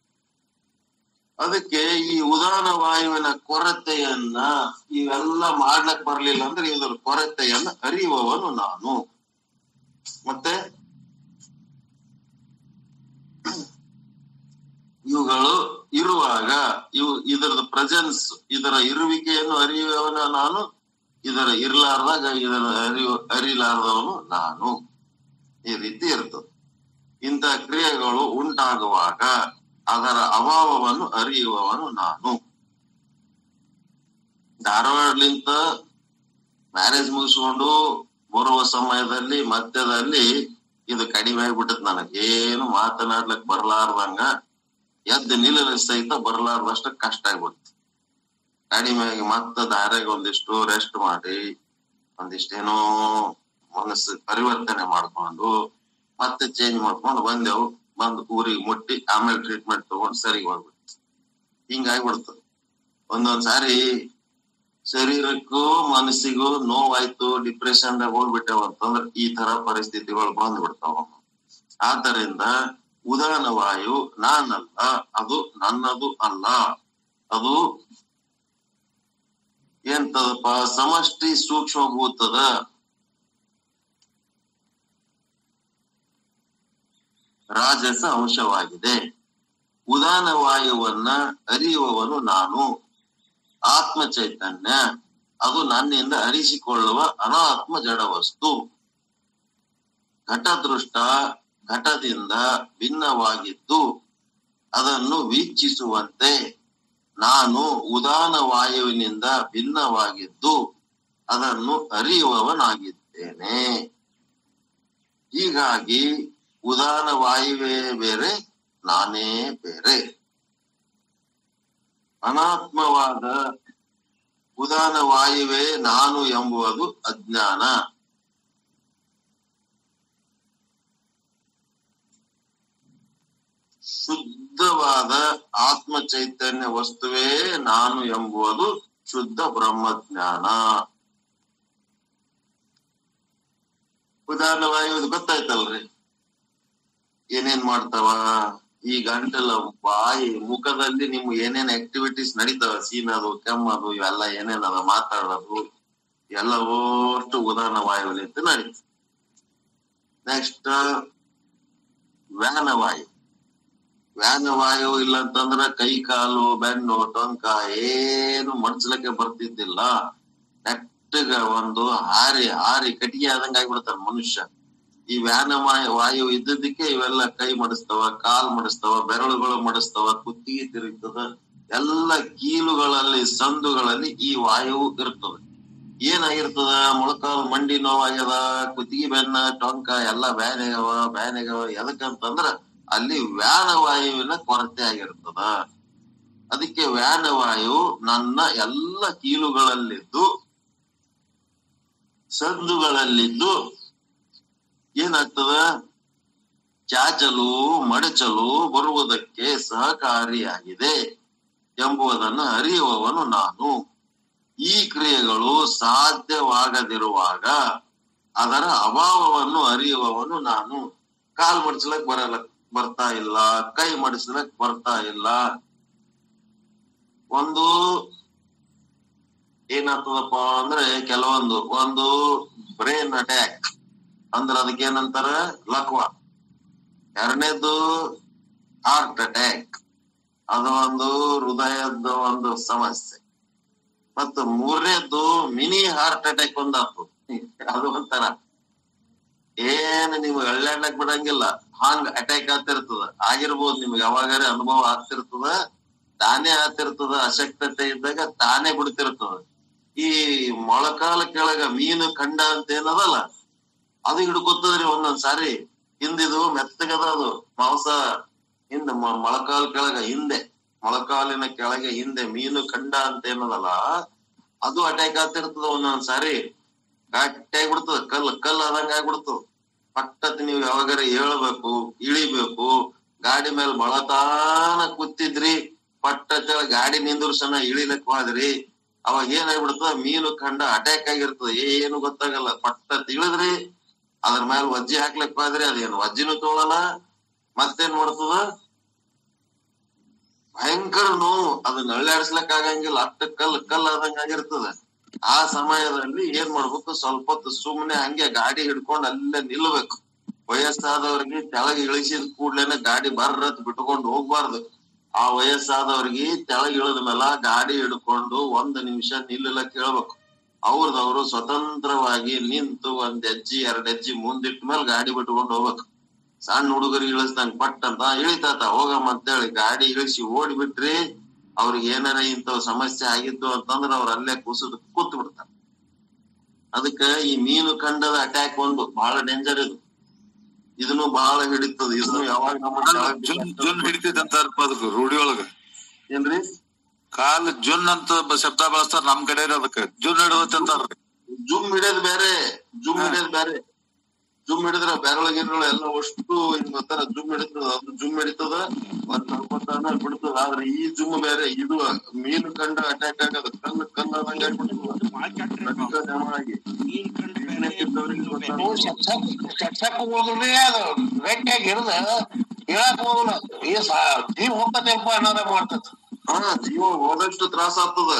ಅದಕ್ಕೆ ಈ ಉದಾನ ವಾಯುವಿನ ಕೊರತೆಯನ್ನ ಇವೆಲ್ಲ ಮಾಡ್ಲಕ್ ಬರ್ಲಿಲ್ಲ ಅಂದ್ರೆ ಇದರ ಕೊರತೆಯನ್ನ ಅರಿಯುವವನು ನಾನು. ಮತ್ತೆ ಇವುಗಳು ಇರುವಾಗ ಇವು ಇದರ ಪ್ರೆಸೆನ್ಸ್ ಇದರ ಇರುವಿಕೆಯನ್ನು ಅರಿಯುವವನ ನಾನು, ಇದರ ಇರ್ಲಾರ್ದಾಗ ಇದರ ಅರಿವು ಅರಿಲಾರ್ದವನು ನಾನು. ಈ ರೀತಿ ಇರ್ತದೆ. ಇಂಥ ಕ್ರಿಯೆಗಳು ಉಂಟಾಗುವಾಗ ಅದರ ಅಭಾವವನ್ನು ಅರಿಯುವವನು ನಾನು. ಧಾರವಾಡಲಿಂತ ಮ್ಯಾರೇಜ್ ಮುಗಿಸ್ಕೊಂಡು ಬರುವ ಸಮಯದಲ್ಲಿ ಮಧ್ಯದಲ್ಲಿ ಇದು ಕಡಿಮೆ ಆಗ್ಬಿಟ್ಟದ್. ನನಗೇನು ಮಾತನಾಡ್ಲಕ್ ಬರ್ಲಾರ್ದಂಗ ಎದ್ದು ನಿಲ್ಲ ಸಹಿತ ಬರ್ಲಾರ್ದಷ್ಟ ಕಷ್ಟ ಆಗ್ಬಿಡ್ತು. ಕಡಿಮೆ ಆಗಿ ಮತ್ತ ದಾರ್ಯಾಗ ಒಂದಿಷ್ಟು ರೆಸ್ಟ್ ಮಾಡಿ ಒಂದಿಷ್ಟೇನೋ ಮನಸ್ಸು ಪರಿವರ್ತನೆ ಮಾಡ್ಕೊಂಡು ಮತ್ತೆ ಚೇಂಜ್ ಮಾಡ್ಕೊಂಡು ಬಂದೆವು. ಬಂದು ಊರಿಗೆ ಮುಟ್ಟಿ ಆಮೇಲೆ ಟ್ರೀಟ್ಮೆಂಟ್ ತಗೊಂಡು ಸರಿ ಹೋಗ್ಬಿಡ್ತು. ಹಿಂಗಾಗ್ಬಿಡ್ತದೆ. ಒಂದೊಂದ್ ಸಾರಿ ಶರೀರಕ್ಕೂ ಮನಸ್ಸಿಗೂ ನೋವಾಯ್ತು, ಡಿಪ್ರೆಷನ್ ದಾಗ ಹೋಗ್ಬಿಟ್ಟೆವು ಅಂತಂದ್ರೆ ಈ ತರ ಪರಿಸ್ಥಿತಿಗಳು ಬಂದ್ಬಿಡ್ತಾವ. ಆದ್ದರಿಂದ ಉದಾನ ವಾಯು ನಾನಲ್ಲ, ಅದು ನನ್ನದು ಅಲ್ಲ. ಅದು ಎಂತದಪ್ಪ ಸಮಷ್ಟಿ ಸೂಕ್ಷ್ಮಭೂತದ ರಾಜಸ ಅಂಶವಾಗಿದೆ. ಉದಾನ ವಾಯುವನ್ನ ಅರಿಯುವವನು ನಾನು, ಆತ್ಮ ಚೈತನ್ಯ. ಅದು ನನ್ನಿಂದ ಅರಿಸಿಕೊಳ್ಳುವ ಅನಾತ್ಮ ಜಡ ವಸ್ತು. ಘಟದೃಷ್ಟ ಘಟದಿಂದ ಭಿನ್ನವಾಗಿದ್ದು ಅದನ್ನು ವೀಕ್ಷಿಸುವಂತೆ ನಾನು ಉದಾನ ವಾಯುವಿನಿಂದ ಭಿನ್ನವಾಗಿದ್ದು ಅದನ್ನು ಅರಿಯುವವನಾಗಿದ್ದೇನೆ. ಹೀಗಾಗಿ ಉದಾನ ವಾಯುವೇ ಬೇರೆ, ನಾನೇ ಬೇರೆ. ಅನಾತ್ಮವಾದ ಉದಾನ ವಾಯುವೇ ನಾನು ಎಂಬುವುದು ಅಜ್ಞಾನ. ಶುದ್ಧವಾದ ಆತ್ಮ ಚೈತನ್ಯ ವಸ್ತುವೇ ನಾನು ಎಂಬುವುದು ಶುದ್ಧ ಬ್ರಹ್ಮಜ್ಞಾನ. ಉದಾನ ವಾಯು ಗೊತ್ತಾಯ್ತಲ್ರಿ ಏನೇನ್ ಮಾಡ್ತಾವ. ಈ ಗಂಟಲ ಬಾಯಿ ಮುಖದಲ್ಲಿ ನಿಮ್ ಏನೇನ್ ಆಕ್ಟಿವಿಟೀಸ್ ನಡೀತಾವ, ಸೀನದು ಕೆಮ್ಮದು ಇವೆಲ್ಲ ಏನೇನದ ಮಾತಾಡೋದು ಎಲ್ಲ ಓಷ್ಟು ಉದಾನ ವಾಯುವಿನಿಂದ ನಡೀತದೆ. ನೆಕ್ಸ್ಟ್ ವ್ಯಾನ ವಾಯು. ವ್ಯಾನ ವಾಯು ಇಲ್ಲ ಅಂತಂದ್ರ ಕೈ ಕಾಲು ಬೆನ್ನು ಟೊಂಕ ಏನು ಮಡ್ಸ್ಲಕ್ಕೆ ಬರ್ತಿದ್ದಿಲ್ಲ. ನೆಟ್ಟಗ ಒಂದು ಹಾರಿ ಹಾರಿ ಕಟ್ಟಿಗೆ ಆದಂಗ ಆಗ್ಬಿಡ್ತಾರ ಮನುಷ್ಯ. ಈ ವ್ಯಾನ ವಾಯು ಇದ್ದದಕ್ಕೆ ಇವೆಲ್ಲ ಕೈ ಮಡಿಸ್ತಾವ, ಕಾಲ್ ಮಡಿಸ್ತಾವ, ಬೆರಳುಗಳು ಮಡಿಸ್ತಾವ, ಕುತ್ತಿಗೆ ತಿರುಗ್ತದ. ಎಲ್ಲ ಕೀಲುಗಳಲ್ಲಿ ಸಂದುಗಳಲ್ಲಿ ಈ ವಾಯು ಇರ್ತದೆ. ಏನಾಗಿರ್ತದ, ಮೊಳಕಾಲು ಮಂಡಿ ನೋವಾಗ್ಯದ, ಕುತ್ತಿಗೆ ಬೆನ್ನ ಟೊಂಕ ಎಲ್ಲ ಬ್ಯಾನೆಗವ ಬ್ಯಾನೆಗವ ಎದಕ್ಕಂತಂದ್ರ ಅಲ್ಲಿ ವ್ಯಾನ ವಾಯುವಿನ ಕೊರತೆ ಆಗಿರ್ತದ. ಅದಕ್ಕೆ ವ್ಯಾನ ವಾಯು ನನ್ನ ಎಲ್ಲ ಕೀಲುಗಳಲ್ಲಿದ್ದು ಸಂದುಗಳಲ್ಲಿದ್ದು ಏನಾಗ್ತದ, ಚಾಚಲು ಮಡಚಲು ಬರುವುದಕ್ಕೆ ಸಹಕಾರಿಯಾಗಿದೆ ಎಂಬುದನ್ನು ಅರಿಯುವವನು ನಾನು. ಈ ಕ್ರಿಯೆಗಳು ಸಾಧ್ಯವಾಗದಿರುವಾಗ ಅದರ ಅಭಾವವನ್ನು ಅರಿಯುವವನು ನಾನು. ಕಾಲ್ ಮಡಿಸ್ಲಕ್ ಬರಲ್ಲ ಬರ್ತಾ ಇಲ್ಲ, ಕೈ ಮಡಿಸ್ಲಕ್ ಬರ್ತಾ ಇಲ್ಲ. ಒಂದು ಏನಾಗ್ತದಪ್ಪ ಅಂದ್ರೆ ಕೆಲವೊಂದು ಒಂದು ಬ್ರೈನ್ ಅಟ್ಯಾಕ್ ಅಂದ್ರ ಅದಕ್ಕೆ ಏನಂತಾರ ಲಕ್ವ. ಎರಡನೇದು ಹಾರ್ಟ್ ಅಟ್ಯಾಕ್, ಅದು ಒಂದು ಹೃದಯದ ಒಂದು ಸಮಸ್ಯೆ. ಮತ್ತು ಮೂರನೇದ್ದು ಮಿನಿ ಹಾರ್ಟ್ ಅಟ್ಯಾಕ್ ಒಂದಾತು. ಅದು ಒಂಥರ ಏನ್ ನಿಮ್ಗೆ ಅಳ್ಳಾಡ್ಲಕ್ ಬಿಡಂಗಿಲ್ಲ, ಹಂಗ ಅಟ್ಯಾಕ್ ಆಗ್ತಿರ್ತದ. ಆಗಿರ್ಬೋದು ನಿಮ್ಗೆ ಯಾವಾಗಾರ ಅನುಭವ ಆಗ್ತಿರ್ತದ, ತಾನೇ ಆಗ್ತಿರ್ತದ. ಅಶಕ್ತತೆ ಇದ್ದಾಗ ತಾನೇ ಬಿಡ್ತಿರ್ತದ. ಈ ಮೊಳಕಾಲ ಕೆಳಗ ಮೀನು ಕಂಡ ಅಂತ ಏನದಲ್ಲ ಅದು ಹಿಡ್ಕೊತದ್ರಿ ಒಂದೊಂದ್ ಸಾರಿ. ಹಿಂದಿದು ಮೆತ್ತಗದ, ಅದು ಮಾಂಸ ಹಿಂದ ಮೊಳಕಾಲ್ ಕೆಳಗ ಹಿಂದೆ ಮೊಳಕಾಲಿನ ಕೆಳಗೆ ಹಿಂದೆ ಮೀನು ಕಂಡ ಅಂತ ಏನದಲ್ಲ ಅದು ಅಟ್ಯಾಕ್ ಆಗ್ತಿರ್ತದ. ಒಂದೊಂದ್ ಸಾರಿ ಗಟ್ಟಿ ಆಗ್ಬಿಡ್ತದ, ಕಲ್ ಕಲ್ ಆದಂಗ ಆಗ್ಬಿಡ್ತದ. ಪಟ್ಟತ್ ನೀವ್ ಯಾವಾಗಾರ ಹೇಳ್ಬೇಕು, ಇಳಿಬೇಕು, ಗಾಡಿ ಮೇಲೆ ಬಳತಾನ ಕೂತಿದ್ರಿ, ಪಟ್ಟ ಗಾಡಿ ನಿಂದ್ರಸನ ಇಳಿಲಕ್ ಹೋದ್ರಿ ಅವಾಗ ಏನಾಗ್ಬಿಡ್ತದ ಮೀನು ಕಂಡ ಅಟ್ಯಾಕ್ ಆಗಿರ್ತದ, ಏನು ಗೊತ್ತಾಗಲ್ಲ. ಪಟ್ಟ ಇಳಿದ್ರಿ ಅದ್ರ ಮೇಲೆ ವಜ್ಜಿ ಹಾಕ್ಲಕ್ ಹೋದ್ರಿ ಅದೇನು ವಜ್ಜಿನೂ ತೋಳಲ್ಲ, ಮತ್ತೇನ್ ಮಾಡ್ತದ ಭಯಂಕರ ನೋವು, ಅದನ್ನ ಅಳ್ಳಾಡ್ಸ್ಲಕ್ ಆಗಂಗಿಲ್ಲ, ಅಟ್ಟ ಕಲ್ ಕಲ್ ಆದಂಗ ಆಗಿರ್ತದ. ಆ ಸಮಯದಲ್ಲಿ ಏನ್ ಮಾಡ್ಬೇಕು, ಸ್ವಲ್ಪ ಹೊತ್ತು ಸುಮ್ನೆ ಹಂಗೆ ಗಾಡಿ ಹಿಡ್ಕೊಂಡ್ ಅಲ್ಲೇ ನಿಲ್ಬೇಕು. ವಯಸ್ಸಾದವ್ರಿಗೆ ಕೆಳಗೆ ಇಳಿಸಿದ ಕೂಡ್ಲೇನೆ ಗಾಡಿ ಬರ್ರತ್ ಬಿಟ್ಕೊಂಡು ಹೋಗ್ಬಾರ್ದು. ಆ ವಯಸ್ಸಾದವ್ರಿಗೆ ತೆಳಗ್ ಇಳಿದ ಮೇಲ ಗಾಡಿ ಹಿಡ್ಕೊಂಡು ಒಂದ್ ನಿಮಿಷ ನಿಲ್ಲಕ್ ಹೇಳ್ಬೇಕು. ಅವ್ರದವ್ರು ಸ್ವತಂತ್ರವಾಗಿ ನಿಂತು ಒಂದ್ ಹೆಜ್ಜಿ ಎರಡ್ ಹೆಜ್ಜಿ ಮುಂದಿಟ್ಟ ಮೇಲೆ ಗಾಡಿ ಬಿಟ್ಕೊಂಡು ಹೋಗ್ಬೇಕು. ಸಣ್ಣ ಹುಡುಗರಿಗೆ ಇಳಿಸ್ದಂಗ್ ಪಟ್ ಅಂತ ಇಳಿತಾತ ಹೋಗಮ್ಮ ಅಂತೇಳಿ ಗಾಡಿ ಇಳಿಸಿ ಓಡಿ ಬಿಟ್ರಿ ಅವ್ರಿಗೆ ಏನಾರ ಇಂತ ಸಮಸ್ಯೆ ಆಗಿತ್ತು ಅಂತಂದ್ರ ಅವ್ರ ಅಲ್ಲೇ ಕುಸಿದು ಕೂತ್ ಬಿಡ್ತಾರ. ಅದಕ್ಕ ಈ ಮೀನು ಖಂಡದ ಅಟ್ಯಾಕ್ ಒಂದು ಬಹಳ ಡೇಂಜರ್ ಇದು. ಇದನ್ನು ಬಹಳ ಹಿಡಿತದ. ಇದನ್ನು ಯಾವಾಗ ನಮ್ಮ ಜುನ್ ಹಿಡಿತೈತಿ ಅಂತ ಅದಕ್ಕೆ ರೂಢಿ ಒಳಗ ಏನ್ರಿ ಕಾಲ್ ಜುನ್ ಅಂತ ಶಬ್ದ ಬಳಸ್ತಾರ ನಮ್ ಕಡೆ ಅದಕ್ಕೆ ಜುನ್ ಹಿಡಿದೈತಿ ಅಂತಾರ್ರಿ. ಜುಮ್ ಹಿಡಿಯೋದ್ ಬೇರೆ, ಜುಮ್ ಹಿಡಿಯೋದ್ ಬೇರೆ. ಜುಮ್ ಹಿಡಿದ್ರ ಬೆರಳಗಿರಗಳು ಎಲ್ಲ ಅಷ್ಟು ಹಿಂಗ್ ಗೊತ್ತಾರ ಜುಮ್ ಹಿಡಿತದ, ಅದು ಜುಮ್ ಹಿಡಿತದ ಒಂದ್ ಸ್ವಲ್ಪ ಹೊತ್ತ ಬಿಡ್ತದ. ಆದ್ರೆ ಈ ಜುಮ್ ಬೇರೆ, ಇದು ಮೀನು ಕಂಡ ಅಟ್ಯಾಕ್ ಆಗದ ಕಲ್ಲು ಕಲ್ಲು ಆದಂಗ ಆಗ್ಬಿಡ್ತದ ಜಮ ಆಗಿ. ಚಟ್ಸಕ್ ಹೋದ್ರಿ ಅದು ಗಟ್ಟಿಯಾಗಿ ಹಿಡ್ದ ಹೇಳಕ್ ಹೋಗಲ್ಲ, ಈ ಜೀವ ಹೋಗ್ತದಪ್ಪ ಅನ್ನೋದ ಮಾಡ್ತದ. ಹಾ ಜೀವ ಹೋದಷ್ಟು ತ್ರಾಸ ಆಗ್ತದ.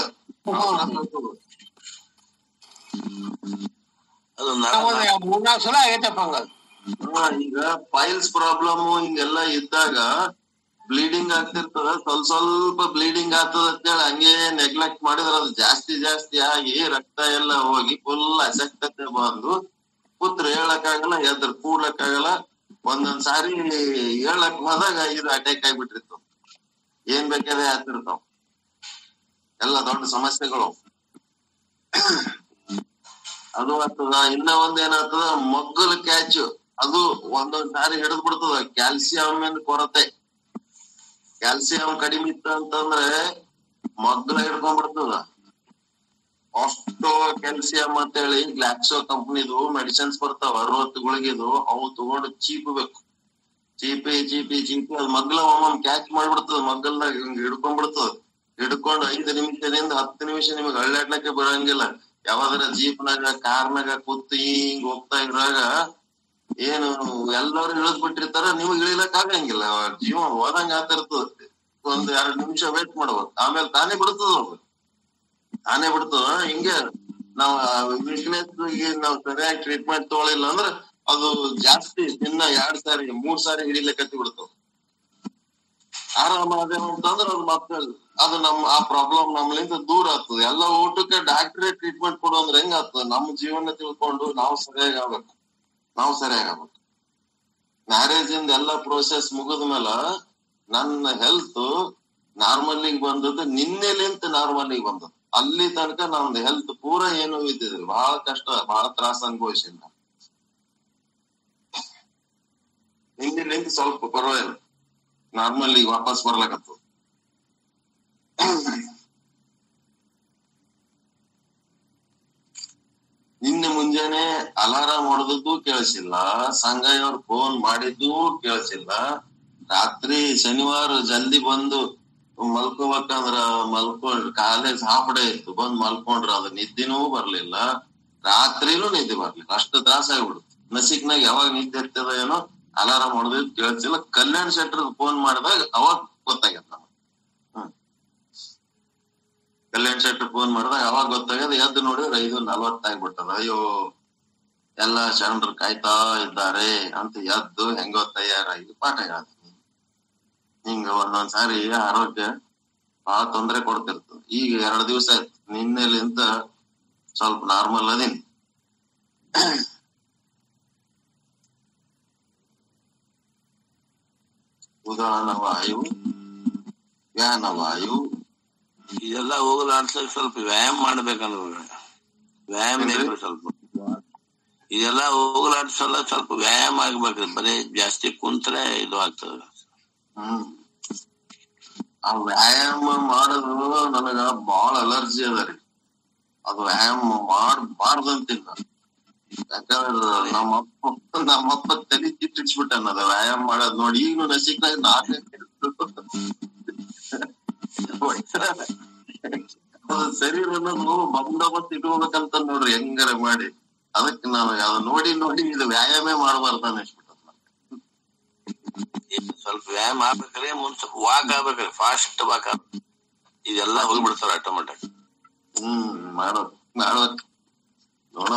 ಅದು ಮೂರ್ನಾಲ್ಕು ಸಲ ಆಗೈತಪ್ಪ ಹಂಗ. ಹಾ ಈಗ ಪೈಲ್ಸ್ ಪ್ರಾಬ್ಲಮ್ ಹಿಂಗೆಲ್ಲಾ ಇದ್ದಾಗ ಬ್ಲೀಡಿಂಗ್ ಆಗ್ತಿರ್ತದ, ಸ್ವಲ್ಪ ಸ್ವಲ್ಪ ಬ್ಲೀಡಿಂಗ್ ಆಗ್ತದ ಅಂತೇಳಿ ಹಂಗೆ ನೆಗ್ಲೆಕ್ಟ್ ಮಾಡಿದ್ರ ಅದು ಜಾಸ್ತಿ ಜಾಸ್ತಿ ಆಗಿ ರಕ್ತ ಎಲ್ಲ ಹೋಗಿ ಫುಲ್ ಅಶಕ್ತತೆ ಬಂದು ಕೂತ್ರ ಹೇಳಕ್ ಆಗಲ್ಲ, ಎದ್ರ ಕೂಡ್ಲಕ್ ಆಗಲ್ಲ. ಒಂದೊಂದ್ ಸಾರಿ ಹೇಳಕ್ ಹೋದಾಗ ಇದು ಅಟ್ಯಾಕ್ ಆಗ್ಬಿಟ್ಟಿರ್ತಾವ. ಏನ್ ಬೇಕಾದ್ರೆ ಆಗ್ತಿರ್ತಾವ, ಎಲ್ಲ ದೊಡ್ಡ ಸಮಸ್ಯೆಗಳು ಅದು ಆಗ್ತದ. ಇನ್ನ ಒಂದ್ ಏನಾಗ್ತದ, ಮಗ್ಗಲ್ ಕ್ಯಾಚ್ ಅದು ಒಂದೊಂದ್ ಸಾರಿ ಹಿಡಿದ್ ಬಿಡ್ತದ. ಕ್ಯಾಲ್ಸಿಯಂ ಕೊರತೆ, ಕ್ಯಾಲ್ಸಿಯಂ ಕಡಿಮೆ ಇತ್ತು ಅಂತಂದ್ರೆ ಮಗ್ಗಲ ಹಿಡ್ಕೊಂಡ್ಬಿಡ್ತದ. ಅಷ್ಟು ಕ್ಯಾಲ್ಸಿಯಂ ಅಂತ ಹೇಳಿ ಗ್ಲಾಕ್ಸೋ ಕಂಪ್ನಿದು ಮೆಡಿಸಿನ್ಸ್ ಬರ್ತಾವ ಅರವತ್ತು ಗುಳಿಗೆದು, ಅವು ತಗೊಂಡು ಚೀಪಬೇಕು. ಚೀಪಿ ಚೀಪಿ ಚೀಪಿ ಅದ್ ಮಗ್ಲ ಒಮ್ಮೊಮ್ಮೆ ಕ್ಯಾಚ್ ಮಾಡ್ಬಿಡ್ತದ. ಮಗ್ಗಲ್ದಾಗ ಹಿಂಗ್ ಹಿಡ್ಕೊಂಡ್ಬಿಡ್ತದ. ಹಿಡ್ಕೊಂಡು ಐದು ನಿಮಿಷದಿಂದ ಹತ್ತು ನಿಮಿಷ ನಿಮಗ್ ಅಳ್ಳಾಡ್ಲಕ್ಕೆ ಬರಂಗಿಲ್ಲ. ಯಾವಾದ್ರ ಜೀಪ್ನಾಗ ಕಾರ್ನಾಗ ಕೂತ್ ಹಿಂಗ್ ಹೋಗ್ತಾ ಇದ್ರಾಗ ಏನು ಎಲ್ಲರೂ ಇಳಿದ್ ಬಿಟ್ಟಿರ್ತಾರ, ನಿಮಗ್ ಇಳಿಲಕ್ ಆಗಂಗಿಲ್ಲ. ಜೀವ ಹೋದಂಗ ಆತಿರ್ತದ. ಒಂದ್ ಎರಡ್ ನಿಮಿಷ ವೇಟ್ ಮಾಡ್ಬೇಕು, ಆಮೇಲೆ ತಾನೇ ಬಿಡ್ತದ, ತಾನೇ ಬಿಡ್ತದ. ಹಿಂಗೆ ನಾವ್ ವೀಕ್ನೆಸ್ ನಾವ್ ಸರಿಯಾಗಿ ಟ್ರೀಟ್ಮೆಂಟ್ ತಗೊಳಿಲ್ಲ ಅಂದ್ರ ಅದು ಜಾಸ್ತಿ ಇನ್ನ ಎರಡ್ ಸಾರಿ ಮೂರ್ ಸಾರಿ ಹಿಡಿಲಿಕ್ಕೆ ಬಿಡ್ತಾವ. ಆರಾಮ ಅದೇವ ಅಂತಂದ್ರ ಅದು ಮತ್ತೆ ಅದು ನಮ್ ಆ ಪ್ರಾಬ್ಲಮ್ ನಮ್ಲಿಂದ ದೂರ ಆಗ್ತದೆ. ಎಲ್ಲ ಊಟಕ್ಕೆ ಡಾಕ್ಟ್ರೇ ಟ್ರೀಟ್ಮೆಂಟ್ ಕೊಡು ಅಂದ್ರೆ ಹೆಂಗ್ ಆಗ್ತದೆ? ನಮ್ ಜೀವನ ತಿಳ್ಕೊಂಡು ನಾವು ಸರಿಯಾಗಿ ಆಗ್ಬೇಕು, ನಾವು ಸರಿಯಾಗಿ ಆಗ್ಬೇಕು. ಮ್ಯಾರೇಜ್ ಇಂದ ಎಲ್ಲಾ ಪ್ರೋಸೆಸ್ ಮುಗಿದ ಮೇಲೆ ನನ್ನ ಹೆಲ್ತ್ ನಾರ್ಮಲಿಗೆ ಬಂದದ್ದು ನಿನ್ನೆಲಿಂತ ನಾರ್ಮಲಿಗೆ ಬಂದದ್ದು. ಅಲ್ಲಿ ತನಕ ನಮ್ದು ಹೆಲ್ತ್ ಪೂರಾ ಏನು ಇದ್ದಿದ್ರಿ, ಬಹಳ ಕಷ್ಟ, ಬಹಳ ತ್ರಾಸ ಅನುಭವಿಸಿದ. ನಿನ್ನೆಲಿಂತ ಸ್ವಲ್ಪ ಪರವಾಗಿಲ್ಲ, ನಾರ್ಮಲಿಗೆ ವಾಪಸ್ ಬರ್ಲಕತ್ತು. ನಿನ್ನೆ ಮುಂಜಾನೆ ಅಲಾರಾಮ್ ಹೊಡೆದದ್ದು ಕೇಳಿಸಿಲ್ಲ, ಸಂಗಯ್ಯವ್ರು ಫೋನ್ ಮಾಡಿದ್ದು ಕೇಳಿಸಿಲ್ಲ. ರಾತ್ರಿ ಶನಿವಾರ ಜಲ್ದಿ ಬಂದು ಮಲ್ಕೋಬೇಕಂದ್ರ ಮಲ್ಕೊಂಡ್ ಕಾಲೇಜ್ ಹಾಫ್ ಡೇ ಇತ್ತು, ಬಂದ್ ಮಲ್ಕೊಂಡ್ರ ಅದ ನಿದ್ದಿನೂ ಬರ್ಲಿಲ್ಲ, ರಾತ್ರಿನೂ ನಿದ್ದೆ ಬರ್ಲಿಲ್ಲ. ಅಷ್ಟು ತ್ರಾಸ ಆಗ್ಬಿಡುತ್ತೆ. ನಸಿಕ್ನಾಗ ಯಾವಾಗ ನಿದ್ದೆ ಇರ್ತದ ಏನೋ, ಅಲಾರಾಮ್ ಹೊಡೆದಿದ್ದು ಕೇಳಿಸಿಲ್ಲ. ಕಲ್ಯಾಣ್ ಶೆಟ್ರ್ ಫೋನ್ ಮಾಡಿದಾಗ ಅವಾಗ ಗೊತ್ತಾಗ್ಯದ ನಮ್ಗೆ. ಹ್ಮ್ ಕಲ್ಯಾಣ್ ಶೆಟ್ರ್ ಫೋನ್ ಮಾಡಿದಾಗ ಅವಾಗ ಗೊತ್ತಾಗ್ಯದ. ಎದ್ದು ನೋಡಿದ್ರೆ ಐದು ನಲ್ವತ್ತಾಗ್ಬಿಟ್ಟದ. ಅಯ್ಯೋ ಎಲ್ಲಾ ಶರಣರು ಕಾಯ್ತಾ ಇದ್ದಾರೆ ಅಂತ ಎದ್ದು ಹೆಂಗೋ ತಯಾರಾಗಿ ಪಾಠ ಹೇಳ್ತೀನಿ. ಹಿಂಗ ಒಂದೊಂದ್ ಸಾರಿ ಆರೋಗ್ಯ ಬಹಳ ತೊಂದರೆ ಕೊಡ್ತಿರ್ತದ. ಈಗ ಎರಡ್ ದಿವಸ ಆಯ್ತು, ನಿನ್ನೆಲಿಂತ ಸ್ವಲ್ಪ ನಾರ್ಮಲ್ ಅದೀನಿ. ಉದಾಹರಣ ವಾಯು, ವ್ಯಾನ ವಾಯು ಇದೆಲ್ಲ ಹೋಗಲಾಡ್ಸಕ್ ಸ್ವಲ್ಪ ವ್ಯಾಯಾಮ ಮಾಡ್ಬೇಕಂದ್ರ ವ್ಯಾಯಾಮ ಬೇಕು. ಸ್ವಲ್ಪ ಇದೆಲ್ಲ ಹೋಗಲಾಡ್ಸಲ್ಲ, ಸ್ವಲ್ಪ ವ್ಯಾಯಾಮ ಆಗ್ಬೇಕ್ರಿ. ಬರೀ ಜಾಸ್ತಿ ಕುಂತ್ರೆ ಇದು ಆಗ್ತದ. ಹ್ಮ್ ಆ ವ್ಯಾಯಾಮ ಮಾಡೋದು ನನಗ ಬಾಳ ಅಲರ್ಜಿ ಅದ ರೀ. ಅದು ವ್ಯಾಯಾಮ ಮಾಡ್ಬಾರ್ದಂತೀನಿ ನಾನು. ಯಾಕಂದ್ರ ನಮ್ಮಪ್ಪ ನಮ್ಮಪ್ಪ ತಲೆ ಕಿಟ್ಟಿಡ್ಸ್ಬಿಟ್ಟ ಅನ್ನದ ವ್ಯಾಯಾಮ ಮಾಡೋದ್ ನೋಡಿ. ಈಗನು ನಸಿಕ್ನಾಗ ನಾನೇ ಶರೀರ ಅನ್ನೋದು ಬಂದೋಬಸ್ತ್ ಇಟ್ಕೋಬೇಕಂತ ನೋಡ್ರಿ ಹೆಂಗಾರ ಮಾಡಿ. ಅದಕ್ಕೆ ನಾವು ಅದು ನೋಡಿ ನೋಡಿ ಇದು ವ್ಯಾಯಾಮ ಮಾಡಬಾರ್ದು ಅನಿಸ್ಬಿಟ್ಟದ. ಸ್ವಲ್ಪ ವ್ಯಾಯಾಮ ಆಗ್ಬೇಕ್ರಿ, ಮುಂದ್ ಸ್ವಲ್ಪ ವಾಕ್ ಆಗ್ಬೇಕ್ರಿ, ಫಾಸ್ಟ್ ವಾಕ್ ಆಗ್ಬೇಕು. ಇದೆಲ್ಲಾ ಹೋಗ್ಬಿಡ್ತಾರ ಆಟೋಮೆಟಿಕ್. ಹ್ಮ್ ಮಾಡೋ ಮಾಡ್ಬೇಕ್ ನೋಡ.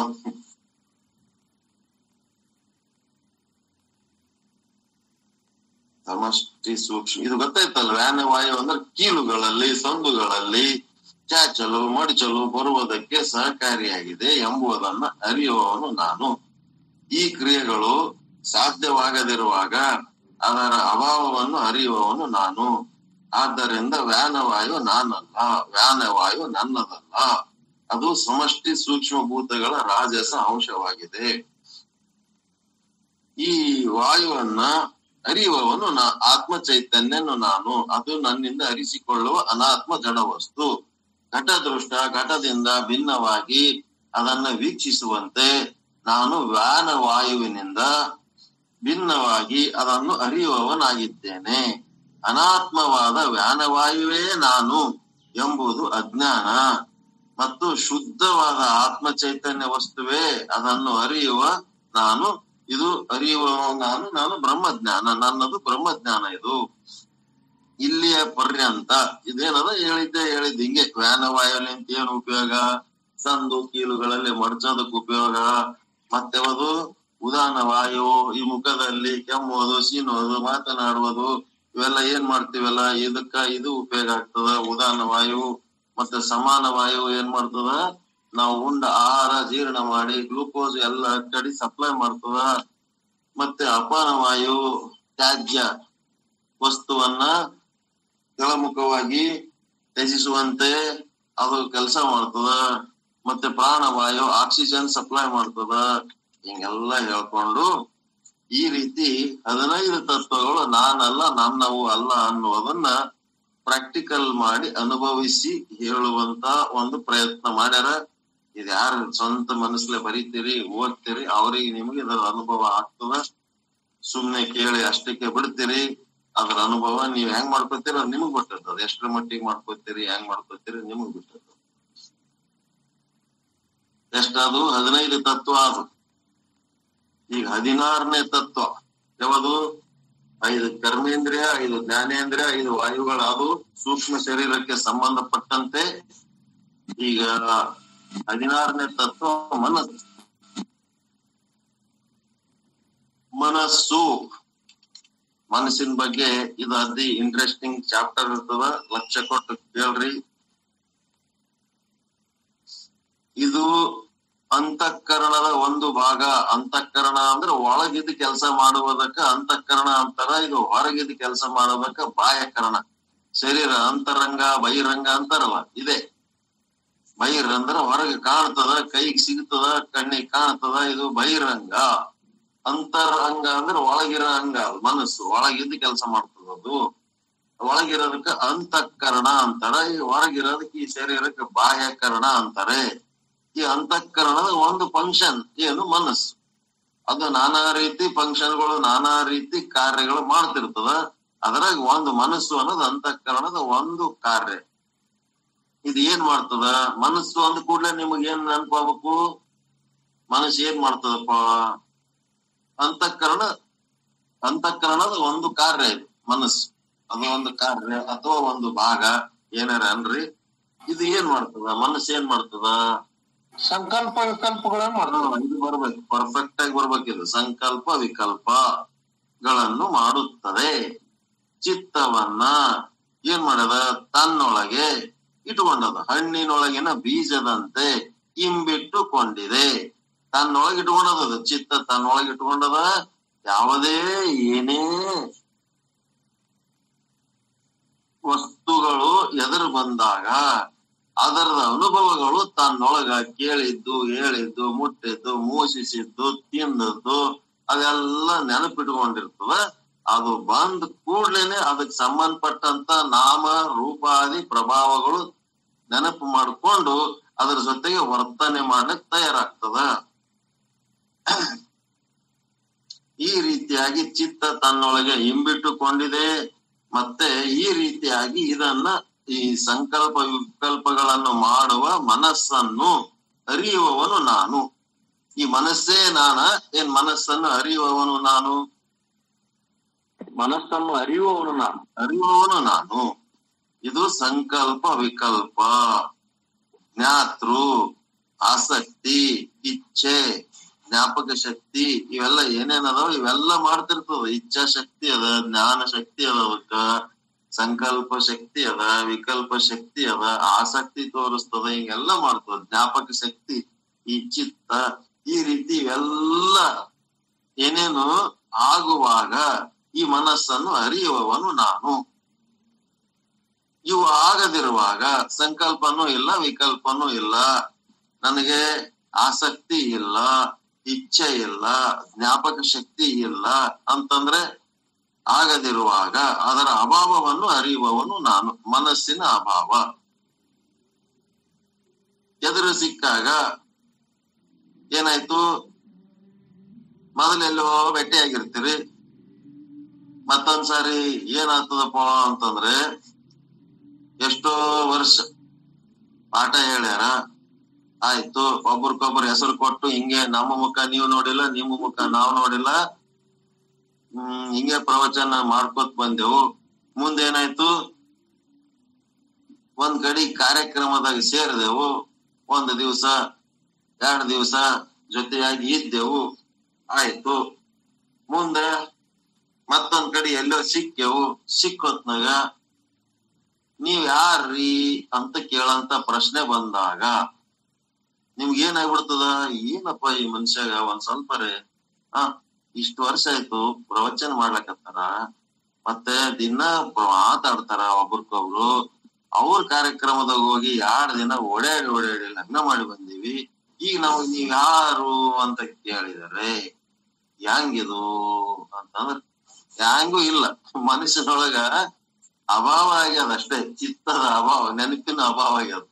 ಸಮಷ್ಟಿ ಸೂಕ್ಷ್ಮ ಇದು ಗೊತ್ತಾಯ್ತಲ್ಲ. ವ್ಯಾನವಾಯು ಅಂದ್ರೆ ಕೀಲುಗಳಲ್ಲಿ ಸಂದುಗಳಲ್ಲಿ ಚಾಚಲು ಮಡಿಚಲು ಬರುವುದಕ್ಕೆ ಸಹಕಾರಿಯಾಗಿದೆ ಎಂಬುದನ್ನ ಅರಿಯುವವನು ನಾನು. ಈ ಕ್ರಿಯೆಗಳು ಸಾಧ್ಯವಾಗದಿರುವಾಗ ಅದರ ಅಭಾವವನ್ನು ಅರಿಯುವವನು ನಾನು. ಆದ್ದರಿಂದ ವ್ಯಾನವಾಯು ನಾನಲ್ಲ, ವ್ಯಾನವಾಯು ನನ್ನದಲ್ಲ. ಅದು ಸಮಷ್ಟಿ ಸೂಕ್ಷ್ಮಭೂತಗಳ ರಾಜಸ ಅಂಶವಾಗಿದೆ. ಈ ವಾಯುವನ್ನ ಅರಿಯುವವನು ನಾ ಆತ್ಮ ಚೈತನ್ಯನು ನಾನು. ಅದು ನನ್ನಿಂದ ಅರಿಸಿಕೊಳ್ಳುವ ಅನಾತ್ಮ ಜಡ ವಸ್ತು. ಘಟದೃಷ್ಟ ಘಟದಿಂದ ಭಿನ್ನವಾಗಿ ಅದನ್ನ ವೀಕ್ಷಿಸುವಂತೆ ನಾನು ವ್ಯಾನ ವಾಯುವಿನಿಂದ ಭಿನ್ನವಾಗಿ ಅದನ್ನು ಅರಿಯುವವನಾಗಿದ್ದೇನೆ. ಅನಾತ್ಮವಾದ ವ್ಯಾನವಾಯುವೇ ನಾನು ಎಂಬುದು ಅಜ್ಞಾನ ಮತ್ತು ಶುದ್ಧವಾದ ಆತ್ಮ ಚೈತನ್ಯ ವಸ್ತುವೇ ಅದನ್ನು ಅರಿಯುವ ನಾನು. ಇದು ಅರಿಯುವ ನಾನು ನಾನು ಬ್ರಹ್ಮಜ್ಞಾನ, ನನ್ನದು ಬ್ರಹ್ಮಜ್ಞಾನ. ಇದು ಇಲ್ಲಿಯ ಪರ್ಯಂತ ಇದೇನದ ಹೇಳಿದ್ದೆ ಹೇಳಿದ್ದೆ ಹಿಂಗೆ. ವ್ಯಾನವಾಯುಲಿಂತ ಏನು ಉಪಯೋಗ? ಸಂದು ಕೀಲುಗಳಲ್ಲಿ ಮಡ್ಚೋದಕ್ಕೆ ಉಪಯೋಗ. ಮತ್ತೆ ಅದು ಉದಾನ ವಾಯು, ಈ ಮುಖದಲ್ಲಿ ಕೆಮ್ಮೋದು, ಸೀನೋದು, ಮಾತನಾಡುವುದು, ಇವೆಲ್ಲ ಏನ್ ಮಾಡ್ತೀವಲ್ಲ ಇದಕ್ಕ ಇದು ಉಪಯೋಗ ಆಗ್ತದ ಉದಾನ ವಾಯು. ಮತ್ತೆ ಸಮಾನ ವಾಯು ಏನ್ ಮಾಡ್ತದ? ನಾವು ಉಂಡ ಆಹಾರ ಜೀರ್ಣ ಮಾಡಿ ಗ್ಲೂಕೋಸ್ ಎಲ್ಲ ಕಡೆ ಸಪ್ಲೈ ಮಾಡ್ತದ. ಮತ್ತೆ ಅಪಾನ ವಾಯು ತ್ಯಾಜ್ಯ ವಸ್ತುವನ್ನ ಕೆಳಮುಖವಾಗಿ ತ್ಯಜಿಸುವಂತೆ ಅದು ಕೆಲಸ ಮಾಡ್ತದ. ಮತ್ತೆ ಪ್ರಾಣವಾಯು ಆಕ್ಸಿಜನ್ ಸಪ್ಲೈ ಮಾಡ್ತದ. ಹಿಂಗೆಲ್ಲ ಹೇಳ್ಕೊಂಡು ಈ ರೀತಿ ಹದಿನೈದು ತತ್ವಗಳು ನಾನಲ್ಲ, ನನ್ನವು ಅಲ್ಲ ಅನ್ನುವುದನ್ನ ಪ್ರಾಕ್ಟಿಕಲ್ ಮಾಡಿ ಅನುಭವಿಸಿ ಹೇಳುವಂತ ಒಂದು ಪ್ರಯತ್ನ ಮಾಡ್ಯಾರ. ಇದು ಯಾರು ಸ್ವಂತ ಮನಸ್ಸಲ್ಲೇ ಬರೀತೀರಿ ಓದ್ತೀರಿ ಅವ್ರಿಗೆ ನಿಮಗೆ ಇದರ ಅನುಭವ ಆಗ್ತದ. ಸುಮ್ನೆ ಕೇಳಿ ಅಷ್ಟಕ್ಕೆ ಬಿಡ್ತೀರಿ. ಅದ್ರ ಅನುಭವ ನೀವ್ ಹೆಂಗ್ ಮಾಡ್ಕೊತೀರಿ ಅದು ನಿಮಗ್ ಬಿಟ್ಟಿರ್ತದ. ಎಷ್ಟರ ಮಟ್ಟಿಗೆ ಮಾಡ್ಕೊತೀರಿ, ಹೆಂಗ್ ಮಾಡ್ಕೊತೀರಿ ನಿಮಗ್ ಬಿಟ್ಟಿರ್ತದ. ಎಷ್ಟದು? ಹದಿನೈದು ತತ್ವ. ಅದು ಈಗ ಹದಿನಾರನೇ ತತ್ವ ಯಾವುದು? ಐದು ಕರ್ಮೇಂದ್ರಿಯ, ಐದು ಜ್ಞಾನೇಂದ್ರಿಯ, ಐದು ವಾಯುಗಳು. ಅದು ಸೂಕ್ಷ್ಮ ಶರೀರಕ್ಕೆ ಸಂಬಂಧಪಟ್ಟಂತೆ. ಈಗ ಹದಿನಾರನೇ ತತ್ವ ಮನಸ್ಸು. ಮನಸ್ಸು ಮನಸ್ಸಿನ ಬಗ್ಗೆ ಇದು ಅತಿ ಇಂಟ್ರೆಸ್ಟಿಂಗ್ ಚಾಪ್ಟರ್ ಇರ್ತದ. ಲಕ್ಷ ಕೊಟ್ಟು ಕೇಳ್ರಿ. ಇದು ಅಂತಃಕರಣದ ಒಂದು ಭಾಗ. ಅಂತಃಕರಣ ಅಂದ್ರೆ ಒಳಗಿದ್ದು ಕೆಲಸ ಮಾಡುವುದಕ್ಕ ಅಂತಃಕರಣ ಅಂತಾರ. ಇದು ಹೊರಗಿದ್ದು ಕೆಲಸ ಮಾಡೋದಕ್ಕ ಬಾಹ್ಯಕರಣ. ಶರೀರ ಅಂತರಂಗ ಬಹಿರಂಗ ಅಂತಾರಲ್ಲ, ಇದೆ. ಬಹಿರ್ ಅಂದ್ರ ಹೊರಗೆ ಕಾಣ್ತದ, ಕೈಗೆ ಸಿಗ್ತದ, ಕಣ್ಣಿಗೆ ಕಾಣ್ತದ, ಇದು ಬಹಿರಂಗ. ಅಂತರಂಗ ಅಂದ್ರೆ ಒಳಗಿರೋ ಅಂಗ, ಮನಸ್ಸು ಒಳಗಿದ್ದು ಕೆಲಸ ಮಾಡ್ತದ. ಅದು ಒಳಗಿರೋದಕ್ಕ ಅಂತಃಕರಣ ಅಂತಾರ. ಈ ಹೊರಗಿರೋದಕ್ಕೆ ಈ ಶರೀರಕ್ಕೆ ಬಾಹ್ಯಕರಣ ಅಂತಾರೆ. ಈ ಅಂತಃಕರಣದ ಒಂದು ಫಂಕ್ಷನ್ ಏನು? ಮನಸ್ಸು. ಅದು ನಾನಾ ರೀತಿ ಫಂಕ್ಷನ್ಗಳು, ನಾನಾ ರೀತಿ ಕಾರ್ಯಗಳು ಮಾಡ್ತಿರ್ತದ. ಅದ್ರಾಗ ಒಂದು ಮನಸ್ಸು ಅನ್ನೋದು ಅಂತಃಕರಣದ ಒಂದು ಕಾರ್ಯ. ಇದು ಏನ್ ಮಾಡ್ತದ? ಮನಸ್ಸು ಅಂದ ಕೂಡ್ಲೆ ನಿಮಗ್ ಏನ್ ನೆನಪಾಗಬೇಕು? ಮನಸ್ಸು ಏನ್ ಮಾಡ್ತದಪ್ಪ? ಅಂತಃಕರಣ ಅಂತಃಕರಣದ ಒಂದು ಕಾರ್ಯ ಇದು ಮನಸ್ಸು. ಅದು ಒಂದು ಕಾರ್ಯ ಅಥವಾ ಒಂದು ಭಾಗ ಏನಾರ ಅನ್ರಿ. ಇದು ಏನ್ ಮಾಡ್ತದ? ಮನಸ್ಸು ಏನ್ ಮಾಡ್ತದ? ಸಂಕಲ್ಪ ವಿಕಲ್ಪಗಳನ್ನ ಮಾಡ್ತದ. ಇದು ಬರ್ಬೇಕು, ಪರ್ಫೆಕ್ಟ್ ಆಗಿ ಬರ್ಬೇಕಿದು. ಸಂಕಲ್ಪ ವಿಕಲ್ಪಗಳನ್ನು ಮಾಡುತ್ತದೆ. ಚಿತ್ತವನ್ನ ಏನ್ ಮಾಡದ? ತನ್ನೊಳಗೆ ಇಟ್ಕೊಂಡದ. ಹಣ್ಣಿನೊಳಗಿನ ಬೀಜದಂತೆ ಇಂಬಿಟ್ಟುಕೊಂಡಿದೆ. ತನ್ನೊಳಗೆ ಇಟ್ಕೊಂಡದ. ಚಿತ್ತ ತನ್ನೊಳಗೆ ಇಟ್ಕೊಂಡದ. ಯಾವುದೇ ಏನೇ ವಸ್ತುಗಳು ಎದುರು ಬಂದಾಗ ಅದರದ ಅನುಭವಗಳು ತನ್ನೊಳಗ ಕೇಳಿದ್ದು, ಹೇಳಿದ್ದು, ಮುಟ್ಟಿದ್ದು, ಮೋಸಿಸಿದ್ದು, ತಿಂದದ್ದು ಅದೆಲ್ಲ ನೆನಪಿಟ್ಕೊಂಡಿರ್ತದ. ಅದು ಬಂದ್ ಕೂಡ್ಲೇನೆ ಅದಕ್ಕೆ ಸಂಬಂಧಪಟ್ಟಂತ ನಾಮ ರೂಪಾದಿ ಪ್ರಭಾವಗಳು ನೆನಪು ಮಾಡಿಕೊಂಡು ಅದರ ಜೊತೆಗೆ ವರ್ತನೆ ಮಾಡಕ್ ತಯಾರಾಗ್ತದ. ಈ ರೀತಿಯಾಗಿ ಚಿತ್ತ ತನ್ನೊಳಗೆ ಇಂಬಿಟ್ಟುಕೊಂಡಿದೆ. ಮತ್ತೆ ಈ ರೀತಿಯಾಗಿ ಇದನ್ನ ಈ ಸಂಕಲ್ಪ ವಿಕಲ್ಪಗಳನ್ನು ಮಾಡುವ ಮನಸ್ಸನ್ನು ಅರಿಯುವವನು ನಾನು. ಈ ಮನಸ್ಸೇ ನಾನ ಏನ್ ಮನಸ್ಸನ್ನು ಅರಿಯುವವನು ನಾನು? ಮನಸ್ಸನ್ನು ಅರಿಯುವವನು ನಾನು. ಅರಿಯುವವನು ನಾನು. ಇದು ಸಂಕಲ್ಪ ವಿಕಲ್ಪ, ಜ್ಞಾತೃ, ಆಸಕ್ತಿ, ಇಚ್ಛೆ, ಜ್ಞಾಪಕ ಶಕ್ತಿ, ಇವೆಲ್ಲ ಏನೇನದಾವ ಇವೆಲ್ಲ ಮಾಡ್ತಿರ್ತದ. ಇಚ್ಛಾ ಶಕ್ತಿ ಅದ, ಜ್ಞಾನ ಶಕ್ತಿ ಅದ, ಅವಕ್ಕ ಸಂಕಲ್ಪ ಶಕ್ತಿ ಅದ, ವಿಕಲ್ಪ ಶಕ್ತಿ ಅದ, ಆಸಕ್ತಿ ತೋರಿಸ್ತದ, ಹಿಂಗೆಲ್ಲ ಮಾಡ್ತದ. ಜ್ಞಾಪಕ ಶಕ್ತಿ, ಈ ಚಿತ್ತ, ಈ ರೀತಿ ಇವೆಲ್ಲ ಏನೇನು ಆಗುವಾಗ ಈ ಮನಸ್ಸನ್ನು ಅರಿಯುವವನು ನಾನು. ಇವು ಆಗದಿರುವಾಗ ಸಂಕಲ್ಪನೂ ಇಲ್ಲ, ವಿಕಲ್ಪನೂ ಇಲ್ಲ, ನನಗೆ ಆಸಕ್ತಿ ಇಲ್ಲ, ಇಚ್ಛೆ ಇಲ್ಲ, ಜ್ಞಾಪಕ ಶಕ್ತಿ ಇಲ್ಲ ಅಂತಂದ್ರೆ ಆಗದಿರುವಾಗ ಅದರ ಅಭಾವವನ್ನು ಅರಿಯುವವನು ನಾನು. ಮನಸ್ಸಿನ ಅಭಾವ ಎದುರು ಸಿಕ್ಕಾಗ ಏನಾಯ್ತು? ಮೊದಲೆಲ್ಲೋ ಭೇಟಿಯಾಗಿರ್ತೀರಿ, ಮತ್ತೊಂದ್ಸಾರಿ ಏನಾಗ್ತದಪ್ಪ ಅಂತಂದ್ರೆ ಎಷ್ಟೋ ವರ್ಷ ಪಾಠ ಹೇಳ್ಯಾರ, ಆಯ್ತು, ಒಬ್ರಿಗೊಬ್ರು ಹೆಸರು ಕೊಟ್ಟು ಹಿಂಗೆ ನಮ್ಮ ಮುಖ ನೀವು ನೋಡಿಲ್ಲ, ನಿಮ್ಮ ಮುಖ ನಾವು ನೋಡಿಲ್ಲ, ಹ್ಮ್ ಹಿಂಗೆ ಪ್ರವಚನ ಮಾಡ್ಕೋತ್ ಬಂದೆವು. ಮುಂದೇನಾಯ್ತು? ಒಂದ್ ಕಡೆ ಕಾರ್ಯಕ್ರಮದಾಗ ಸೇರಿದೆವು, ಒಂದ್ ದಿವ್ಸ ಎರಡ್ ದಿವ್ಸ ಜೊತೆಯಾಗಿ ಇದ್ದೆವು, ಆಯ್ತು. ಮುಂದೆ ಮತ್ತೊಂದ್ ಕಡೆ ಎಲ್ಲೋ ಸಿಕ್ಕೆವು. ಸಿಕ್ಕೋತ್ನಾಗ ನೀವ್ ಯಾರ್ರೀ ಅಂತ ಕೇಳಂತ ಪ್ರಶ್ನೆ ಬಂದಾಗ ನಿಮ್ಗೆ ಏನಾಗ್ಬಿಡ್ತದ? ಏನಪ್ಪ ಈ ಮನುಷ್ಯಾಗ ಒಂದ್ ಸ್ವಲ್ಪ ರೇ ಆ ಇಷ್ಟು ವರ್ಷ ಆಯ್ತು ಪ್ರವಚನ ಮಾಡ್ಲಕತ್ತಾರ, ಮತ್ತೆ ದಿನ ಮಾತಾಡ್ತಾರ ಒಬ್ರಿಗೊಬ್ರು, ಅವ್ರ ಕಾರ್ಯಕ್ರಮದಾಗ ಹೋಗಿ ಎರಡ್ ದಿನ ಓಡಾಡಿ ಓಡಾಡಿ ಲಗ್ನ ಮಾಡಿ ಬಂದೀವಿ, ಈಗ ನಾವು ನೀವ್ ಯಾರು ಅಂತ ಕೇಳಿದಾರೆ. ಹೆಂಗಿದು ಅಂತಂದ್ರ ಹೆಂಗೂ ಇಲ್ಲ, ಮನುಷ್ಯನೊಳಗ ಅಭಾವ ಆಗ್ಯದ ಅಷ್ಟೇ, ಚಿತ್ತದ ಅಭಾವ, ನೆನಪಿನ ಅಭಾವ ಆಗ್ಯದ.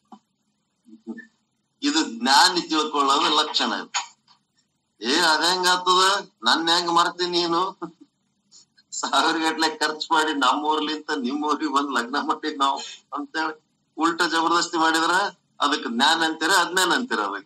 ಇದು ಜ್ಞಾನ ತಿಳ್ಕೊಳ್ಳೋದು ಲಕ್ಷಣ. ಏ ಅದ ಹೆಂಗ ಆಗ್ತದ? ನನ್ ಹೆಂಗ್ ಮರ್ತೀನಿ ನೀನು? ಸಾವಿರ ಗಟ್ಲೆ ಖರ್ಚು ಮಾಡಿ ನಮ್ಮೂರ್ಲಿಂತ ನಿಮ್ಮೂರಿಗೆ ಬಂದ್ ಲಗ್ನ ಮಾಡಿ ನಾವು ಅಂತೇಳಿ ಉಲ್ಟಾ ಜಬರ್ದಸ್ತಿ ಮಾಡಿದ್ರ ಅದಕ್ ಜ್ಞಾನ ಅಂತೀರ, ಅಜ್ಞಾನ ಅಂತೀರ? ಅದಕ್ಕ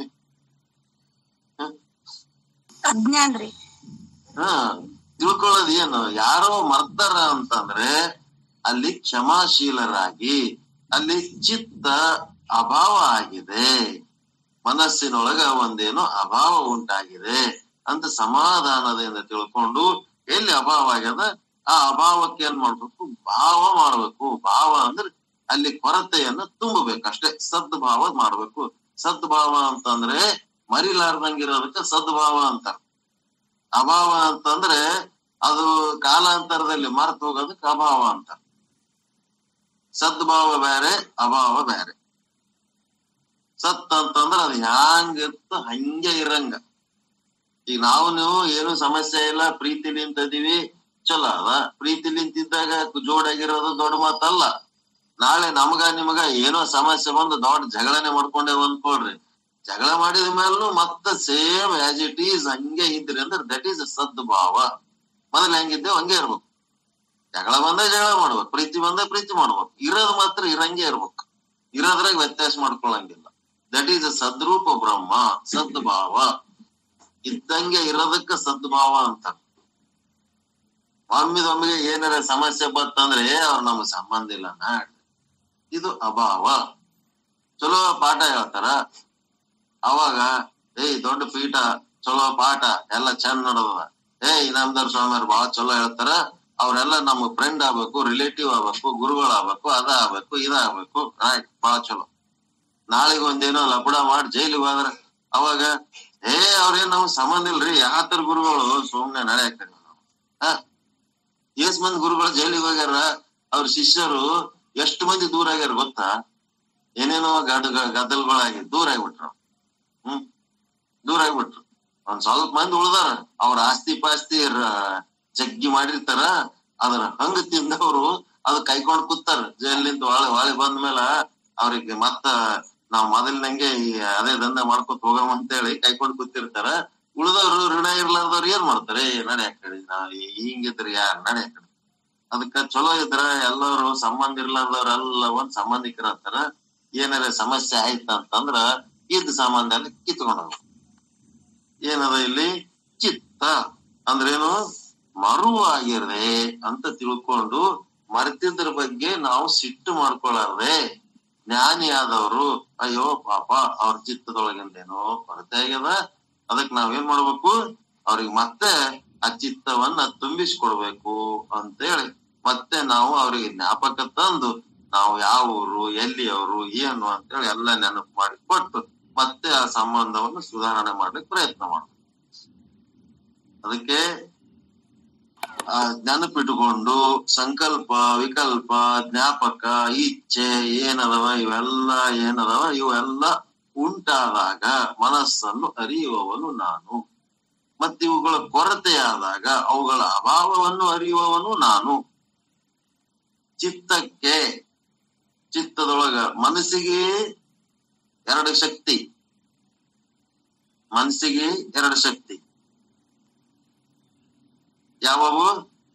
ಅಜ್ಞಾನ ರೀ. ಹಾ, ತಿಳ್ಕೊಳ್ಳೋದ್ ಏನು? ಯಾರೋ ಮರ್ತಾರ ಅಂತಂದ್ರೆ ಅಲ್ಲಿ ಕ್ಷಮಾಶೀಲರಾಗಿ, ಅಲ್ಲಿ ಚಿತ್ತ ಅಭಾವ ಆಗಿದೆ, ಮನಸ್ಸಿನೊಳಗ ಒಂದೇನೋ ಅಭಾವ ಉಂಟಾಗಿದೆ ಅಂತ ಸಮಾಧಾನದಿಂದ ತಿಳ್ಕೊಂಡು ಎಲ್ಲಿ ಅಭಾವ ಆಗ್ಯದ ಆ ಅಭಾವಕ್ಕೆ ಏನ್ ಮಾಡ್ಬೇಕು? ಭಾವ ಮಾಡ್ಬೇಕು. ಭಾವ ಅಂದ್ರೆ ಅಲ್ಲಿ ಕೊರತೆಯನ್ನ ತುಂಬಬೇಕು ಅಷ್ಟೇ. ಸದ್ಭಾವ ಮಾಡ್ಬೇಕು. ಸದ್ಭಾವ ಅಂತಂದ್ರೆ ಮರಿಲಾರ್ದಂಗಿರೋದಕ್ಕೆ ಸದ್ಭಾವ ಅಂತಾರ. ಅಭಾವ ಅಂತಂದ್ರೆ ಅದು ಕಾಲಾಂತರದಲ್ಲಿ ಮರೆತು ಹೋಗೋದಕ್ಕೆ ಅಭಾವ ಅಂತಾರ. ಸದ್ಭಾವ ಬೇರೆ, ಅಭಾವ ಬೇರೆ. ಸತ್ ಅಂತಂದ್ರ ಅದು ಹ್ಯಾಂಗಿತ್ತು ಹಂಗೆ ಇರಂಗ. ಈಗ ನಾವು ನೀವು ಏನು ಸಮಸ್ಯೆ ಇಲ್ಲ, ಪ್ರೀತಿ ನಿಂತಿದೀವಿ, ಚಲೋ ಅದ. ಪ್ರೀತಿ ನಿಂತಿದ್ದಾಗ ಜೋಡಾಗಿರೋದು ದೊಡ್ಡ ಮಾತಲ್ಲ. ನಾಳೆ ನಮಗ ನಿಮಗ ಏನೋ ಸಮಸ್ಯೆ ಬಂದು ದೊಡ್ಡ ಜಗಳನೆ ಮಾಡ್ಕೊಂಡೇವ್ ಅನ್ಕೊಳ್ರಿ, ಜಗಳ ಮಾಡಿದ ಮೇಲೂ ಮತ್ತೆ ಸೇಮ್ ಆಸ್ ಇಟ್ ಈಸ್ ಹಂಗೆ ಇದ್ರಿ ಅಂದ್ರೆ ದಟ್ ಈಸ್ ಸದ್ಭಾವ. ಮೊದಲು ಹೆಂಗಿದ್ದೇವ್ ಹಂಗೆ ಇರ್ಬೇಕು. ಜಗಳ ಬಂದ ಜಗಳ ಮಾಡ್ಬೇಕು, ಪ್ರೀತಿ ಬಂದ ಪ್ರೀತಿ ಮಾಡ್ಬೇಕು. ಇರೋದ್ ಮಾತ್ರ ಇರಂಗೆ ಇರ್ಬೇಕು, ಇರೋದ್ರಾಗ ವ್ಯತ್ಯಾಸ ಮಾಡ್ಕೊಳಂಗಿಲ್ಲ. ದಟ್ ಈಸ್ ಅ ಸದ್ರೂಪ ಬ್ರಹ್ಮ, ಸದ್ಭಾವ. ಇದ್ದಂಗೆ ಇರೋದಕ್ಕ ಸದ್ಭಾವ ಅಂತ. ಒಮ್ಮಿದೊಮ್ಮಿಗೆ ಏನಾರ ಸಮಸ್ಯೆ ಬರ್ತಂದ್ರೆ ಅವ್ರು ನಮ್ಗೆ ಸಂಬಂಧ ಇಲ್ಲ ನಾಡ್, ಇದು ಅಭಾವ. ಚಲೋ ಪಾಠ ಹೇಳ್ತಾರ, ಅವಾಗ ಏಯ್ ದೊಡ್ಡ ಪೀಠ, ಚಲೋ ಪಾಠ, ಎಲ್ಲ ಚಂದ ನಡೆದ, ಏಯ್ ಇನಾಮದಾರ್ ಸ್ವಾಮಿಯವ್ರು ಬಾಳ ಚಲೋ ಹೇಳ್ತಾರ, ಅವ್ರೆಲ್ಲ ನಮ್ ಫ್ರೆಂಡ್ ಆಗ್ಬೇಕು, ರಿಲೇಟಿವ್ ಆಗ್ಬೇಕು, ಗುರುಗಳಾಗ್ಬೇಕು, ಅದ ಆಗ್ಬೇಕು, ಇದಾಗ್ಬೇಕು, ಆಯ್ತು ಬಾಳ ಚಲೋ. ನಾಳೆಗ್ ಒಂದೇನೋ ಲಪಡ ಮಾಡಿ ಜೈಲಿಗೆ ಹೋದ್ರ ಅವಾಗ ಏ ಅವ್ರೇನ್ ನಮ್ಗ್ ಸಂಬಂಧ ಇಲ್ರಿ, ಯಾತರ ಗುರುಗಳು ಸುಮ್ನೆ ನಡೆಯಾಕ ನಾವು. ಹ ಎಷ್ಟ್ ಮಂದಿ ಗುರುಗಳು ಜೈಲಿಗೆ ಹೋಗ್ಯಾರ, ಅವ್ರ ಶಿಷ್ಯರು ಎಷ್ಟು ಮಂದಿ ದೂರ ಆಗ್ಯಾರ ಗೊತ್ತಾ? ಏನೇನೋ ಗಡ್ ಗದ್ದಲ್ಗಳಾಗಿ ದೂರ ಆಗ್ಬಿಟ್ರು. ಹ್ಮ್ ದೂರ ಆಗ್ಬಿಟ್ರು. ಒಂದ್ ಸ್ವಲ್ಪ ಮಂದಿ ಉಳ್ದಾರ, ಅವ್ರ ಆಸ್ತಿ ಪಾಸ್ತಿ ಜಗ್ಗಿ ಮಾಡಿರ್ತಾರ, ಅದ್ರ ಹಂಗ ತಿಂದವ್ರು ಅದ್ ಕೈಕೊಂಡ್ ಕೂತಾರ. ಜೈಲಿಂದ ಒಳೆ ಒಳೆ ಬಂದ್ಮೇಲ ಅವ್ರಿಗೆ ಮತ್ತ ನಾವ್ ಮೊದಲಿನಂಗೆ ಈ ಅದೇ ದಂಧೆ ಮಾಡ್ಕೊತ ಹೋಗಮ್ ಅಂತೇಳಿ ಕೈಕೊಂಡ್ ಕೂತಿರ್ತಾರ. ಉಳ್ದವ್ರು ಋಣ ಇರ್ಲಾರ್ದವ್ರು ಏನ್ ಮಾಡ್ತಾರೆ? ನಡೆ ಆ ಕಡೆ, ನಾವ್ ಹಿಂಗಿದ್ರಿ ಯಾರ್ ನಡೆ ಆ ಕಡೆ ಅದಕ್ಕ ಚಲೋ ಇದ್ರ ಎಲ್ಲರೂ ಸಂಬಂಧ ಇರ್ಲಾರ್ದವ್ರೆಲ್ಲ ಒಂದ್ ಸಂಬಂಧಿಕರ ಅಂತಾರ. ಏನಾರ ಸಮಸ್ಯೆ ಆಯ್ತ ಅಂತಂದ್ರ ಇದ್ದ ಸಂಬಂಧ ಎಲ್ಲ ಕಿತ್ಕೊಂಡ. ಏನದ ಇಲ್ಲಿ ಚಿತ್ತ ಅಂದ್ರೇನು? ಮರುವಾಗಿರ್ದೆ ಅಂತ ತಿಳ್ಕೊಂಡು ಮರೆತಿದ್ರ ಬಗ್ಗೆ ನಾವು ಸಿಟ್ಟು ಮಾಡ್ಕೊಳಾರ್ದೆ ಜ್ಞಾನಿ ಆದವರು ಅಯ್ಯೋ ಪಾಪ ಅವ್ರ ಚಿತ್ತದೊಳಗಿಂದೇನೋ ಕೊರತೆ ಆಗ್ಯದ, ಅದಕ್ ನಾವೇನ್ ಮಾಡ್ಬೇಕು? ಅವ್ರಿಗೆ ಮತ್ತೆ ಆ ಚಿತ್ತವನ್ನ ತುಂಬಿಸ್ಕೊಡ್ಬೇಕು ಅಂತೇಳಿ ಮತ್ತೆ ನಾವು ಅವ್ರಿಗೆ ಜ್ಞಾಪಕ ತಂದು ನಾವು ಯಾವ ಊರು, ಎಲ್ಲಿ ಅವರು, ಏನು ಅಂತೇಳಿ ಎಲ್ಲ ನೆನಪು ಮಾಡಿ ಕೊಟ್ಟು ಮತ್ತೆ ಆ ಸಂಬಂಧವನ್ನು ಸುಧಾರಣೆ ಮಾಡ್ಲಿಕ್ಕೆ ಪ್ರಯತ್ನ ಮಾಡ್ಬೇಕು. ಅದಕ್ಕೆ ಆ ನೆನಪಿಟ್ಟುಕೊಂಡು ಸಂಕಲ್ಪ, ವಿಕಲ್ಪ, ಜ್ಞಾಪಕ, ಇಚ್ಛೆ ಏನದವ ಇವೆಲ್ಲ ಏನದವ ಇವೆಲ್ಲ ಉಂಟಾದಾಗ ಮನಸ್ಸನ್ನು ಅರಿಯುವವನು ನಾನು. ಮತ್ತೆ ಇವುಗಳ ಕೊರತೆಯಾದಾಗ ಅವುಗಳ ಅಭಾವವನ್ನು ಅರಿಯುವವನು ನಾನು. ಚಿತ್ತಕ್ಕೆ ಚಿತ್ತದೊಳಗ ಮನಸ್ಸಿಗೆ ಎರಡು ಶಕ್ತಿ, ಮನಸ್ಸಿಗೆ ಎರಡು ಶಕ್ತಿ ಯಾವುವು?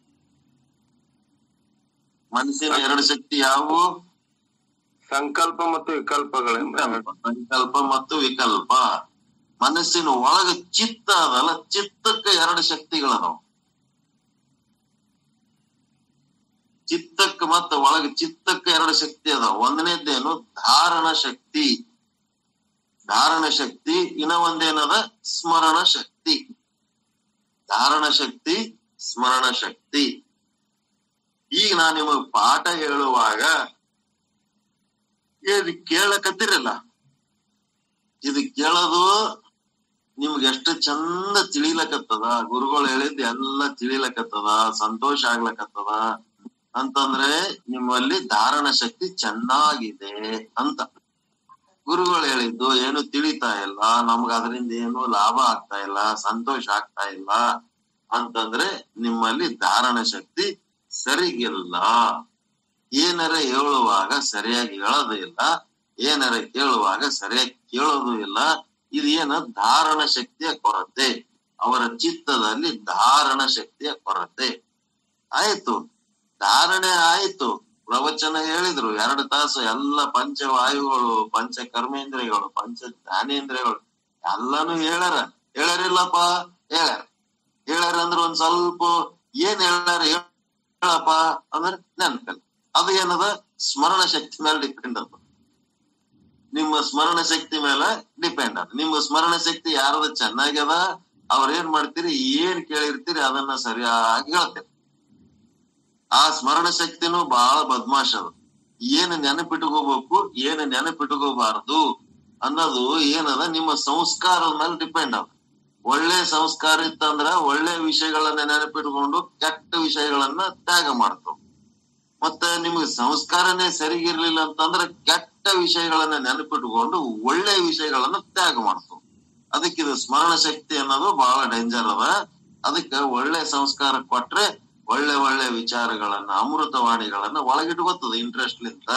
ಮನಸ್ಸಿನ ಎರಡು ಶಕ್ತಿ ಯಾವುವು? ಸಂಕಲ್ಪ ಮತ್ತು ವಿಕಲ್ಪಗಳಿಂದ. ಸಂಕಲ್ಪ ಮತ್ತು ವಿಕಲ್ಪ. ಮನಸ್ಸಿನ ಒಳಗ ಚಿತ್ತ ಅದಲ್ಲ, ಚಿತ್ತಕ್ಕೆ ಎರಡು ಶಕ್ತಿಗಳದಾವ. ಚಿತ್ತಕ್ಕೆ ಮತ್ತ ಒಳಗ ಚಿತ್ತಕ್ಕೆ ಎರಡು ಶಕ್ತಿ ಅದಾವ. ಒಂದನೇದ್ದೇನು? ಧಾರಣ ಶಕ್ತಿ. ಧಾರಣ ಶಕ್ತಿ. ಇನ್ನ ಒಂದೇನದ? ಸ್ಮರಣ ಶಕ್ತಿ. ಧಾರಣ ಶಕ್ತಿ, ಸ್ಮರಣ ಶಕ್ತಿ. ಈಗ ನಾ ನಿಮಗ್ ಪಾಠ ಹೇಳುವಾಗ ಏನ್ ಕೇಳಕತ್ತಿರಲ್ಲ, ಇದು ಕೇಳೋದು ನಿಮ್ಗೆ ಎಷ್ಟು ಚಂದ ತಿಳಿಲಕತ್ತದ, ಗುರುಗಳು ಹೇಳಿದ್ ಎಲ್ಲ ತಿಳಿಲಕತ್ತದ, ಸಂತೋಷ ಆಗ್ಲಕತ್ತದ ಅಂತಂದ್ರೆ ನಿಮ್ಮಲ್ಲಿ ಧಾರಣ ಶಕ್ತಿ ಚೆನ್ನಾಗಿದೆ ಅಂತ. ಗುರುಗಳು ಹೇಳಿದ್ದು ಏನು ತಿಳಿತಾ ಇಲ್ಲ, ನಮ್ಗ ಅದರಿಂದ ಏನು ಲಾಭ ಆಗ್ತಾ ಇಲ್ಲ, ಸಂತೋಷ ಆಗ್ತಾ ಇಲ್ಲ ಅಂತಂದ್ರೆ ನಿಮ್ಮಲ್ಲಿ ಧಾರಣ ಶಕ್ತಿ ಸರಿಗಿಲ್ಲ. ಏನಾರ ಹೇಳುವಾಗ ಸರಿಯಾಗಿ ಹೇಳೋದು ಇಲ್ಲ, ಏನಾರ ಕೇಳುವಾಗ ಸರಿಯಾಗಿ ಕೇಳೋದು ಇಲ್ಲ. ಇದೇನ? ಧಾರಣ ಶಕ್ತಿಯ ಕೊರತೆ. ಅವರ ಚಿತ್ತದಲ್ಲಿ ಧಾರಣ ಶಕ್ತಿಯ ಕೊರತೆ. ಆಯ್ತು, ಧಾರಣೆ ಆಯ್ತು. ಪ್ರವಚನ ಹೇಳಿದ್ರು ಎರಡು ತಾಸು, ಎಲ್ಲ ಪಂಚವಾಯುಗಳು, ಪಂಚ ಕರ್ಮೇಂದ್ರಿಯಗಳು, ಪಂಚ ಜ್ಞಾನೇಂದ್ರಿಯಗಳು ಎಲ್ಲಾನು ಹೇಳ್ಯಾರ. ಹೇಳ್ಯಾರಿಲ್ಲಪ್ಪ? ಹೇಳ್ಯಾರ. ಹೇಳ್ಯಾರ ಅಂದ್ರೆ ಒಂದ್ ಸ್ವಲ್ಪ ಏನ್ ಹೇಳ್ಯಾರ ಹೇಳಪ್ಪ ಅಂದ್ರೆ ನೆನಪಲ್ಲ. ಅದು ಏನದ? ಸ್ಮರಣ ಶಕ್ತಿ ಮೇಲೆ ಡಿಪೆಂಡ್ ಅದ. ನಿಮ್ಮ ಸ್ಮರಣ ಶಕ್ತಿ ಮೇಲೆ ಡಿಪೆಂಡ್ ಅದ. ನಿಮ್ಮ ಸ್ಮರಣ ಶಕ್ತಿ ಯಾರದ ಚೆನ್ನಾಗ್ಯದ, ಅವ್ರ ಏನ್ ಮಾಡ್ತೀರಿ, ಏನ್ ಕೇಳಿರ್ತೀರಿ ಅದನ್ನ ಸರಿಯಾಗಿ ಹೇಳ್ತೀರಿ. ಆ ಸ್ಮರಣ ಶಕ್ತಿನೂ ಬಹಳ ಬದ್ಮಾಶ್ ಅದು. ಏನ್ ನೆನಪಿಟ್ಕೋಬೇಕು, ಏನ್ ನೆನಪಿಟ್ಕೋಬಾರ್ದು ಅನ್ನೋದು ಏನದ? ನಿಮ್ಮ ಸಂಸ್ಕಾರದ ಮೇಲೆ ಡಿಪೆಂಡ್ ಅದ. ಒಳ್ಳೆ ಸಂಸ್ಕಾರ ಇತ್ತಂದ್ರ ಒಳ್ಳೆ ವಿಷಯಗಳನ್ನ ನೆನಪಿಟ್ಕೊಂಡು ಕೆಟ್ಟ ವಿಷಯಗಳನ್ನ ತ್ಯಾಗ ಮಾಡ್ತಾವ. ಮತ್ತ ನಿಮ್ಗೆ ಸಂಸ್ಕಾರನೇ ಸರಿಗಿರ್ಲಿಲ್ಲ ಅಂತಂದ್ರ ಕೆಟ್ಟ ವಿಷಯಗಳನ್ನ ನೆನಪಿಟ್ಕೊಂಡು ಒಳ್ಳೆ ವಿಷಯಗಳನ್ನ ತ್ಯಾಗ ಮಾಡ್ತಾವ. ಅದಕ್ಕೆ ಇದು ಸ್ಮರಣ ಶಕ್ತಿ ಅನ್ನೋದು ಬಹಳ ಡೇಂಜರ್ ಅದ. ಅದಕ್ಕೆ ಒಳ್ಳೆ ಸಂಸ್ಕಾರ ಕೊಟ್ರೆ ಒಳ್ಳೆ ಒಳ್ಳೆ ವಿಚಾರಗಳನ್ನ, ಅಮೃತವಾಣಿಗಳನ್ನ ಒಳಗಿಟ್ಕೋತದ ಇಂಟ್ರೆಸ್ಟ್ ಲಿಂತ.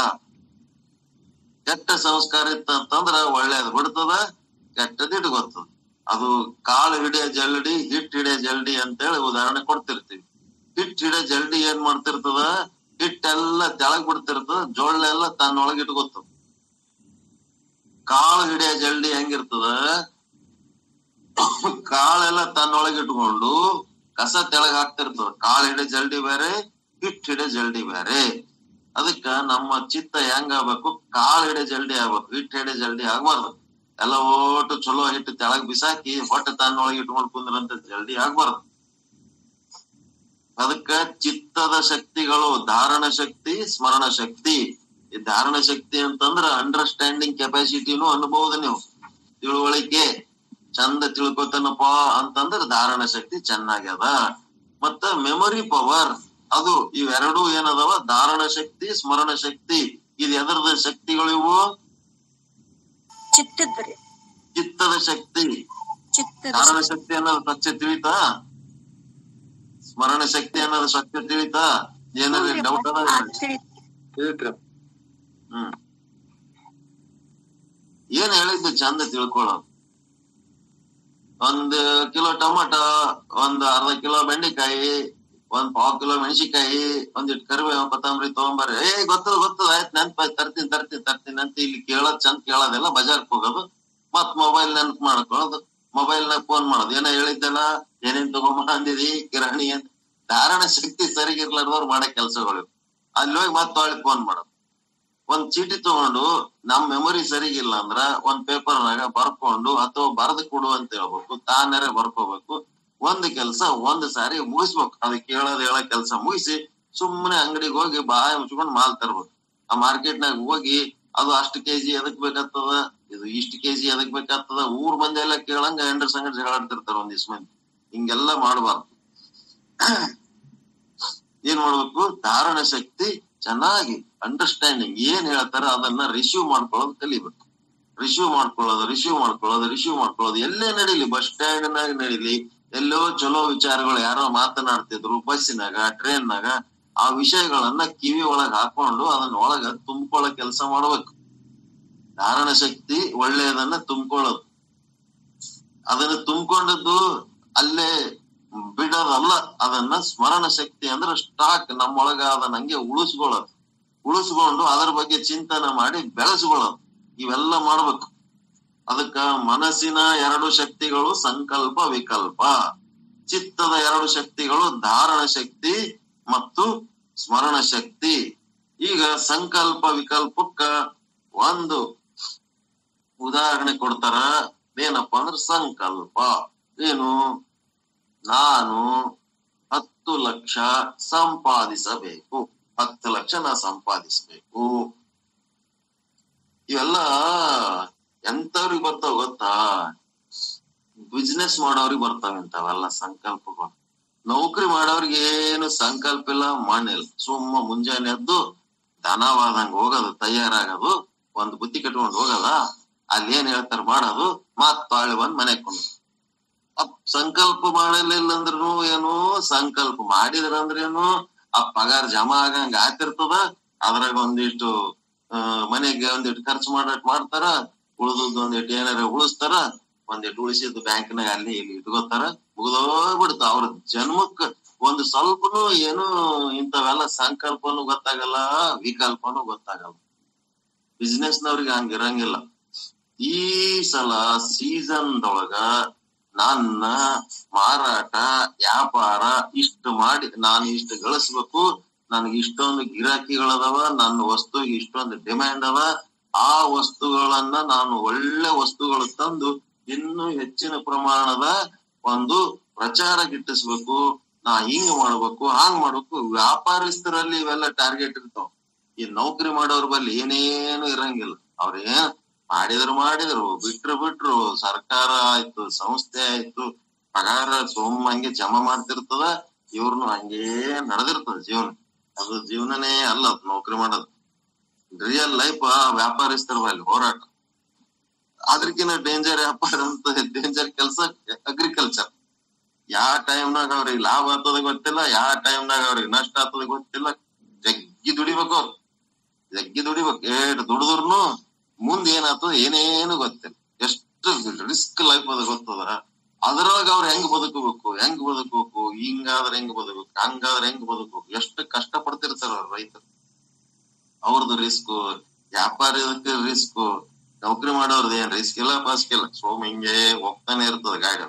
ಕೆಟ್ಟ ಸಂಸ್ಕಾರ ಇತ್ತಂತಂದ್ರ ಒಳ್ಳೇದ್ ಬಿಡ್ತದ, ಕೆಟ್ಟದ್ ಇಟ್ಕೋತದ. ಅದು ಕಾಳು ಹಿಡಿಯ ಜಲ್ಡಿ, ಹಿಟ್ ಹಿಡಿಯ ಜಲ್ಡಿ ಅಂತೇಳಿ ಉದಾಹರಣೆ ಕೊಡ್ತಿರ್ತೀವಿ. ಹಿಟ್ ಹಿಡಿಯ ಜಲ್ಡಿ ಏನ್ ಮಾಡ್ತಿರ್ತದ? ಹಿಟ್ಟೆಲ್ಲ ತೆಳಗ್ ಬಿಡ್ತಿರ್ತದ, ಜೋಳ್ಳೆಲ್ಲ ತನ್ನೊಳಗೆ ಇಟ್ಕೋತದ. ಕಾಳು ಹಿಡಿಯ ಜಲ್ಡಿ ಹೆಂಗಿರ್ತದ? ಕಾಳೆಲ್ಲ ತನ್ನೊಳಗೆ ಇಟ್ಕೊಂಡು ಕಸ ತೆಳಗ್ ಹಾಕ್ತಿರ್ತದ. ಕಾಳು ಹಿಡಿಯ ಜಲ್ಡಿ ಬೇರೆ, ಹಿಟ್ ಹಿಡಿಯ ಜಲ್ಡಿ ಬೇರೆ. ಅದಕ್ಕ ನಮ್ಮ ಚಿತ್ತ ಹೆಂಗ ಆಗ್ಬೇಕು? ಕಾಳು ಹಿಡಿಯ ಜಲ್ಡಿ ಆಗ್ಬೇಕು, ಹಿಟ್ ಹಿಡಿಯ ಜಲ್ಡಿ ಆಗ್ಬಾರ್ದು. ಎಲ್ಲ ಓಟು ಚಲೋ ಹಿಟ್ಟು ತೆಳಗ್ ಬಿಸಾಕಿ ಹೊಟ್ಟೆ ತನ್ನೊಳಗೆ ಇಟ್ಕೊಂಡು ಕುಂದ್ರಂತ ಜಲ್ದಿ ಆಗ್ಬಾರ್ದು. ಅದಕ್ಕ ಚಿತ್ತದ ಶಕ್ತಿಗಳು ಧಾರಣ ಶಕ್ತಿ, ಸ್ಮರಣ ಶಕ್ತಿ. ಈ ಧಾರಣ ಶಕ್ತಿ ಅಂತಂದ್ರ ಅಂಡರ್ಸ್ಟ್ಯಾಂಡಿಂಗ್ ಕೆಪಾಸಿಟಿನೂ ಅನ್ಬಹುದು ನೀವು. ತಿಳುವಳಿಕೆ ಚಂದ ತಿಳ್ಕೊತನಪ್ಪ ಅಂತಂದ್ರ ಧಾರಣ ಶಕ್ತಿ ಚೆನ್ನಾಗ್ಯದ. ಮತ್ತ ಮೆಮೊರಿ ಪವರ್, ಅದು ಇವೆರಡೂ ಏನದವ? ಧಾರಣ ಶಕ್ತಿ, ಸ್ಮರಣ ಶಕ್ತಿ. ಇದು ಎದರದ ಶಕ್ತಿಗಳು ಇವು? ಚಿತ್ತದ್ರಿ. ಚಿತ್ತದ ಶಕ್ತಿ. ಚಿತ್ತದ ಧಾರಣ ಶಕ್ತಿ ಅನ್ನೋದು ಸ್ವಚ್ಛ ತಿಳಿತಾ? ಸ್ಮರಣ ಶಕ್ತಿ ಅನ್ನೋದು ಸ್ವಚ್ಛ ತಿಳಿತಾ? ಏನಾದ್ರು ಡೌಟ್ ಅದ? ಹ್ಮ್ ಏನ್ ಹೇಳಿದ್ದು ಚಂದ ತಿಳ್ಕೊಳ್ಳೋದು. ಒಂದ್ ಕಿಲೋ ಟೊಮಾಟೊ, ಒಂದ್ ಅರ್ಧ ಕಿಲೋ ಬೆಂಡೆಕಾಯಿ, ಒಂದ್ ಪಾವ್ ಕಿಲೋ ಮೆಣಸಿನ್ಕಾಯಿ ಒಂದಿಟ್ಟು ಕರಿಬೇವು ಕೊತ್ತಂಬರಿ ತಗೊಂಬರ್ರಿ, ಏ ಗೊತ್ತದ ಗೊತ್ತದ ಆಯ್ತು ನೆನ್ಪ ತರ್ತೀನಿ ತರ್ತೀನಿ ತರ್ತೀನಿ ಅಂತ ಇಲ್ಲಿ ಕೇಳೋದ್ ಚಂದ ಕೇಳೋದೆಲ್ಲ ಬಜಾರ್ಕ್ ಹೋಗೋದು, ಮತ್ ಮೊಬೈಲ್ ನೆನ್ಪ್ ಮಾಡ್ಕೊಳ್ಳೋದು, ಮೊಬೈಲ್ ನಾಗ ಫೋನ್ ಮಾಡೋದು, ಏನೋ ಹೇಳಿದ್ದೆಲ್ಲ ಏನೇನ್ ತಗೊಂಬ ಅಂದಿದಿ ಕಿರಾಣಿ ಅಂತ. ಧಾರಣ ಶಕ್ತಿ ಸರಿಗಿರ್ಲಾರ್ದವ್ರು ಮಾಡೋ ಕೆಲ್ಸಗಳು. ಅಲ್ಲಿ ಹೋಗಿ ಮತ್ ತೊಳಿ ಫೋನ್ ಮಾಡೋದು. ಒಂದ್ ಚೀಟಿ ತಗೊಂಡು ನಮ್ ಮೆಮೊರಿ ಸರಿಗಿಲ್ಲ ಅಂದ್ರ ಒಂದ್ ಪೇಪರ್ನಾಗ ಬರ್ಕೊಂಡು ಅಥವಾ ಬರೆದು ಕೊಡು ಅಂತ ಹೇಳ್ಬೇಕು, ತಾನಾರೆ ಬರ್ಕೋಬೇಕು. ಒಂದ್ ಕೆಲ್ಸ ಒಂದ್ ಸಾರಿ ಮುಗಿಸ್ಬೇಕು. ಅದಕ್ಕೆ ಹೇಳೋದ್ ಹೇಳೋ ಕೆಲ್ಸ ಮುಗಿಸಿ ಸುಮ್ಮನೆ ಅಂಗಡಿಗೆ ಹೋಗಿ ಬಾಯಿ ಮುಚ್ಕೊಂಡ್ ಮಾಲ್ ತರ್ಬೇಕು. ಆ ಮಾರ್ಕೆಟ್ನಾಗ ಹೋಗಿ ಅದು ಅಷ್ಟು ಕೆಜಿ ಎದಕ್ ಬೇಕಾಗ್ತದ, ಇದು ಇಷ್ಟು ಕೆಜಿ ಎದಕ್ ಬೇಕಾಗ್ತದ, ಊರ್ ಮಂದಿ ಎಲ್ಲ ಕೇಳಂಗ ಎಂಡ್ರ ಸಂಗತಿ ಜಗಳಾಡ್ತಿರ್ತಾರ ಒಂದಿಸ್ ಮಂದಿ. ಹಿಂಗೆಲ್ಲಾ ಮಾಡ್ಬಾರ್ದು. ಏನ್ ಮಾಡ್ಬೇಕು, ಧಾರಣ ಶಕ್ತಿ ಚೆನ್ನಾಗಿ ಅಂಡರ್ಸ್ಟ್ಯಾಂಡಿಂಗ್ ಏನ್ ಹೇಳ್ತಾರ ಅದನ್ನ ರಿಸೀವ್ ಮಾಡ್ಕೊಳ್ಳೋದು ಕಲಿಬೇಕು. ರಿಸೀವ್ ಮಾಡ್ಕೊಳ್ಳೋದು ರಿಸೀವ್ ಮಾಡ್ಕೊಳ್ಳೋದು ರಿಸೀವ್ ಮಾಡ್ಕೊಳ್ಳೋದು ಎಲ್ಲೇ ನಡೀಲಿ, ಬಸ್ ಸ್ಟ್ಯಾಂಡ್ ನಾಗ ನಡೀಲಿ, ಎಲ್ಲೋ ಚಲೋ ವಿಚಾರಗಳು ಯಾರೋ ಮಾತನಾಡ್ತಿದ್ರು ಬಸ್ಸಿನಾಗ ಟ್ರೈನ್ನಾಗ, ಆ ವಿಷಯಗಳನ್ನ ಕಿವಿ ಒಳಗ್ ಹಾಕೊಂಡು ಅದನ್ನ ಒಳಗ ತುಂಬ್ಕೊಳ್ಳೋ ಕೆಲಸ ಮಾಡ್ಬೇಕು. ಧಾರಣ ಶಕ್ತಿ ಒಳ್ಳೆಯದನ್ನ ತುಂಬ್ಕೊಳ್ಳೋದು, ಅದನ್ನ ತುಂಬ್ಕೊಂಡದ್ದು ಅಲ್ಲೇ ಬಿಡೋದಲ್ಲ, ಅದನ್ನ ಸ್ಮರಣ ಶಕ್ತಿ ಅಂದ್ರೆ ಸ್ಟಾಕ್ ನಮ್ಮೊಳಗ ಅದನ್ನ ಹಂಗೆ ಉಳಿಸ್ಕೊಳ್ಳೋದು, ಉಳಿಸ್ಕೊಂಡು ಅದರ ಬಗ್ಗೆ ಚಿಂತನೆ ಮಾಡಿ ಬೆಳೆಸ್ಕೊಳ್ಳೋದು, ಇವೆಲ್ಲ ಮಾಡ್ಬೇಕು. ಅದಕ್ಕ ಮನಸ್ಸಿನ ಎರಡು ಶಕ್ತಿಗಳು ಸಂಕಲ್ಪ ವಿಕಲ್ಪ, ಚಿತ್ತದ ಎರಡು ಶಕ್ತಿಗಳು ಧಾರಣ ಶಕ್ತಿ ಮತ್ತು ಸ್ಮರಣ ಶಕ್ತಿ. ಈಗ ಸಂಕಲ್ಪ ವಿಕಲ್ಪಕ್ಕ ಒಂದು ಉದಾಹರಣೆ ಕೊಡ್ತಾರ. ಏನಪ್ಪಾ ಅಂದ್ರೆ ಸಂಕಲ್ಪ ಏನು, ನಾನು ಹತ್ತು ಲಕ್ಷ ಸಂಪಾದಿಸಬೇಕು, ಹತ್ತು ಲಕ್ಷ ನಾ ಸಂಪಾದಿಸಬೇಕು. ಇವೆಲ್ಲ ಎಂತವ್ರಿಗೆ ಬರ್ತಾವ ಗೊತ್ತಾ, ಬಿಸ್ನೆಸ್ ಮಾಡೋವ್ರಿಗೆ ಬರ್ತಾವ ಇಂಥವೆಲ್ಲ ಸಂಕಲ್ಪಗಳು. ನೌಕರಿ ಮಾಡೋವ್ರಿಗೆ ಏನು ಸಂಕಲ್ಪ ಇಲ್ಲ, ಮಣ್ಣಿಲ್ಲ. ಸುಮ್ಮ ಮುಂಜಾನೆ ಎದ್ದು ದನವಾದಂಗ ಹೋಗೋದು, ತಯಾರಾಗೋದು, ಒಂದ್ ಬುತ್ತಿ ಕಟ್ಕೊಂಡು ಹೋಗದ, ಅಲ್ಲಿ ಏನ್ ಹೇಳ್ತಾರ ಮಾಡೋದು, ಮತ್ ತಾಳಿ ಬಂದ್ ಮನೆಗ್ ಕೊಂಡು. ಅಪ್ ಸಂಕಲ್ಪ ಮಾಡಲಿಲ್ಲ ಅಂದ್ರೂ ಏನು, ಸಂಕಲ್ಪ ಮಾಡಿದ್ರಂದ್ರೇನು, ಆ ಪಗಾರ ಜಮಾ ಆಗಂಗ ಆತಿರ್ತದ, ಅದ್ರಾಗ ಒಂದಿಷ್ಟು ಅಹ್ ಮನೆಗೆ ಒಂದಿಟ್ಟು ಖರ್ಚು ಮಾಡಕ್ ಮಾಡ್ತಾರ, ಉಳಿದದ್ದು ಒಂದಿಟ್ಟು ಏನಾರ ಉಳಿಸ್ತಾರ, ಒಂದಿಟ್ಟು ಉಳಿಸಿದ್ದು ಬ್ಯಾಂಕ್ನಾಗ ಅಲ್ಲಿ ಇಲ್ಲಿ ಇಟ್ಕೋತಾರ, ಮುಗಿದೋಗ್ಬಿಡ್ತಾವ. ಅವ್ರ ಜನ್ಮಕ್ ಒಂದು ಸ್ವಲ್ಪನು ಏನು ಇಂಥವೆಲ್ಲ ಸಂಕಲ್ಪನು ಗೊತ್ತಾಗಲ್ಲ, ವಿಕಲ್ಪನು ಗೊತ್ತಾಗಲ್ಲ. ಬಿಸ್ನೆಸ್ನವ್ರಿಗೆ ಹಂಗಿರಂಗಿಲ್ಲ. ಈ ಸಲ ಸೀಸನ್ದೊಳಗ ನನ್ನ ಮಾರಾಟ ವ್ಯಾಪಾರ ಇಷ್ಟು ಮಾಡಿ ನಾನು ಇಷ್ಟು ಗಳಿಸ್ಬೇಕು, ನನ್ಗೆ ಇಷ್ಟೊಂದು ಗಿರಾಕಿಗಳದಾವ, ನನ್ನ ವಸ್ತುಗೆ ಇಷ್ಟೊಂದು ಡಿಮ್ಯಾಂಡ್ ಅದ, ಆ ವಸ್ತುಗಳನ್ನ ನಾನು ಒಳ್ಳೆ ವಸ್ತುಗಳು ತಂದು ಇನ್ನೂ ಹೆಚ್ಚಿನ ಪ್ರಮಾಣದ ಒಂದು ಪ್ರಚಾರ ಗಿಟ್ಟಿಸ್ಬೇಕು, ನಾ ಹಿಂಗ್ ಮಾಡ್ಬೇಕು ಹಾಂಗ್ ಮಾಡ್ಬೇಕು. ವ್ಯಾಪಾರಸ್ಥರಲ್ಲಿ ಇವೆಲ್ಲ ಟಾರ್ಗೆಟ್ ಇರ್ತಾವ. ಈ ನೌಕರಿ ಮಾಡೋರ್ ಬಲ್ಲಿ ಏನೇನು ಇರಂಗಿಲ್ಲ. ಅವ್ರೇನ್ ಮಾಡಿದ್ರು ಮಾಡಿದ್ರು, ಬಿಟ್ರು ಬಿಟ್ರು, ಸರ್ಕಾರ ಆಯ್ತು ಸಂಸ್ಥೆ ಆಯ್ತು ಪಗಾರ ಸೋಮ್ ಹಂಗೆ ಜಮಾ ಮಾಡ್ತಿರ್ತದ, ಇವ್ರನು ಹಂಗೇ ನಡೆದಿರ್ತದ ಜೀವನ. ಅದು ಜೀವನನೇ ಅಲ್ಲ ನೌಕರಿ ಮಾಡೋದು. ರಿಯಲ್ ಲೈಫ್ ವ್ಯಾಪಾರಿಸ್ತಾರ ಅಲ್ಲಿ ಹೋರಾಟ. ಅದ್ರಕಿನ್ನ ಡೇಂಜರ್ ವ್ಯಾಪಾರ ಅಂತ ಡೇಂಜರ್ ಕೆಲ್ಸ ಅಗ್ರಿಕಲ್ಚರ್. ಯಾವ ಟೈಮ್ನಾಗ ಅವ್ರಿಗೆ ಲಾಭ ಆಗ್ತದ ಗೊತ್ತಿಲ್ಲ, ಯಾವ ಟೈಮ್ನಾಗ ಅವ್ರಿಗೆ ನಷ್ಟ ಆಗ್ತದ ಗೊತ್ತಿಲ್ಲ. ಜಗ್ಗಿ ದುಡಿಬೇಕು ಅವ್ರು, ಜಗ್ಗಿ ದುಡಿಬೇಕು. ಏಟ್ ದುಡಿದ್ರುನು ಮುಂದ್ ಏನಾಗ್ತದ ಏನೇನು ಗೊತ್ತಿಲ್ಲ. ಎಷ್ಟು ರಿಸ್ಕ್ ಲೈಫ್ ಅದ ಗೊತ್ತದ. ಅದ್ರೊಳಗ ಅವ್ರು ಹೆಂಗ್ ಬದುಕಬೇಕು, ಹೆಂಗ್ ಬದುಕಬೇಕು, ಹಿಂಗಾದ್ರೆ ಹೆಂಗ್ ಬದುಕಬೇಕು, ಹಂಗಾದ್ರೆ ಹೆಂಗ್ ಬದುಕಬೇಕು, ಎಷ್ಟು ಕಷ್ಟ ಪಡ್ತಿರ್ತಾರ ಅವ್ರ ರೈತರು. ಅವ್ರದ್ದು ರಿಸ್ಕ್, ವ್ಯಾಪಾರದಕ್ಕೆ ರಿಸ್ಕ್, ನೌಕರಿ ಮಾಡೋರ್ದು ಏನ್ ರಿಸ್ಕ್ ಇಲ್ಲ ಪಾಸ್ಕ್ ಇಲ್ಲ, ಸೋಮ್ ಹಿಂಗೆ ಹೋಗ್ತಾನೆ ಇರ್ತದ ಗಾಡಿ.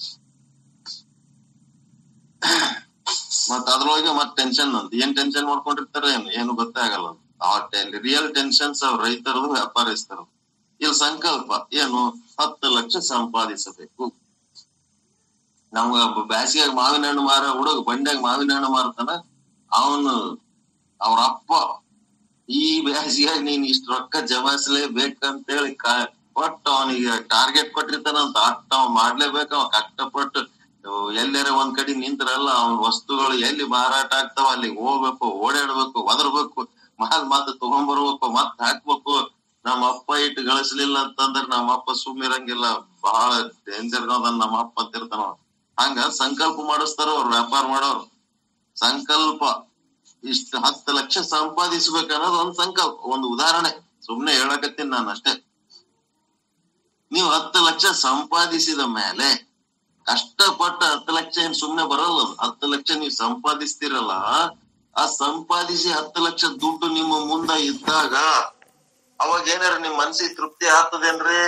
ಮತ್ ಅದ್ರೊಳಗೆ ಮತ್ ಟೆನ್ಷನ್ ಅಂತ ಏನ್ ಟೆನ್ಷನ್ ಮಾಡ್ಕೊಂಡಿರ್ತಾರ ಏನು ಏನು ಗೊತ್ತೇ ಆಗಲ್ಲ. ಆ ರಿಯಲ್ ಟೆನ್ಷನ್ಸ್ ಅವ್ರ ರೈತರದು ವ್ಯಾಪಾರಿಸ್ತಾರ. ಇಲ್ಲಿ ಸಂಕಲ್ಪ ಏನು, ಹತ್ತು ಲಕ್ಷ ಸಂಪಾದಿಸಬೇಕು. ನಮ್ಗ ಬ್ಯಾಸಿಯಾಗ ಮಾವಿನ ಹಣ್ಣು ಮಾರ ಹುಡುಗ ಬಂಡ್ಯಾಗ ಮಾವಿನ ಹಣ್ಣು ಮಾರ್ತಾನ, ಅವನು ಅವ್ರ ಅಪ್ಪ ಈ ಬ್ಯಾಸಿಯಾಗ ನೀನ್ ಇಷ್ಟ ರೊಕ್ಕ ಜಮಾಯಿಸ್ಲೇಬೇಕಂತೇಳಿ ಕೊಟ್ಟು ಅವನಿಗೆ ಟಾರ್ಗೆಟ್ ಕೊಟ್ಟಿರ್ತಾನಂತ, ಅಷ್ಟ ಅವ್ ಮಾಡ್ಲೇಬೇಕು. ಅವ ಕಷ್ಟಪಟ್ಟು ಎಲ್ಲಾರ ಒಂದ್ ಕಡೆ ನಿಂತ್ರಲ್ಲ, ಅವನ್ ವಸ್ತುಗಳು ಎಲ್ಲಿ ಮಾರಾಟ ಆಗ್ತಾವ ಅಲ್ಲಿ ಹೋಗ್ಬೇಕು, ಓಡಾಡ್ಬೇಕು, ಒದರ್ಬೇಕು, ಮಾಲ್ ಮಾತು ತಗೊಂಡ್ಬರ್ಬೇಕು, ಮತ್ ಹಾಕ್ಬೇಕು. ನಮ್ಮ ಅಪ್ಪ ಇಟ್ಟು ಗಳಿಸ್ಲಿಲ್ಲ ಅಂತಂದ್ರ ನಮ್ಮ ಅಪ್ಪ ಸುಮ್ಮಿರಂಗಿಲ್ಲ, ಬಹಳ ಡೇಂಜರ್ ಅದನ್ನ ನಮ್ಮ ಅಪ್ಪ ಅಂತಿರ್ತಾನ. ಹಂಗ ಸಂಕಲ್ಪ ಮಾಡಿಸ್ತಾರ ಅವ್ರು ವ್ಯಾಪಾರ ಮಾಡೋರು. ಸಂಕಲ್ಪ ಇಷ್ಟ ಹತ್ತು ಲಕ್ಷ ಸಂಪಾದಿಸ್ಬೇಕನ್ನೋದು ಒಂದ್ ಸಂಕಲ್ಪ, ಒಂದು ಉದಾಹರಣೆ ಸುಮ್ನೆ ಹೇಳಕತ್ತೀನಿ ನಾನು ಅಷ್ಟೇ. ನೀವು ಹತ್ತು ಲಕ್ಷ ಸಂಪಾದಿಸಿದ ಮೇಲೆ ಕಷ್ಟಪಟ್ಟ ಹತ್ತು ಲಕ್ಷ ಏನ್ ಸುಮ್ನೆ ಬರಲ್ಲ. ಹತ್ತು ಲಕ್ಷ ನೀವು ಸಂಪಾದಿಸ್ತಿರಲ್ಲ, ಆ ಸಂಪಾದಿಸಿ ಹತ್ತು ಲಕ್ಷ ದುಡ್ಡು ನಿಮ್ಮ ಮುಂದ ಇದ್ದಾಗ ಅವಾಗ ಏನಾರ ನಿಮ್ ಮನ್ಸಿಗೆ ತೃಪ್ತಿ ಆಗ್ತದೇನ್ರಿ?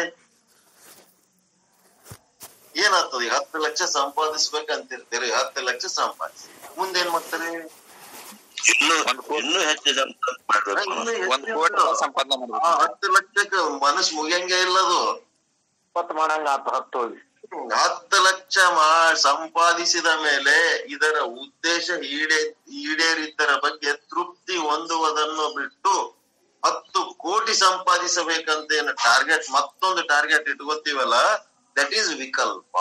ಏನಾಗ್ತದೆ? ಈಗ ಹತ್ತು ಲಕ್ಷ ಸಂಪಾದಿಸ್ಬೇಕಂತಿರ್ತೀರಿ, ಹತ್ತು ಲಕ್ಷ ಸಂಪಾದಿಸಿ ಮುಂದೇನ್ ಮಾಡ್ತೀರಿ? ಇನ್ನು ಇನ್ನೂ ಹೆಚ್ಚು ಹತ್ತು ಲಕ್ಷಕ್ಕೆ ಮನಸ್ಸು ಮುಗಿಯಂಗೆ ಇಲ್ಲದು. ಇಪ್ಪತ್ತು ಮಾಡಂಗ ಆತು ಹತ್ತು ಹೋಗಿ ಹತ್ತು ಲಕ್ಷ ಮಾ ಸಂಪಾದಿಸಿದ ಮೇಲೆ ಇದರ ಉದ್ದೇಶ ಈಡೇ ಈಡೇರಿದ್ದರ ಬಗ್ಗೆ ತೃಪ್ತಿ ಹೊಂದುವುದನ್ನು ಬಿಟ್ಟು ಹತ್ತು ಕೋಟಿ ಸಂಪಾದಿಸಬೇಕಂತ ಏನು ಟಾರ್ಗೆಟ್ ಮತ್ತೊಂದು ಟಾರ್ಗೆಟ್ ಇಟ್ಕೋತೀವಲ್ಲ, ದಟ್ ಈಸ್ ವಿಕಲ್ಪ.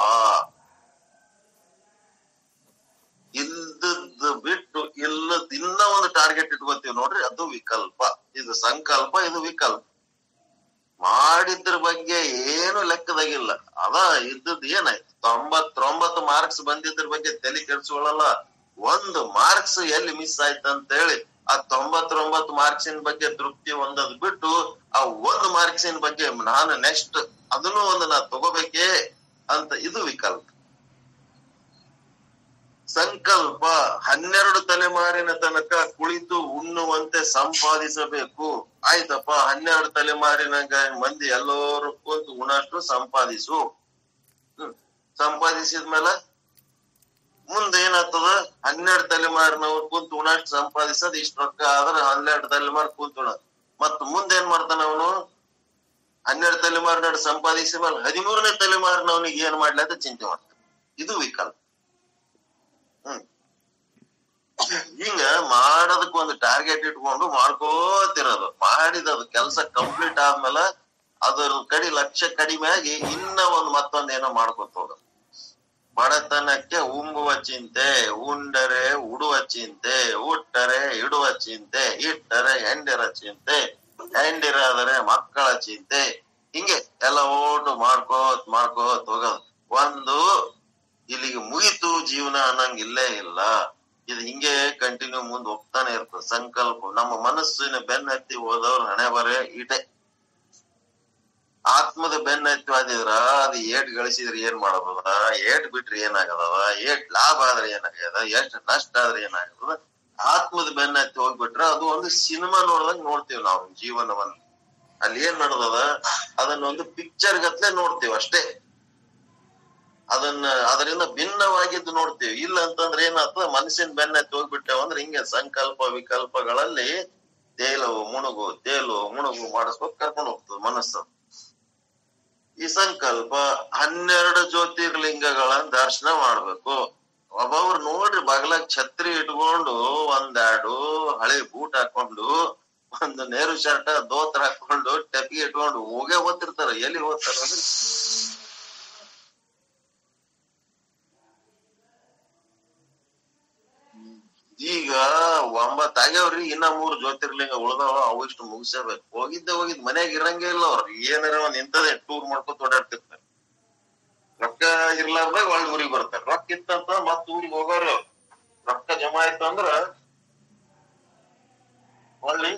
ಇಲ್ಲದ ಬಿಟ್ಟು ಇಲ್ಲದ ಇನ್ನ ಒಂದು ಟಾರ್ಗೆಟ್ ಇಟ್ಕೋತೀವಿ ನೋಡ್ರಿ, ಅದು ವಿಕಲ್ಪ. ಇದು ಸಂಕಲ್ಪ, ಇದು ವಿಕಲ್ಪ. ಮಾಡಿದ್ರ ಬಗ್ಗೆ ಏನು ಲೆಕ್ಕದಾಗಿಲ್ಲ. ಅದ ಇದ್ದದ್ ಏನಾಯ್ತು? ತೊಂಬತ್ತೊಂಬತ್ತು ಮಾರ್ಕ್ಸ್ ಬಂದಿದ್ರ ಬಗ್ಗೆ ತಲೆ ಕೆಡ್ಸ್ಕೊಳ್ಳಲ್ಲ. ಒಂದು ಮಾರ್ಕ್ಸ್ ಎಲ್ಲಿ ಮಿಸ್ ಆಯ್ತು ಅಂತ ಹೇಳಿ ಆ ತೊಂಬತ್ತೊಂಬತ್ತು ಮಾರ್ಕ್ಸಿನ ಬಗ್ಗೆ ತೃಪ್ತಿ ಹೊಂದದ್ ಬಿಟ್ಟು ಆ ಒಂದು ಮಾರ್ಕ್ಸಿನ ಬಗ್ಗೆ ನಾನು ನೆಕ್ಸ್ಟ್ ಅದನ್ನು ಒಂದು ನಾ ತಗೋಬೇಕೇ ಅಂತ, ಇದು ವಿಕಲ್ಪ. ಸಂಕಲ್ಪ ಹನ್ನೆರಡು ತಲೆಮಾರಿನ ತನಕ ಕುಳಿತು ಉಣ್ಣುವಂತೆ ಸಂಪಾದಿಸಬೇಕು. ಆಯ್ತಪ್ಪ, ಹನ್ನೆರಡು ತಲೆಮಾರಿನ ಮಂದಿ ಎಲ್ಲರೂ ಕೂತು ಉಣಷ್ಟು ಸಂಪಾದಿಸು. ಹ್ಮ್ ಸಂಪಾದಿಸಿದ್ಮೇಲೆ ಮುಂದೆ ಏನಾಗ್ತದ? ಹನ್ನೆರಡು ತಲೆಮಾರಿನವ್ರು ಕುಂತು ಉಣಷ್ಟು ಸಂಪಾದಿಸೋದ್ ಇಷ್ಟ ರೊಕ್ಕ ಆದ್ರೆ ಹನ್ನೆರಡು ತಲೆಮಾರು ಕುಂತು ಉಣದ್. ಮತ್ ಮುಂದೆ ಏನ್ ಮಾಡ್ತಾನ ಅವನು? ಹನ್ನೆರಡು ತಲೆಮಾರಿನ ಸಂಪಾದಿಸಿ ಮೇಲೆ ಹದಿಮೂರನೇ ತಲೆಮಾರಿನವನಿಗೆ ಏನ್ ಮಾಡ್ಲಿ ಅಂತ ಚಿಂತೆ ಮಾಡ್ತಾನೆ. ಇದು ವಿಕಲ್ಪ. ಹ್ಮ್ ಹಿಂಗ ಮಾಡೋದಕ್ಕೆ ಒಂದು ಟಾರ್ಗೆಟ್ ಇಟ್ಕೊಂಡು ಮಾಡ್ಕೋತಿರೋದು. ಮಾಡಿದದು ಕೆಲಸ ಕಂಪ್ಲೀಟ್ ಆದ್ಮೇಲೆ ಅದ್ರ ಕಡೆ ಲಕ್ಷ್ಯ ಕಡಿಮೆ ಆಗಿ ಇನ್ನ ಒಂದ್ ಮತ್ತೊಂದ್ ಏನೋ ಮಾಡ್ಕೊತ ಹೋಗೋದು. ಬಡತನಕ್ಕೆ ಉಂಬುವ ಚಿಂತೆ, ಉಂಡರೆ ಉಡುವ ಚಿಂತೆ, ಉಟ್ಟರೆ ಇಡುವ ಚಿಂತೆ, ಇಟ್ಟರೆ ಹೆಂಡಿರ ಚಿಂತೆ, ಹೆಂಡಿರಾದರೆ ಮಕ್ಕಳ ಚಿಂತೆ. ಹಿಂಗೆ ಎಲ್ಲ ಓಟು ಮಾಡ್ಕೋತ್ ಮಾಡ್ಕೋತ್ ಹೋಗೋದು. ಒಂದು ಇಲ್ಲಿಗೆ ಮುಗಿತು ಜೀವನ ಅನ್ನಂಗ್ ಇಲ್ಲೇ ಇಲ್ಲ. ಇದು ಹಿಂಗೆ ಕಂಟಿನ್ಯೂ ಮುಂದ್ ಹೋಗ್ತಾನೆ ಇರ್ತದೆ. ಸಂಕಲ್ಪ ನಮ್ಮ ಮನಸ್ಸಿನ ಬೆನ್ನ ಹತ್ತಿ ಹೋದವ್ರ ಹಣೆ ಬರೇ ಇಟೆ. ಆತ್ಮದ ಬೆನ್ನ ಹತ್ತಿ ಆದಿದ್ರ ಅದು ಏಟ್ ಗಳಿಸಿದ್ರೆ ಏನ್ ಮಾಡಬಹುದ, ಏಟ್ ಬಿಟ್ರೆ ಏನಾಗದವ, ಏಟ್ ಲಾಭ ಆದ್ರೆ ಏನಾಗ್ಯದ, ಎಷ್ಟ್ ನಷ್ಟ ಆದ್ರೆ ಏನಾಗದ. ಆತ್ಮದ ಬೆನ್ನ ಹತ್ತಿ ಹೋಗ್ಬಿಟ್ರ ಅದು ಒಂದು ಸಿನಿಮಾ ನೋಡ್ದಂಗ್ ನೋಡ್ತೀವಿ ನಾವು ಜೀವನವನ್ನ. ಅಲ್ಲಿ ಏನ್ ನಡೆದದ ಅದನ್ನ ಒಂದು ಪಿಕ್ಚರ್ ಗತ್ಲೆ ನೋಡ್ತೀವಿ ಅಷ್ಟೇ. ಅದನ್ನ ಅದರಿಂದ ಭಿನ್ನವಾಗಿದ್ದು ನೋಡ್ತೀವಿ. ಇಲ್ಲ ಅಂತಂದ್ರೆ ಏನಾಗ್ತದ? ಮನಸ್ಸಿನ ಬೆನ್ನತ್ತಿ ಹೋಗ್ಬಿಟ್ಟೇವ ಅಂದ್ರೆ ಹಿಂಗೆ ಸಂಕಲ್ಪ ವಿಕಲ್ಪಗಳಲ್ಲಿ ತೇಲವು ಮುಣುಗು ತೇಲು ಮುಣುಗು ಮಾಡಿಸ್ಬೇಕು ಕರ್ಕೊಂಡು ಹೋಗ್ತದೆ ಮನಸ್ಸು. ಈ ಸಂಕಲ್ಪ ಹನ್ನೆರಡು ಜ್ಯೋತಿರ್ಲಿಂಗಗಳನ್ನ ದರ್ಶನ ಮಾಡ್ಬೇಕು. ಒಬ್ಬೊಬ್ರು ನೋಡ್ರಿ ಬಗಲಾಗ ಛತ್ರಿ ಇಟ್ಕೊಂಡು ಒಂದೆರಡು ಹಳೆ ಬೂಟ್ ಹಾಕೊಂಡು ಒಂದು ನೇರು ಶರ್ಟ ದೋತ್ರ ಹಾಕೊಂಡು ಟೆಪಿ ಇಟ್ಕೊಂಡು ಹೋಗೇ ಓದ್ತಿರ್ತಾರ. ಎಲ್ಲಿ ಓದ್ತಾರ ಅಂದ್ರೆ ಈಗ ಒಂಬತ್ ಆಗ್ಯಾವ್ರಿ, ಇನ್ನ ಮೂರ್ ಜ್ಯೋತಿರ್ಲಿಂಗ ಉಳ್ದಾವ. ಅವು ಇಷ್ಟು ಮುಗಿಸಬೇಕು. ಹೋಗಿದ್ದೆ ಹೋಗಿದ್ ಮನ್ಯಾಗ ಇರಂಗೇ ಇಲ್ಲ ಅವ್ರ. ಏನಾರ ಒಂದ್ ಇಂಥದೇ ಟೂರ್ ಮಾಡ್ಕೊತ ಓಡಾಡ್ತಿರ್ತಾರೆ. ರೊಕ್ಕ ಇರ್ಲಾರ್ದಾಗ ಒಳ್ಳೆ ಊರಿಗೆ ಬರ್ತಾರೆ. ರೊಕ್ಕ ಇತ್ತಂತ ಮತ್ ಊರಿಗೆ ಹೋಗೋರು. ರೊಕ್ಕ ಜಮಾ ಆಯ್ತು ಅಂದ್ರ ಒಳ್ಳಿ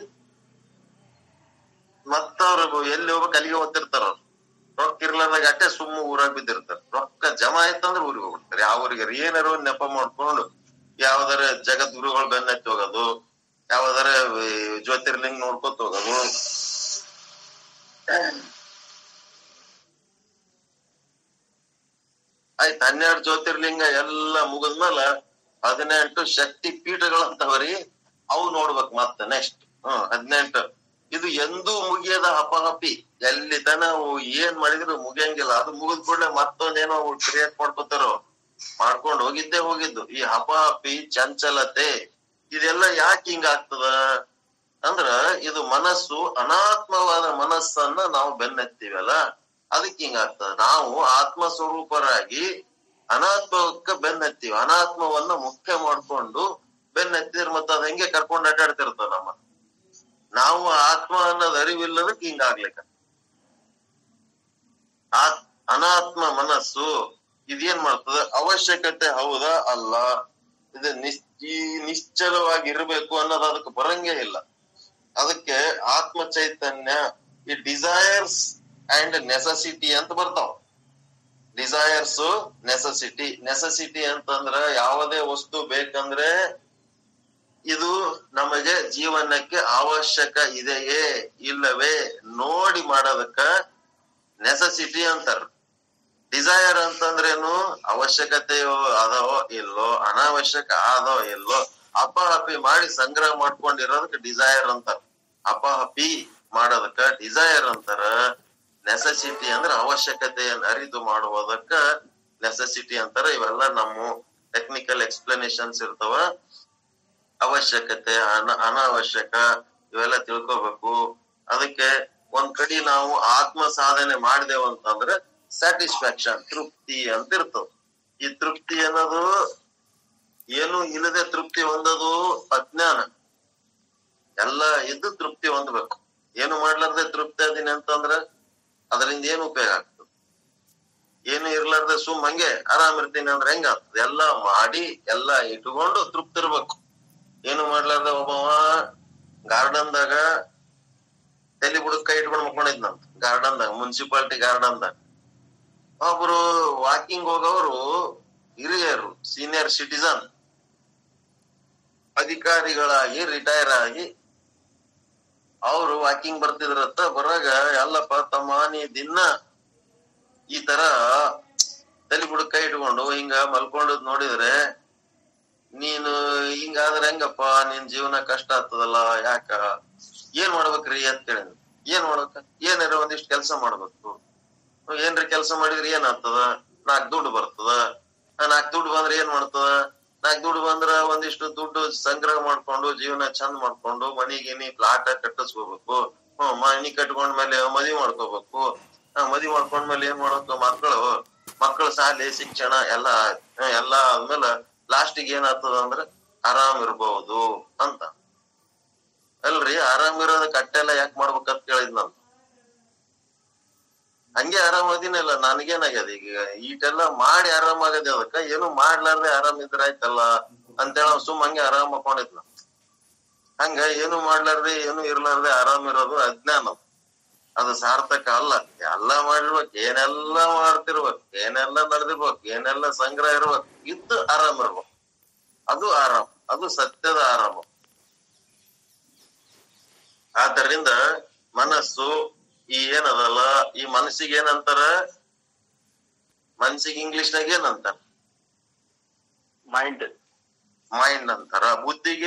ಮತ್ತ ಅವ್ರ ಎಲ್ಲಿ ಹೋಗ್ಬೇಕು ಅಲ್ಲಿಗೆ ಓದ್ತಿರ್ತಾರ. ಅವ್ರು ರೊಕ್ಕ ಇರ್ಲಾರ್ದಾಗ ಅಟ್ಟೆ ಸುಮ್ಮ ಊರಾಗ ಬಿದ್ದಿರ್ತಾರ. ರೊಕ್ಕ ಜಮಾ ಆಯ್ತಂದ್ರ ಊರಿಗೆ ಹೋಗ್ಬಿಡ್ತಾರೆ. ಯಾವ ಊರಿಗೆ ಏನಾರ ನೆಪ ಮಾಡ್ಕೊಂಡು ಯಾವ್ದಾರ ಜಗದ್ಗುರುಗಳು ಬೆನ್ನತ್ತಿ ಹೋಗೋದು, ಯಾವ್ದಾರ ಜ್ಯೋತಿರ್ಲಿಂಗ ನೋಡ್ಕೊತ ಹೋಗೋದು. ಆಯ್ತು, ಹನ್ನೆರಡು ಜ್ಯೋತಿರ್ಲಿಂಗ ಎಲ್ಲಾ ಮುಗಿದ್ಮೇಲ ಹದಿನೆಂಟು ಶಕ್ತಿ ಪೀಠಗಳಂತವರಿ, ಅವು ನೋಡ್ಬೇಕು ಮತ್ತೆ ನೆಕ್ಸ್ಟ್. ಹ್ಮ್ ಹದಿನೆಂಟು ಇದು ಎಂದೂ ಮುಗಿಯದ ಹಪಹಪಿ. ಎಲ್ಲಿ ತನ ಏನ್ ಮಾಡಿದ್ರು ಮುಗಿಯಂಗಿಲ್ಲ. ಅದು ಮುಗಿದ್ ಕೂಡಲೇ ಮತ್ತೊಂದೇನೋ ಕ್ರಿಯೇಟ್ ಮಾಡ್ಕೊತಾರ. ಮಾಡ್ಕೊಂಡು ಹೋಗಿದ್ದೆ ಹೋಗಿದ್ದು. ಈ ಹಪಾಪಿ ಚಂಚಲತೆ ಇದೆಲ್ಲ ಯಾಕೆ ಹಿಂಗ ಆಗ್ತದ ಅಂದ್ರ ಇದು ಮನಸ್ಸು ಅನಾತ್ಮವಾದ ಮನಸ್ಸನ್ನ ನಾವು ಬೆನ್ನತ್ತೀವಲ್ಲ, ಅದಕ್ಕೆ ಹಿಂಗ ಆಗ್ತದ. ನಾವು ಆತ್ಮ ಸ್ವರೂಪರಾಗಿ ಅನಾತ್ಮಕ್ಕ ಬೆನ್ನತ್ತೀವಿ. ಅನಾತ್ಮವನ್ನ ಮುಖ್ಯ ಮಾಡ್ಕೊಂಡು ಬೆನ್ನತ್ತಿದ್ರ ಮತ್ತ ಅದ್ ಹೆಂಗೆ ಕರ್ಕೊಂಡ್ ಅಡ್ಡಾಡ್ತಿರ್ತದ ನಮ್ಮ. ನಾವು ಆತ್ಮ ಅನ್ನೋದ್ ಅರಿವಿಲ್ಲದಕ್ಕೆ ಹಿಂಗಾಗ್ಲಿಕ್ಕ. ಆ ಅನಾತ್ಮ ಮನಸ್ಸು ಇದೇನ್ ಮಾಡ್ತದ? ಅವಶ್ಯಕತೆ ಹೌದಾ ಅಲ್ಲ, ಇದು ನಿಶ್ ಈ ನಿಶ್ಚಲವಾಗಿ ಇರ್ಬೇಕು ಅನ್ನೋದು ಅದಕ್ಕೆ ಬರಂಗೇ ಇಲ್ಲ. ಅದಕ್ಕೆ ಆತ್ಮ ಚೈತನ್ಯ ಈ ಡಿಸೈರ್ಸ್ ಅಂಡ್ ನೆಸೆಸಿಟಿ ಅಂತ ಬರ್ತಾವ. Desires necessity. ನೆಸೆಸಿಟಿ ಅಂತಂದ್ರ ಯಾವುದೇ ವಸ್ತು ಬೇಕಂದ್ರೆ ಇದು ನಮಗೆ ಜೀವನಕ್ಕೆ ಅವಶ್ಯಕ ಇದೆಯೇ ಇಲ್ಲವೇ ನೋಡಿ ಮಾಡೋದಕ್ಕ ನೆಸೆಸಿಟಿ ಅಂತಾರ. ಡಿಸೈರ್ ಅಂತಂದ್ರೇನು ಅವಶ್ಯಕತೆಯೋ ಅದೋ ಇಲ್ಲೋ, ಅನಾವಶ್ಯಕ ಆದೋ ಇಲ್ಲೋ, ಅಪಹಪಿ ಮಾಡಿ ಸಂಗ್ರಹ ಮಾಡ್ಕೊಂಡಿರೋದಕ್ಕೆ ಡಿಸೈರ್ ಅಂತಾರ. ಅಪಹಪಿ ಮಾಡೋದಕ್ಕ ಡಿಸೈರ್ ಅಂತಾರ. ನೆಸೆಸಿಟಿ ಅಂದ್ರ ಅವಶ್ಯಕತೆಯನ್ನು ಅರಿದು ಮಾಡುವುದಕ್ಕ ನೆಸೆಸಿಟಿ ಅಂತಾರ. ಇವೆಲ್ಲ ನಮ್ಮ ಟೆಕ್ನಿಕಲ್ ಎಕ್ಸ್ಪ್ಲನೇಷನ್ಸ್ ಇರ್ತಾವ. ಅವಶ್ಯಕತೆ, ಅನ ಅನಾವಶ್ಯಕ ಇವೆಲ್ಲ ತಿಳ್ಕೊಬೇಕು. ಅದಕ್ಕೆ ಒಂದ್ ಕಡೆ ನಾವು ಆತ್ಮ ಸಾಧನೆ ಮಾಡಿದೆವು ಅಂತಂದ್ರೆ ಸ್ಯಾಟಿಸ್ಫ್ಯಾಕ್ಷನ್, ತೃಪ್ತಿ ಅಂತ ಇರ್ತದ. ಈ ತೃಪ್ತಿ ಅನ್ನೋದು ಏನು ಇಲ್ಲದೆ ತೃಪ್ತಿ ಹೊಂದೋದು ಅಜ್ಞಾನ. ಎಲ್ಲ ಇದ್ದು ತೃಪ್ತಿ ಹೊಂದ್ಬೇಕು. ಏನು ಮಾಡ್ಲಾರ್ದೆ ತೃಪ್ತಿ ಅದೀನಿ ಅಂತಂದ್ರ ಅದರಿಂದ ಏನು ಉಪಯೋಗ ಆಗ್ತದೆ? ಏನು ಇರ್ಲಾರ್ದೆ ಸುಮ್ ಹಂಗೆ ಆರಾಮ್ ಇರ್ತೀನಿ ಅಂದ್ರೆ ಹೆಂಗ ಆಗ್ತದೆ? ಎಲ್ಲಾ ಮಾಡಿ ಎಲ್ಲಾ ಇಟ್ಕೊಂಡು ತೃಪ್ತಿ ಇರ್ಬೇಕು. ಏನು ಮಾಡ್ಲಾರ್ದೆ ಒಬ್ಬವ ಗಾರ್ಡನ್ದಾಗ ತಲೆ ಬುಡಕ್ ಕೈ ಇಟ್ಕೊಂಡು ಮಕ್ಕೊಂಡಿದ್ನಂತ. ಗಾರ್ಡನ್ದಾಗ, ಮುನ್ಸಿಪಾಲಿಟಿ ಗಾರ್ಡನ್ದಾಗ ಒಬ್ರು ವಾಕಿಂಗ್ ಹೋಗೋರು ಹಿರಿಯರು, ಸೀನಿಯರ್ ಸಿಟಿಸನ್, ಅಧಿಕಾರಿಗಳಾಗಿ ರಿಟೈರ್ ಆಗಿ ಅವರು ವಾಕಿಂಗ್ ಬರ್ತಿದ್ರತ್ತ. ಬರಾಗ ಎಲ್ಲಪ್ಪ ತಮ್ಮ ನೀ ದಿನ ಈ ತರ ತಲೆ ಬುಡಕ್ ಕೈ ಇಟ್ಕೊಂಡು ಹಿಂಗ ಮಲ್ಕೊಂಡದ್ ನೋಡಿದ್ರೆ ನೀನು ಹಿಂಗಾದ್ರೆ ಹೆಂಗಪ್ಪ, ನಿನ್ ಜೀವನ ಕಷ್ಟ ಆಗ್ತದಲ್ಲ, ಯಾಕ ಏನ್ ಮಾಡ್ಬೇಕ್ರಿ ಅಂತ ಕೇಳಿದ. ಏನ್ ಮಾಡ್ಬೇಕ? ಏನಾರ ಒಂದಿಷ್ಟು ಕೆಲ್ಸ ಮಾಡ್ಬೇಕು. ಏನ್ರಿ ಕೆಲ್ಸ ಮಾಡಿದ್ರೆ ಏನ್ ಆಗ್ತದ? ನಾಕ್ ದುಡ್ಡು ಬರ್ತದ. ನಾಕ್ ದುಡ್ಡು ಬಂದ್ರೆ ಏನ್ ಮಾಡ್ತದ? ನಾಕ್ ದುಡ್ಡು ಬಂದ್ರ ಒಂದಿಷ್ಟು ದುಡ್ಡು ಸಂಗ್ರಹ ಮಾಡ್ಕೊಂಡು ಜೀವನ ಚಂದ ಮಾಡ್ಕೊಂಡು ಮನಿ ಗಿನಿ ಪ್ಲಾಟ ಕಟ್ಟಿಸ್ಕೋಬೇಕು. ಹ್ಮ್ ಮನಿ ಕಟ್ಕೊಂಡ್ಮೇಲೆ ಮದ್ವಿ ಮಾಡ್ಕೋಬೇಕು. ಮದ್ವಿ ಮಾಡ್ಕೊಂಡ್ಮೇಲೆ ಏನ್ ಮಾಡ್ಬೇಕು? ಮಕ್ಕಳು ಮಕ್ಕಳು ಶಾಲೆ ಶಿಕ್ಷಣ ಎಲ್ಲಾ ಎಲ್ಲಾ ಆದ್ಮೇಲೆ ಲಾಸ್ಟಿಗೆ ಏನಾಗ್ತದ ಅಂದ್ರ ಆರಾಮ್ ಇರ್ಬಹುದು ಅಂತ. ಅಲ್ರಿ, ಆರಾಮ್ ಇರೋದ ಕಟ್ಟೆಲ್ಲ ಯಾಕೆ ಮಾಡ್ಬೇಕಂತ ಕೇಳಿದ್ ನಾನು. ಹಂಗೆ ಆರಾಮ್ ಅದೀನಲ್ಲ, ನನ್ಗೇನಾಗ್ಯದ ಈಗ ಈಟೆಲ್ಲ ಮಾಡಿ ಆರಾಮ್ ಆಗದೆ. ಅದಕ್ಕ ಏನು ಮಾಡ್ಲಾರ್ದೆ ಆರಾಮ್ ಇದ್ರ ಆಯ್ತಲ್ಲ ಅಂತೇಳ ಸುಮ್ ಹಂಗೆ ಆರಾಮ್ ಹಾಕೊಂಡಿದ್ನ. ಹಂಗ ಏನು ಮಾಡ್ಲಾರ್ದೆ ಏನು ಇರ್ಲಾರ್ದೆ ಆರಾಮ್ ಇರೋದು ಅಜ್ಞಾನ. ಅದು ಸಾರ್ಥಕ ಅಲ್ಲ. ಎಲ್ಲಾ ಮಾಡಿರ್ಬೇಕು, ಏನೆಲ್ಲಾ ಮಾಡ್ತಿರ್ಬೇಕು, ಏನೆಲ್ಲಾ ನಡೆದಿರ್ಬೇಕು, ಏನೆಲ್ಲಾ ಸಂಗ್ರಹ ಇರ್ಬೇಕು, ಇದ್ದು ಆರಾಮ್ ಇರ್ಬೇಕು. ಅದು ಆರಾಮ್, ಅದು ಸತ್ಯದ ಆರಾಮ. ಆದ್ದರಿಂದ ಮನಸ್ಸು ಈ ಏನದಲ್ಲ, ಈ ಮನಸ್ಸಿಗೆ ಏನಂತಾರ? ಮನಸ್ಸಿಗೆ ಇಂಗ್ಲಿಷ್ನಾಗ ಏನಂತಾರ? ಮೈಂಡ್ ಮೈಂಡ್ ಅಂತಾರ. ಬುದ್ಧಿಗೆ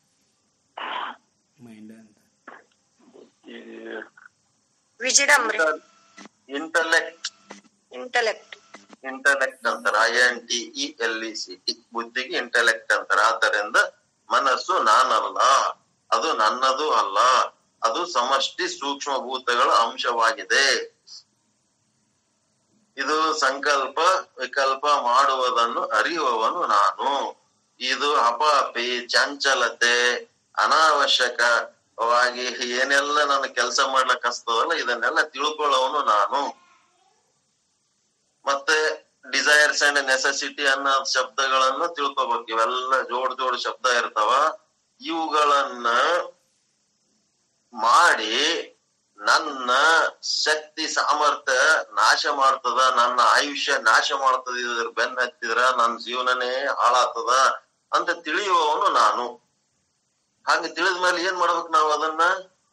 ವಿಜಿಡಮ್, ಇಂಟಲೆಕ್ಟ್ ಇಂಟಲೆಕ್ಟ್ ಇಂಟಲೆಕ್ಟ್ ಅಂತಾರ. I N T E L E C T. ಬುದ್ಧಿಗೆ ಇಂಟಲೆಕ್ಟ್ ಅಂತಾರ. ಆದ್ದರಿಂದ ಮನಸ್ಸು ನಾನಲ್ಲ, ಅದು ನನ್ನದು ಅಲ್ಲ, ಅದು ಸಮಷ್ಟಿ ಸೂಕ್ಷ್ಮ ಭೂತಗಳ ಅಂಶವಾಗಿದೆ. ಇದು ಸಂಕಲ್ಪ ವಿಕಲ್ಪ ಮಾಡುವುದನ್ನು ಅರಿಯುವವನು ನಾನು. ಇದು ಅಪಾಪಿ ಚಂಚಲತೆ ಅನಾವಶ್ಯಕವಾಗಿ ಏನೆಲ್ಲ ನಾನು ಕೆಲಸ ಮಾಡ್ಲಕ್ ಹಸ್ತದಲ್ಲ ಇದನ್ನೆಲ್ಲ ತಿಳ್ಕೊಳ್ಳೋವನು ನಾನು. ಮತ್ತೆ ಡಿಸೈರ್ಸ್ ಅಂಡ್ ನೆಸೆಸಿಟಿ ಅನ್ನೋ ಶಬ್ದಗಳನ್ನು ತಿಳ್ಕೊಬೇಕು. ಇವೆಲ್ಲ ಜೋಡ್ ಜೋಡ್ ಶಬ್ದ ಇರ್ತಾವ. ಇವುಗಳನ್ನ ಮಾಡಿ ನನ್ನ ಶಕ್ತಿ ಸಾಮರ್ಥ್ಯ ನಾಶ ಮಾಡ್ತದ, ನನ್ನ ಆಯುಷ್ಯ ನಾಶ ಮಾಡ್ತದ, ಇದ್ರ ಬೆನ್ನ ಹತ್ತಿದ್ರ ನನ್ನ ಜೀವನನೇ ಹಾಳಾಗ್ತದ ಅಂತ ತಿಳಿಯುವವನು ನಾನು. ಹಾಗೆ ತಿಳಿದ್ಮೇಲೆ ಏನ್ ಮಾಡ್ಬೇಕು ನಾವು? ಅದನ್ನ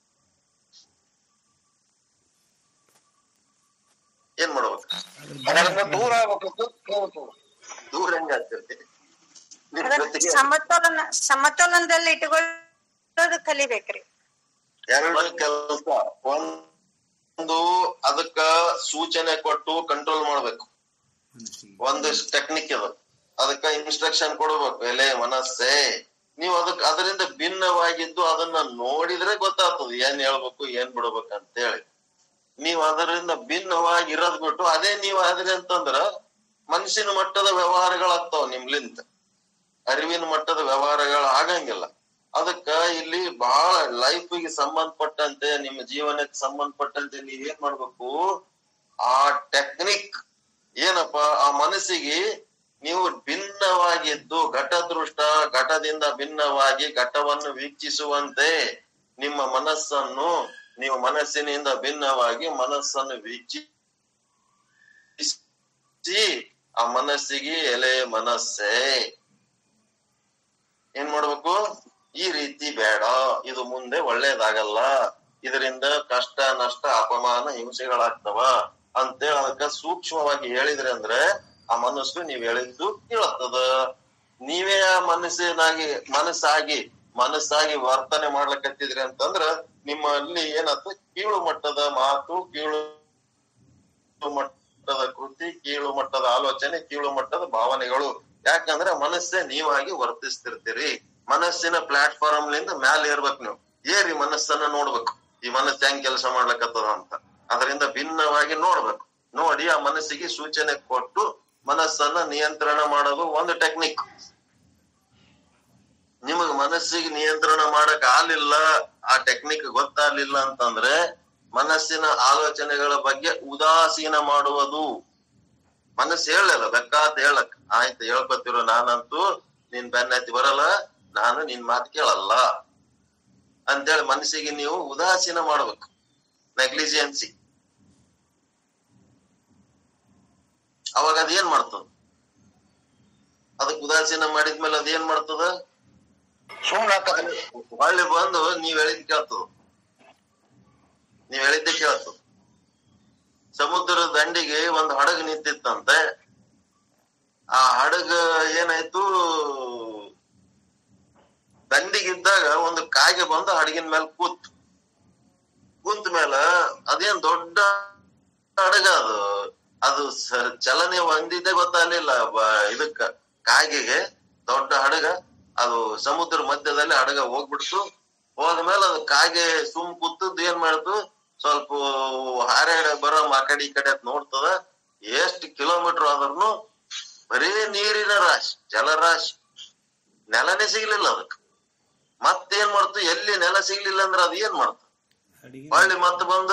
ಏನ್ ಮಾಡ್ಬೇಕು? ದೂರ ಆಗ್ಬೇಕು. ದೂರ ಹೆಂಗ ಆಗ್ತೈತಿ? ಸಮತೋಲನ ಸಮತೋಲನದಲ್ಲಿ ಇಟ್ಕೊಳ್ಳೋದು ಕಲಿಬೇಕ್ರಿ. ಎರಡು ಕೆಲಸ. ಒಂದು ಅದಕ್ಕ ಸೂಚನೆ ಕೊಟ್ಟು ಕಂಟ್ರೋಲ್ ಮಾಡ್ಬೇಕು. ಒಂದು ಟೆಕ್ನಿಕ್ ಇದು. ಅದಕ್ಕ ಇನ್ಸ್ಟ್ರಕ್ಷನ್ ಕೊಡ್ಬೇಕು. ಎಲೆ ಮನಸ್ಸೇ, ನೀವು ಅದಕ್ ಅದರಿಂದ ಭಿನ್ನವಾಗಿದ್ದು ಅದನ್ನ ನೋಡಿದ್ರೆ ಗೊತ್ತಾಗ್ತದೆ ಏನ್ ಹೇಳ್ಬೇಕು ಏನ್ ಬಿಡ್ಬೇಕು ಅಂತ ಹೇಳಿ. ನೀವ್ ಅದರಿಂದ ಭಿನ್ನವಾಗಿ ಇರೋದ್ ಬಿಟ್ಟು ಅದೇ ನೀವ್ ಆದ್ರಿ ಅಂತಂದ್ರ ಮನಸ್ಸಿನ ಮಟ್ಟದ ವ್ಯವಹಾರಗಳಾಗ್ತಾವ ನಿಮ್ಲಿಂತ. ಅರಿವಿನ ಮಟ್ಟದ ವ್ಯವಹಾರಗಳು ಆಗಂಗಿಲ್ಲ. ಅದಕ್ಕ ಇಲ್ಲಿ ಬಹಳ ಲೈಫ್ಗೆ ಸಂಬಂಧಪಟ್ಟಂತೆ, ನಿಮ್ಮ ಜೀವನಕ್ಕೆ ಸಂಬಂಧಪಟ್ಟಂತೆ ನೀವ್ ಏನ್ ಮಾಡ್ಬೇಕು? ಆ ಟೆಕ್ನಿಕ್ ಏನಪ್ಪಾ, ಆ ಮನಸ್ಸಿಗೆ ನೀವು ಭಿನ್ನವಾಗಿದ್ದು ಘಟದೃಷ್ಟ, ಘಟದಿಂದ ಭಿನ್ನವಾಗಿ ಘಟವನ್ನು ವೀಕ್ಷಿಸುವಂತೆ ನಿಮ್ಮ ಮನಸ್ಸನ್ನು, ನೀವು ಮನಸ್ಸಿನಿಂದ ಭಿನ್ನವಾಗಿ ಮನಸ್ಸನ್ನು ವೀಕ್ಷಿಸಿ ವರ್ತಿಸಿ ಆ ಮನಸ್ಸಿಗೆ ಎಲೆ ಮನಸ್ಸೇ ಏನ್ ಮಾಡ್ಬೇಕು, ಈ ರೀತಿ ಬೇಡ, ಇದು ಮುಂದೆ ಒಳ್ಳೇದಾಗಲ್ಲ, ಇದರಿಂದ ಕಷ್ಟ ನಷ್ಟ ಅಪಮಾನ ಹಿಂಸೆಗಳಾಗ್ತವ ಅಂತೇಳಿ ಅದಕ್ಕ ಸೂಕ್ಷ್ಮವಾಗಿ ಹೇಳಿದ್ರಿ ಅಂದ್ರೆ ಆ ಮನಸ್ಸು ನೀವ್ ಹೇಳಿದ್ದು ಕೇಳತ್ತದ. ನೀವೇ ಆ ಮನಸ್ಸಿನಾಗಿ ಮನಸ್ಸಾಗಿ ಮನಸ್ಸಾಗಿ ವರ್ತನೆ ಮಾಡ್ಲಕತ್ತಿದ್ರಿ ಅಂತಂದ್ರ ನಿಮ್ಮಲ್ಲಿ ಏನತ್ತ ಕೀಳು ಮಟ್ಟದ ಮಾತು, ಕೀಳು ಮಟ್ಟದ ಕೃತಿ, ಕೀಳು ಮಟ್ಟದ ಆಲೋಚನೆ, ಕೀಳು ಮಟ್ಟದ ಭಾವನೆಗಳು. ಯಾಕಂದ್ರೆ ಮನಸ್ಸೇ ನೀವಾಗಿ ವರ್ತಿಸ್ತಿರ್ತೀರಿ. ಮನಸ್ಸಿನ ಪ್ಲಾಟ್ಫಾರ್ಮ್ ಲಿಂದ ಮ್ಯಾಲ ಏರ್ಬೇಕು, ನೀವು ಏರಿ ಮನಸ್ಸನ್ನ ನೋಡ್ಬೇಕು, ಈ ಮನಸ್ಸು ಹೆಂಗ್ ಕೆಲಸ ಮಾಡ್ಲಕತ್ತದ ಅಂತ. ಅದರಿಂದ ಭಿನ್ನವಾಗಿ ನೋಡ್ಬೇಕು. ನೋಡಿ ಆ ಮನಸ್ಸಿಗೆ ಸೂಚನೆ ಕೊಟ್ಟು ಮನಸ್ಸನ್ನ ನಿಯಂತ್ರಣ ಮಾಡೋದು ಒಂದು ಟೆಕ್ನಿಕ್. ನಿಮಗ್ ಮನಸ್ಸಿಗೆ ನಿಯಂತ್ರಣ ಮಾಡಕ್ ಆಗ್ಲಿಲ್ಲ, ಆ ಟೆಕ್ನಿಕ್ ಗೊತ್ತಾಗ್ಲಿಲ್ಲ ಅಂತಂದ್ರೆ ಮನಸ್ಸಿನ ಆಲೋಚನೆಗಳ ಬಗ್ಗೆ ಉದಾಸೀನ ಮಾಡುವುದು. ಮನಸ್ಸು ಹೇಳಲ್ಲ, ಬೇಕಾದ ಹೇಳಕ್, ಆಯ್ತು ಹೇಳ್ಕೊತಿರೋ ನಾನಂತೂ ನಿನ್ ಬೆನ್ನತ್ತಿ ಬರಲ್ಲ, ನಾನು ನಿನ್ ಮಾತು ಕೇಳಲ್ಲ ಅಂತೇಳಿ ಮನಸ್ಸಿಗೆ ನೀವು ಉದಾಸೀನ ಮಾಡ್ಬೇಕು, ನೆಗ್ಲಿಜಿಯನ್ಸಿ. ಅವಾಗ ಅದೇನ್ ಮಾಡ್ತದ? ಅದಕ್ ಉದಾಸೀನ ಮಾಡಿದ್ಮೇಲೆ ಅದೇನ್ ಮಾಡ್ತದ? ಹೊಳ್ಳಿ ಬಂದು ನೀವ್ ಹೇಳಿದ್ ಕೇಳ್ತದ, ನೀವ್ ಹೇಳಿದ್ದೆ ಕೇಳ್ತದ. ಸಮುದ್ರದ ದಂಡಿಗೆ ಒಂದ್ ಹಡಗು ನಿಂತಿತ್ತಂತೆ. ಆ ಹಡಗ ಏನಾಯ್ತು, ದಂಡಿಗಿದ್ದಾಗ ಒಂದು ಕಾಗೆ ಬಂದು ಹಡಗಿನ ಮೇಲೆ ಕೂತ್ ಕುಂತ ಮೇಲ ಅದೇನ್ ದೊಡ್ಡ ಹಡಗ, ಅದು ಅದು ಚಲನೆ ಹೊಂದಿದ್ದೆ ಗೊತ್ತಾಗ್ಲಿಲ್ಲ ಇದಕ್ಕ ಕಾಗೆಗೆ. ದೊಡ್ಡ ಹಡಗ, ಅದು ಸಮುದ್ರ ಮಧ್ಯದಲ್ಲಿ ಹಡಗ ಹೋಗ್ಬಿಡ್ತು. ಹೋದ್ಮೇಲೆ ಅದು ಕಾಗೆ ಸುಮ್ ಕೂತದ್ದು ಏನ್ ಮಾಡ್ತು, ಸ್ವಲ್ಪ ಹಾರಾಡ ಬರೋ ಆ ಕಡೆ ಈ ಕಡೆ ನೋಡ್ತದ. ಎಷ್ಟ್ ಕಿಲೋಮೀಟರ್ ಆದ್ರೂ ಬರೀ ನೀರಿನ ರಾಶಿ, ಜಲರಾಶಿ, ನೆಲನೇ ಸಿಗ್ಲಿಲ್ಲ ಅದಕ್. ಮತ್ತೇನ್ ಮಾಡ್ತು, ಎಲ್ಲಿ ನೆಲ ಸಿಗ್ಲಿಲ್ಲ ಅಂದ್ರೆ ಅದ್ ಏನ್ ಮಾಡ್ತು, ಹೊಳ್ಳಿ ಮತ್ತ ಬಂದು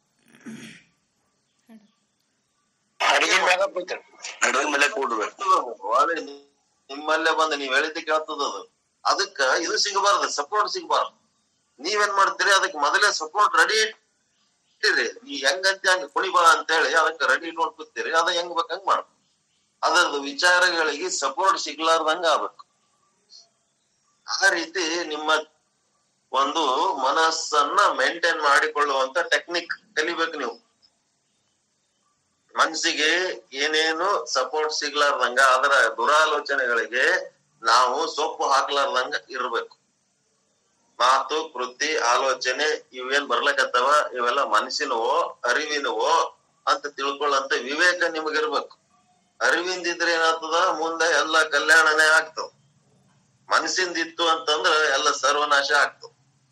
ನಿಮ್ಮಲ್ಲೇ ಬಂದು ನೀವ್ ಹೇಳಿದ್ದೆ ಕೇಳ್ತದ. ಅದು ಅದಕ್ಕ ಇದು ಸಿಗಬಾರ್ದು, ಸಪೋರ್ಟ್ ಸಿಗಬಾರ್ದು. ನೀವೇನ್ ಮಾಡ್ತೀರಿ, ಅದಕ್ಕೆ ಮೊದಲೇ ಸಪೋರ್ಟ್ ರೆಡಿ ಇಟ್ಟಿರಿ. ನೀ ಹೆಂಗಂತ ಹಂಗ ಕುಣಿಬಾ ಅಂತೇಳಿ ಅದಕ್ಕೆ ರೆಡಿ ನೋಡ್ಕೊತೀರಿ. ಅದ ಹೆಂಗ್ ಬೇಕಂಗ್ ಮಾಡ. ಅದರದ್ದು ವಿಚಾರಗಳಿಗೆ ಸಪೋರ್ಟ್ ಸಿಗ್ಲಾರ್ದಂಗ ಆಗ್ಬೇಕು. ಆ ರೀತಿ ನಿಮ್ಮ ಒಂದು ಮನಸ್ಸನ್ನ ಮೇಂಟೈನ್ ಮಾಡಿಕೊಳ್ಳುವಂತ ಟೆಕ್ನಿಕ್ ಕಲಿಬೇಕು ನೀವು. ಮನಸ್ಸಿಗೆ ಏನೇನು ಸಪೋರ್ಟ್ ಸಿಗ್ಲಾರ್ದಂಗ, ಅದರ ದುರಾಲೋಚನೆಗಳಿಗೆ ನಾವು ಸೊಪ್ಪು ಹಾಕ್ಲಾರ್ದಂಗ ಇರ್ಬೇಕು. ಮಾತು, ಕೃತಿ, ಆಲೋಚನೆ ಇವೇನ್ ಬರ್ಲಕತ್ತವ, ಇವೆಲ್ಲ ಮನಸ್ಸಿನವೋ ಅರಿವಿನವೋ ಅಂತ ತಿಳ್ಕೊಳ್ಳಂತ ವಿವೇಕ ನಿಮಗಿರ್ಬೇಕು. ಅರಿವಿಂದಿದ್ರೆ ಏನಾಗ್ತದ, ಮುಂದೆ ಎಲ್ಲ ಕಲ್ಯಾಣನೇ ಆಗ್ತವ. ಮನಸ್ಸಿಂದಿತ್ತು ಅಂತಂದ್ರ ಎಲ್ಲ ಸರ್ವನಾಶ ಆಗ್ತವ.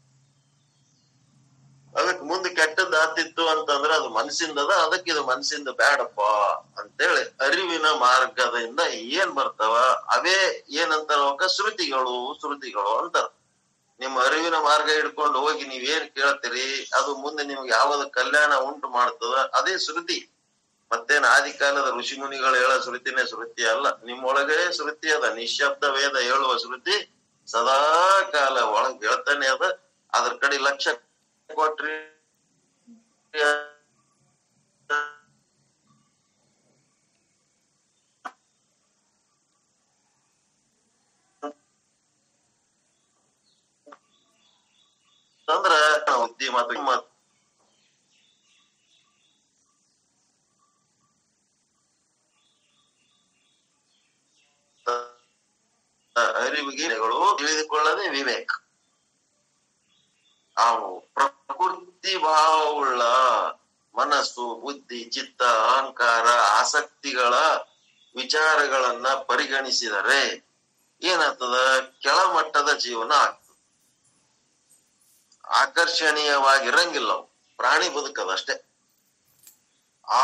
ಅದಕ್ ಮುಂದೆ ಕೆಟ್ಟದ್ ಆತಿತ್ತು ಅಂತಂದ್ರ ಅದು ಮನಸ್ಸಿಂದದ, ಅದಕ್ಕೆ ಇದು ಮನಸ್ಸಿಂದ ಬ್ಯಾಡಪ್ಪ ಅಂತೇಳಿ ಅರಿವಿನ ಮಾರ್ಗದಿಂದ ಏನ್ ಬರ್ತಾವ ಅವೇ ಏನಂತಾರ, ಶ್ರುತಿಗಳು ಶ್ರುತಿಗಳು ಅಂತಾರ. ನಿಮ್ಮ ಅರಿವಿನ ಮಾರ್ಗ ಹಿಡ್ಕೊಂಡು ಹೋಗಿ ನೀವೇನ್ ಕೇಳ್ತೀರಿ ಅದು ಮುಂದೆ ನಿಮ್ಗೆ ಯಾವ್ದು ಕಲ್ಯಾಣ ಉಂಟು ಮಾಡ್ತದ ಅದೇ ಶ್ರುತಿ. ಮತ್ತೇನ್ ಆದಿ ಕಾಲದ ಋಷಿ ಮುನಿಗಳು ಹೇಳೋ ಶ್ರುತಿನೇ ಶ್ರುತಿ ಅಲ್ಲ. ನಿಮ್ಮೊಳಗೆ ಶ್ರುತಿ ಅದ, ನಿಶಬ್ದ ವೇದ ಹೇಳುವ ಶ್ರುತಿ ಸದಾ ಕಾಲ ಒಳಗ್ ಹೇಳ್ತಾನೆ ಅದ. ಅದ್ರ ಕಡೆ ಲಕ್ಷ್ಯ ಕೊಟ್ರಿ ಅಂದ್ರ ಬುದ್ಧಿ ಮತ್ತು ಅರಿವಿಗೆ ತಿಳಿದುಕೊಳ್ಳದೆ ವಿವೇಕ. ಆ ಪ್ರಕೃತಿ ಭಾವವುಳ್ಳ ಮನಸ್ಸು, ಬುದ್ಧಿ, ಚಿತ್ತ, ಅಹಂಕಾರ, ಆಸಕ್ತಿಗಳ ವಿಚಾರಗಳನ್ನ ಪರಿಗಣಿಸಿದರೆ ಏನಾಗ್ತದ, ಕೆಳಮಟ್ಟದ ಜೀವನ ಆಗ್ತದ. ಆಕರ್ಷಣೀಯವಾಗಿರಂಗಿಲ್ಲ, ಪ್ರಾಣಿ ಬದುಕದಷ್ಟೇ. ಆ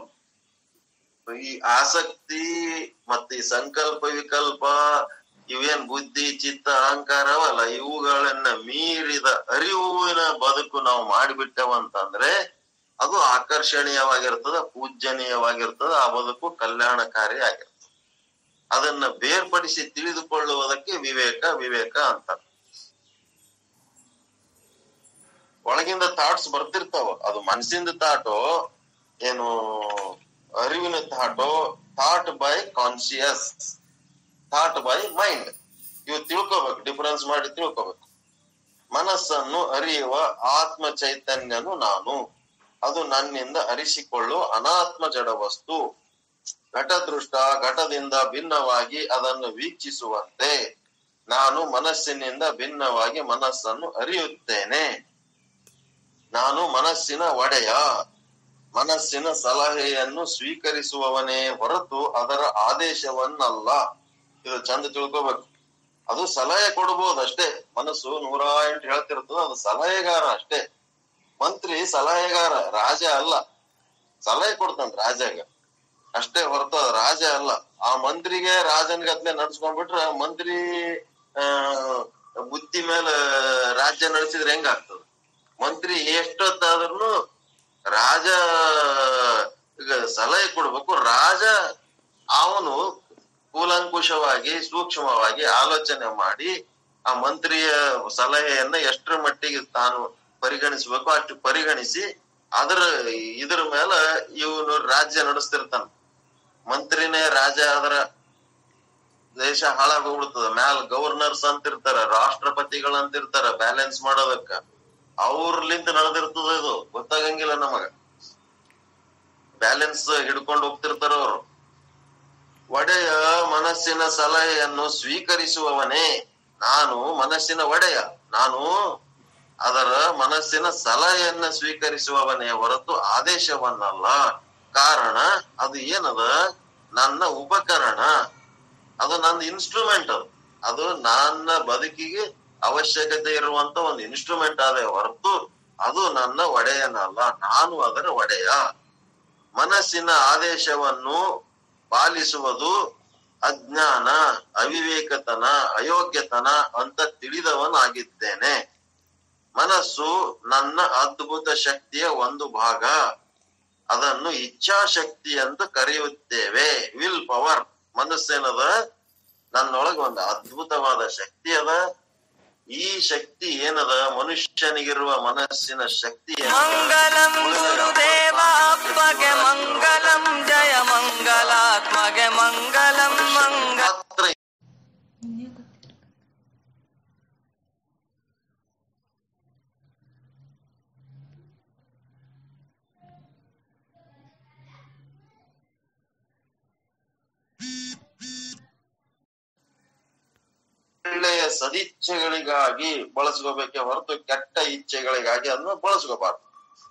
ಈ ಆಸಕ್ತಿ ಮತ್ತೆ ಈ ಸಂಕಲ್ಪ ವಿಕಲ್ಪ ಇವೇನ್ ಬುದ್ಧಿ ಚಿತ್ತ ಅಹಂಕಾರವಲ್ಲ, ಇವುಗಳನ್ನ ಮೀರಿದ ಅರಿವಿನ ಬದುಕು ನಾವು ಮಾಡಿಬಿಟ್ಟವಂತಂದ್ರೆ ಅದು ಆಕರ್ಷಣೀಯವಾಗಿರ್ತದ, ಪೂಜ್ಯನೀಯವಾಗಿರ್ತದ. ಆ ಬದುಕು ಕಲ್ಯಾಣಕಾರಿ ಆಗಿರ್ತದೆ. ಅದನ್ನ ಬೇರ್ಪಡಿಸಿ ತಿಳಿದುಕೊಳ್ಳುವುದಕ್ಕೆ ವಿವೇಕ ವಿವೇಕ ಅಂತ. ಒಳಗಿಂದ ಥಾಟ್ಸ್ ಬರ್ತಿರ್ತಾವ, ಅದು ಮನಸ್ಸಿಂದ ಥಾಟು ಏನು ಅರಿವಿನ ಥಾಟೋ thought by conscious, thought by mind. ಇವು ತಿಳ್ಕೋಬೇಕು, ಡಿಫರೆನ್ಸ್ ಮಾಡಿ ತಿಳ್ಕೋಬೇಕು. ಮನಸ್ಸನ್ನು ಅರಿಯುವ ಆತ್ಮ ಚೈತನ್ಯನು ನಾನು, ಅದು ನನ್ನಿಂದ ಅರಿಸಿಕೊಳ್ಳುವ ಅನಾತ್ಮ ಜಡ ವಸ್ತು. ಘಟದೃಷ್ಟ ಘಟದಿಂದ ಭಿನ್ನವಾಗಿ ಅದನ್ನು ವೀಕ್ಷಿಸುವಂತೆ ನಾನು ಮನಸ್ಸಿನಿಂದ ಭಿನ್ನವಾಗಿ ಮನಸ್ಸನ್ನು ಅರಿಯುತ್ತೇನೆ. ನಾನು ಮನಸ್ಸಿನ ಒಡೆಯ, ಮನಸ್ಸಿನ ಸಲಹೆಯನ್ನು ಸ್ವೀಕರಿಸುವವನೇ ಹೊರತು ಅದರ ಆದೇಶವನ್ನಲ್ಲ. ಇದು ಚಂದ ತಿಳ್ಕೋಬೇಕು. ಅದು ಸಲಹೆ ಕೊಡ್ಬೋದು ಅಷ್ಟೇ. ಮನಸ್ಸು ನೂರ ಎಂಟು ಹೇಳ್ತಿರ್ತದ, ಅದು ಸಲಹೆಗಾರ ಅಷ್ಟೇ. ಮಂತ್ರಿ ಸಲಹೆಗಾರ, ರಾಜ ಅಲ್ಲ. ಸಲಹೆ ಕೊಡ್ತಾನ ರಾಜಾಗ ಅಷ್ಟೇ ಹೊರತು ರಾಜ ಅಲ್ಲ. ಆ ಮಂತ್ರಿಗೆ ರಾಜನ್ಗತ್ಲೆ ನಡ್ಸ್ಕೊಂಡ್ಬಿಟ್ರ ಮಂತ್ರಿ ಆ ಬುದ್ಧಿ ಮೇಲೆ ರಾಜ್ಯ ನಡೆಸಿದ್ರೆ ಹೆಂಗಾಗ್ತದ? ಮಂತ್ರಿ ಎಷ್ಟೊತ್ತಾದ್ರೂ ರಾಜ ಸಲಹೆ ಕೊಡ್ಬೇಕು. ರಾಜ ಅವನು ಕೂಲಂಕುಷವಾಗಿ ಸೂಕ್ಷ್ಮವಾಗಿ ಆಲೋಚನೆ ಮಾಡಿ ಆ ಮಂತ್ರಿಯ ಸಲಹೆಯನ್ನ ಎಷ್ಟರ ಮಟ್ಟಿಗೆ ತಾನು ಪರಿಗಣಿಸ್ಬೇಕು ಅಷ್ಟು ಪರಿಗಣಿಸಿ ಅದರ ಇದ್ರ ಮೇಲೆ ಇವನು ರಾಜ್ಯ ನಡೆಸ್ತಿರ್ತಾನ. ಮಂತ್ರಿನೇ ರಾಜ ಆದ್ರ ದೇಶ ಹಾಳಾಗ ಹೋಗ್ಬಿಡ್ತದ. ಮ್ಯಾಲ ಗವರ್ನರ್ಸ್ ಅಂತಿರ್ತಾರ, ರಾಷ್ಟ್ರಪತಿಗಳಂತಿರ್ತಾರ ಬ್ಯಾಲೆನ್ಸ್ ಮಾಡೋದಕ್ಕ. ಅವ್ರಲಿಂದ ನಡೆದಿರ್ತದ, ಇದು ಗೊತ್ತಾಗಂಗಿಲ್ಲ ನಮಗ. ಬ್ಯಾಲೆನ್ಸ್ ಹಿಡ್ಕೊಂಡು ಹೋಗ್ತಿರ್ತಾರ ಅವರು. ಒಡೆಯ ಮನಸ್ಸಿನ ಸಲಹೆಯನ್ನು ಸ್ವೀಕರಿಸುವವನೇ ನಾನು, ಮನಸ್ಸಿನ ಒಡೆಯ ನಾನು, ಅದರ ಮನಸ್ಸಿನ ಸಲಹೆಯನ್ನ ಸ್ವೀಕರಿಸುವವನೇ ಹೊರತು ಆದೇಶವನ್ನಲ್ಲ. ಕಾರಣ ಅದು ಏನದ, ನನ್ನ ಉಪಕರಣ, ಅದು ನನ್ನ ಇನ್ಸ್ಟ್ರೂಮೆಂಟ್. ಅದು ಅದು ನನ್ನ ಬದುಕಿಗೆ ಅವಶ್ಯಕತೆ ಇರುವಂತ ಒಂದು ಇನ್ಸ್ಟ್ರೂಮೆಂಟ್ ಅದೇ ಹೊರತು ಅದು ನನ್ನ ಒಡೆಯನಲ್ಲ. ನಾನು ಅದರ ಒಡೆಯ. ಮನಸ್ಸಿನ ಆದೇಶವನ್ನು ಪಾಲಿಸುವುದು ಅಜ್ಞಾನ, ಅವಿವೇಕತನ, ಅಯೋಗ್ಯತನ ಅಂತ ತಿಳಿದವನಾಗಿದ್ದೇನೆ. ಮನಸ್ಸು ನನ್ನ ಅದ್ಭುತ ಶಕ್ತಿಯ ಒಂದು ಭಾಗ. ಅದನ್ನು ಇಚ್ಛಾಶಕ್ತಿ ಅಂತ ಕರೆಯುತ್ತೇವೆ. Will power. ಮನಸ್ಸೇನದ, ನನ್ನೊಳಗೆ ಒಂದು ಅದ್ಭುತವಾದ ಶಕ್ತಿ ಅದ. ಈ ಶಕ್ತಿ ಏನದ, ಮನುಷ್ಯನಿಗಿರುವ ಮನಸ್ಸಿನ ಶಕ್ತಿ ಮಂಗಲಂ ಗುರುದೇವ ಅಪ್ಪಗೆ ಮಂಗಲಂ, ಜಯ ಮಂಗಲಾತ್ಮಗೆ ಮಂಗಲಂ ಮಂಗಲ. ಒಳ್ಳೆಯ ಸದಿಚ್ಛೆಗಳಿಗಾಗಿ ಬಳಸ್ಕೋಬೇಕೆ ಹೊರತು ಕೆಟ್ಟ ಇಚ್ಛೆಗಳಿಗಾಗಿ ಅದನ್ನ ಬಳಸ್ಕೋಬಾರ್ದು.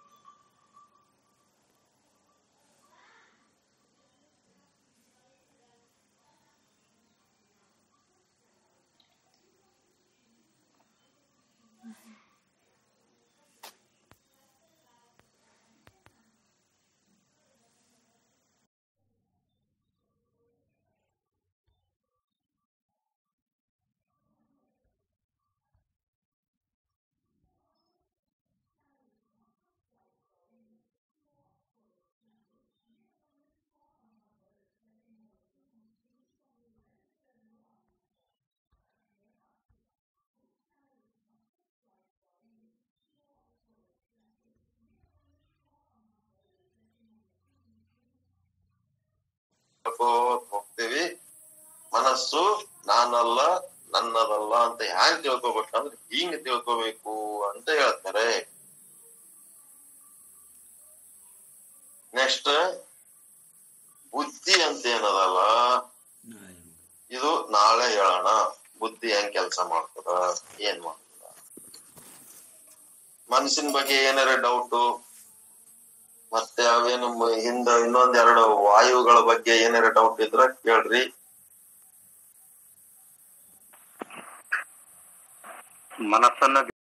ಹೋಗ್ತೀವಿ. ಮನಸ್ಸು ನಾನಲ್ಲ, ನನ್ನದಲ್ಲ ಅಂತ ಹ್ಯಾಂಗ್ ತಿಳ್ಕೊಬೇಕಂದ್ರೆ ಹಿಂಗ್ ತಿಳ್ಕೊಬೇಕು ಅಂತ ಹೇಳ್ತಾರೆ. ನೆಕ್ಸ್ಟ್ ಬುದ್ಧಿ ಅಂತ ಏನದಲ್ಲ, ಇದು ನಾಳೆ ಹೇಳೋಣ. ಬುದ್ಧಿ ಹೆಂಗ್ ಕೆಲ್ಸ ಮಾಡ್ತದ, ಏನ್ ಮಾಡ್ತದ. ಮನಸ್ಸಿನ ಬಗ್ಗೆ ಏನಾರ ಡೌಟು, ಮತ್ತೆ ಅವೇನು ಹಿಂದ ಇನ್ನೊಂದ್ ಎರಡು ವಾಯುಗಳ ಬಗ್ಗೆ ಏನಾರ ಡೌಟ್ ಇದ್ರ ಕೇಳ್ರಿ. ಮನಸ್ಸನ್ನ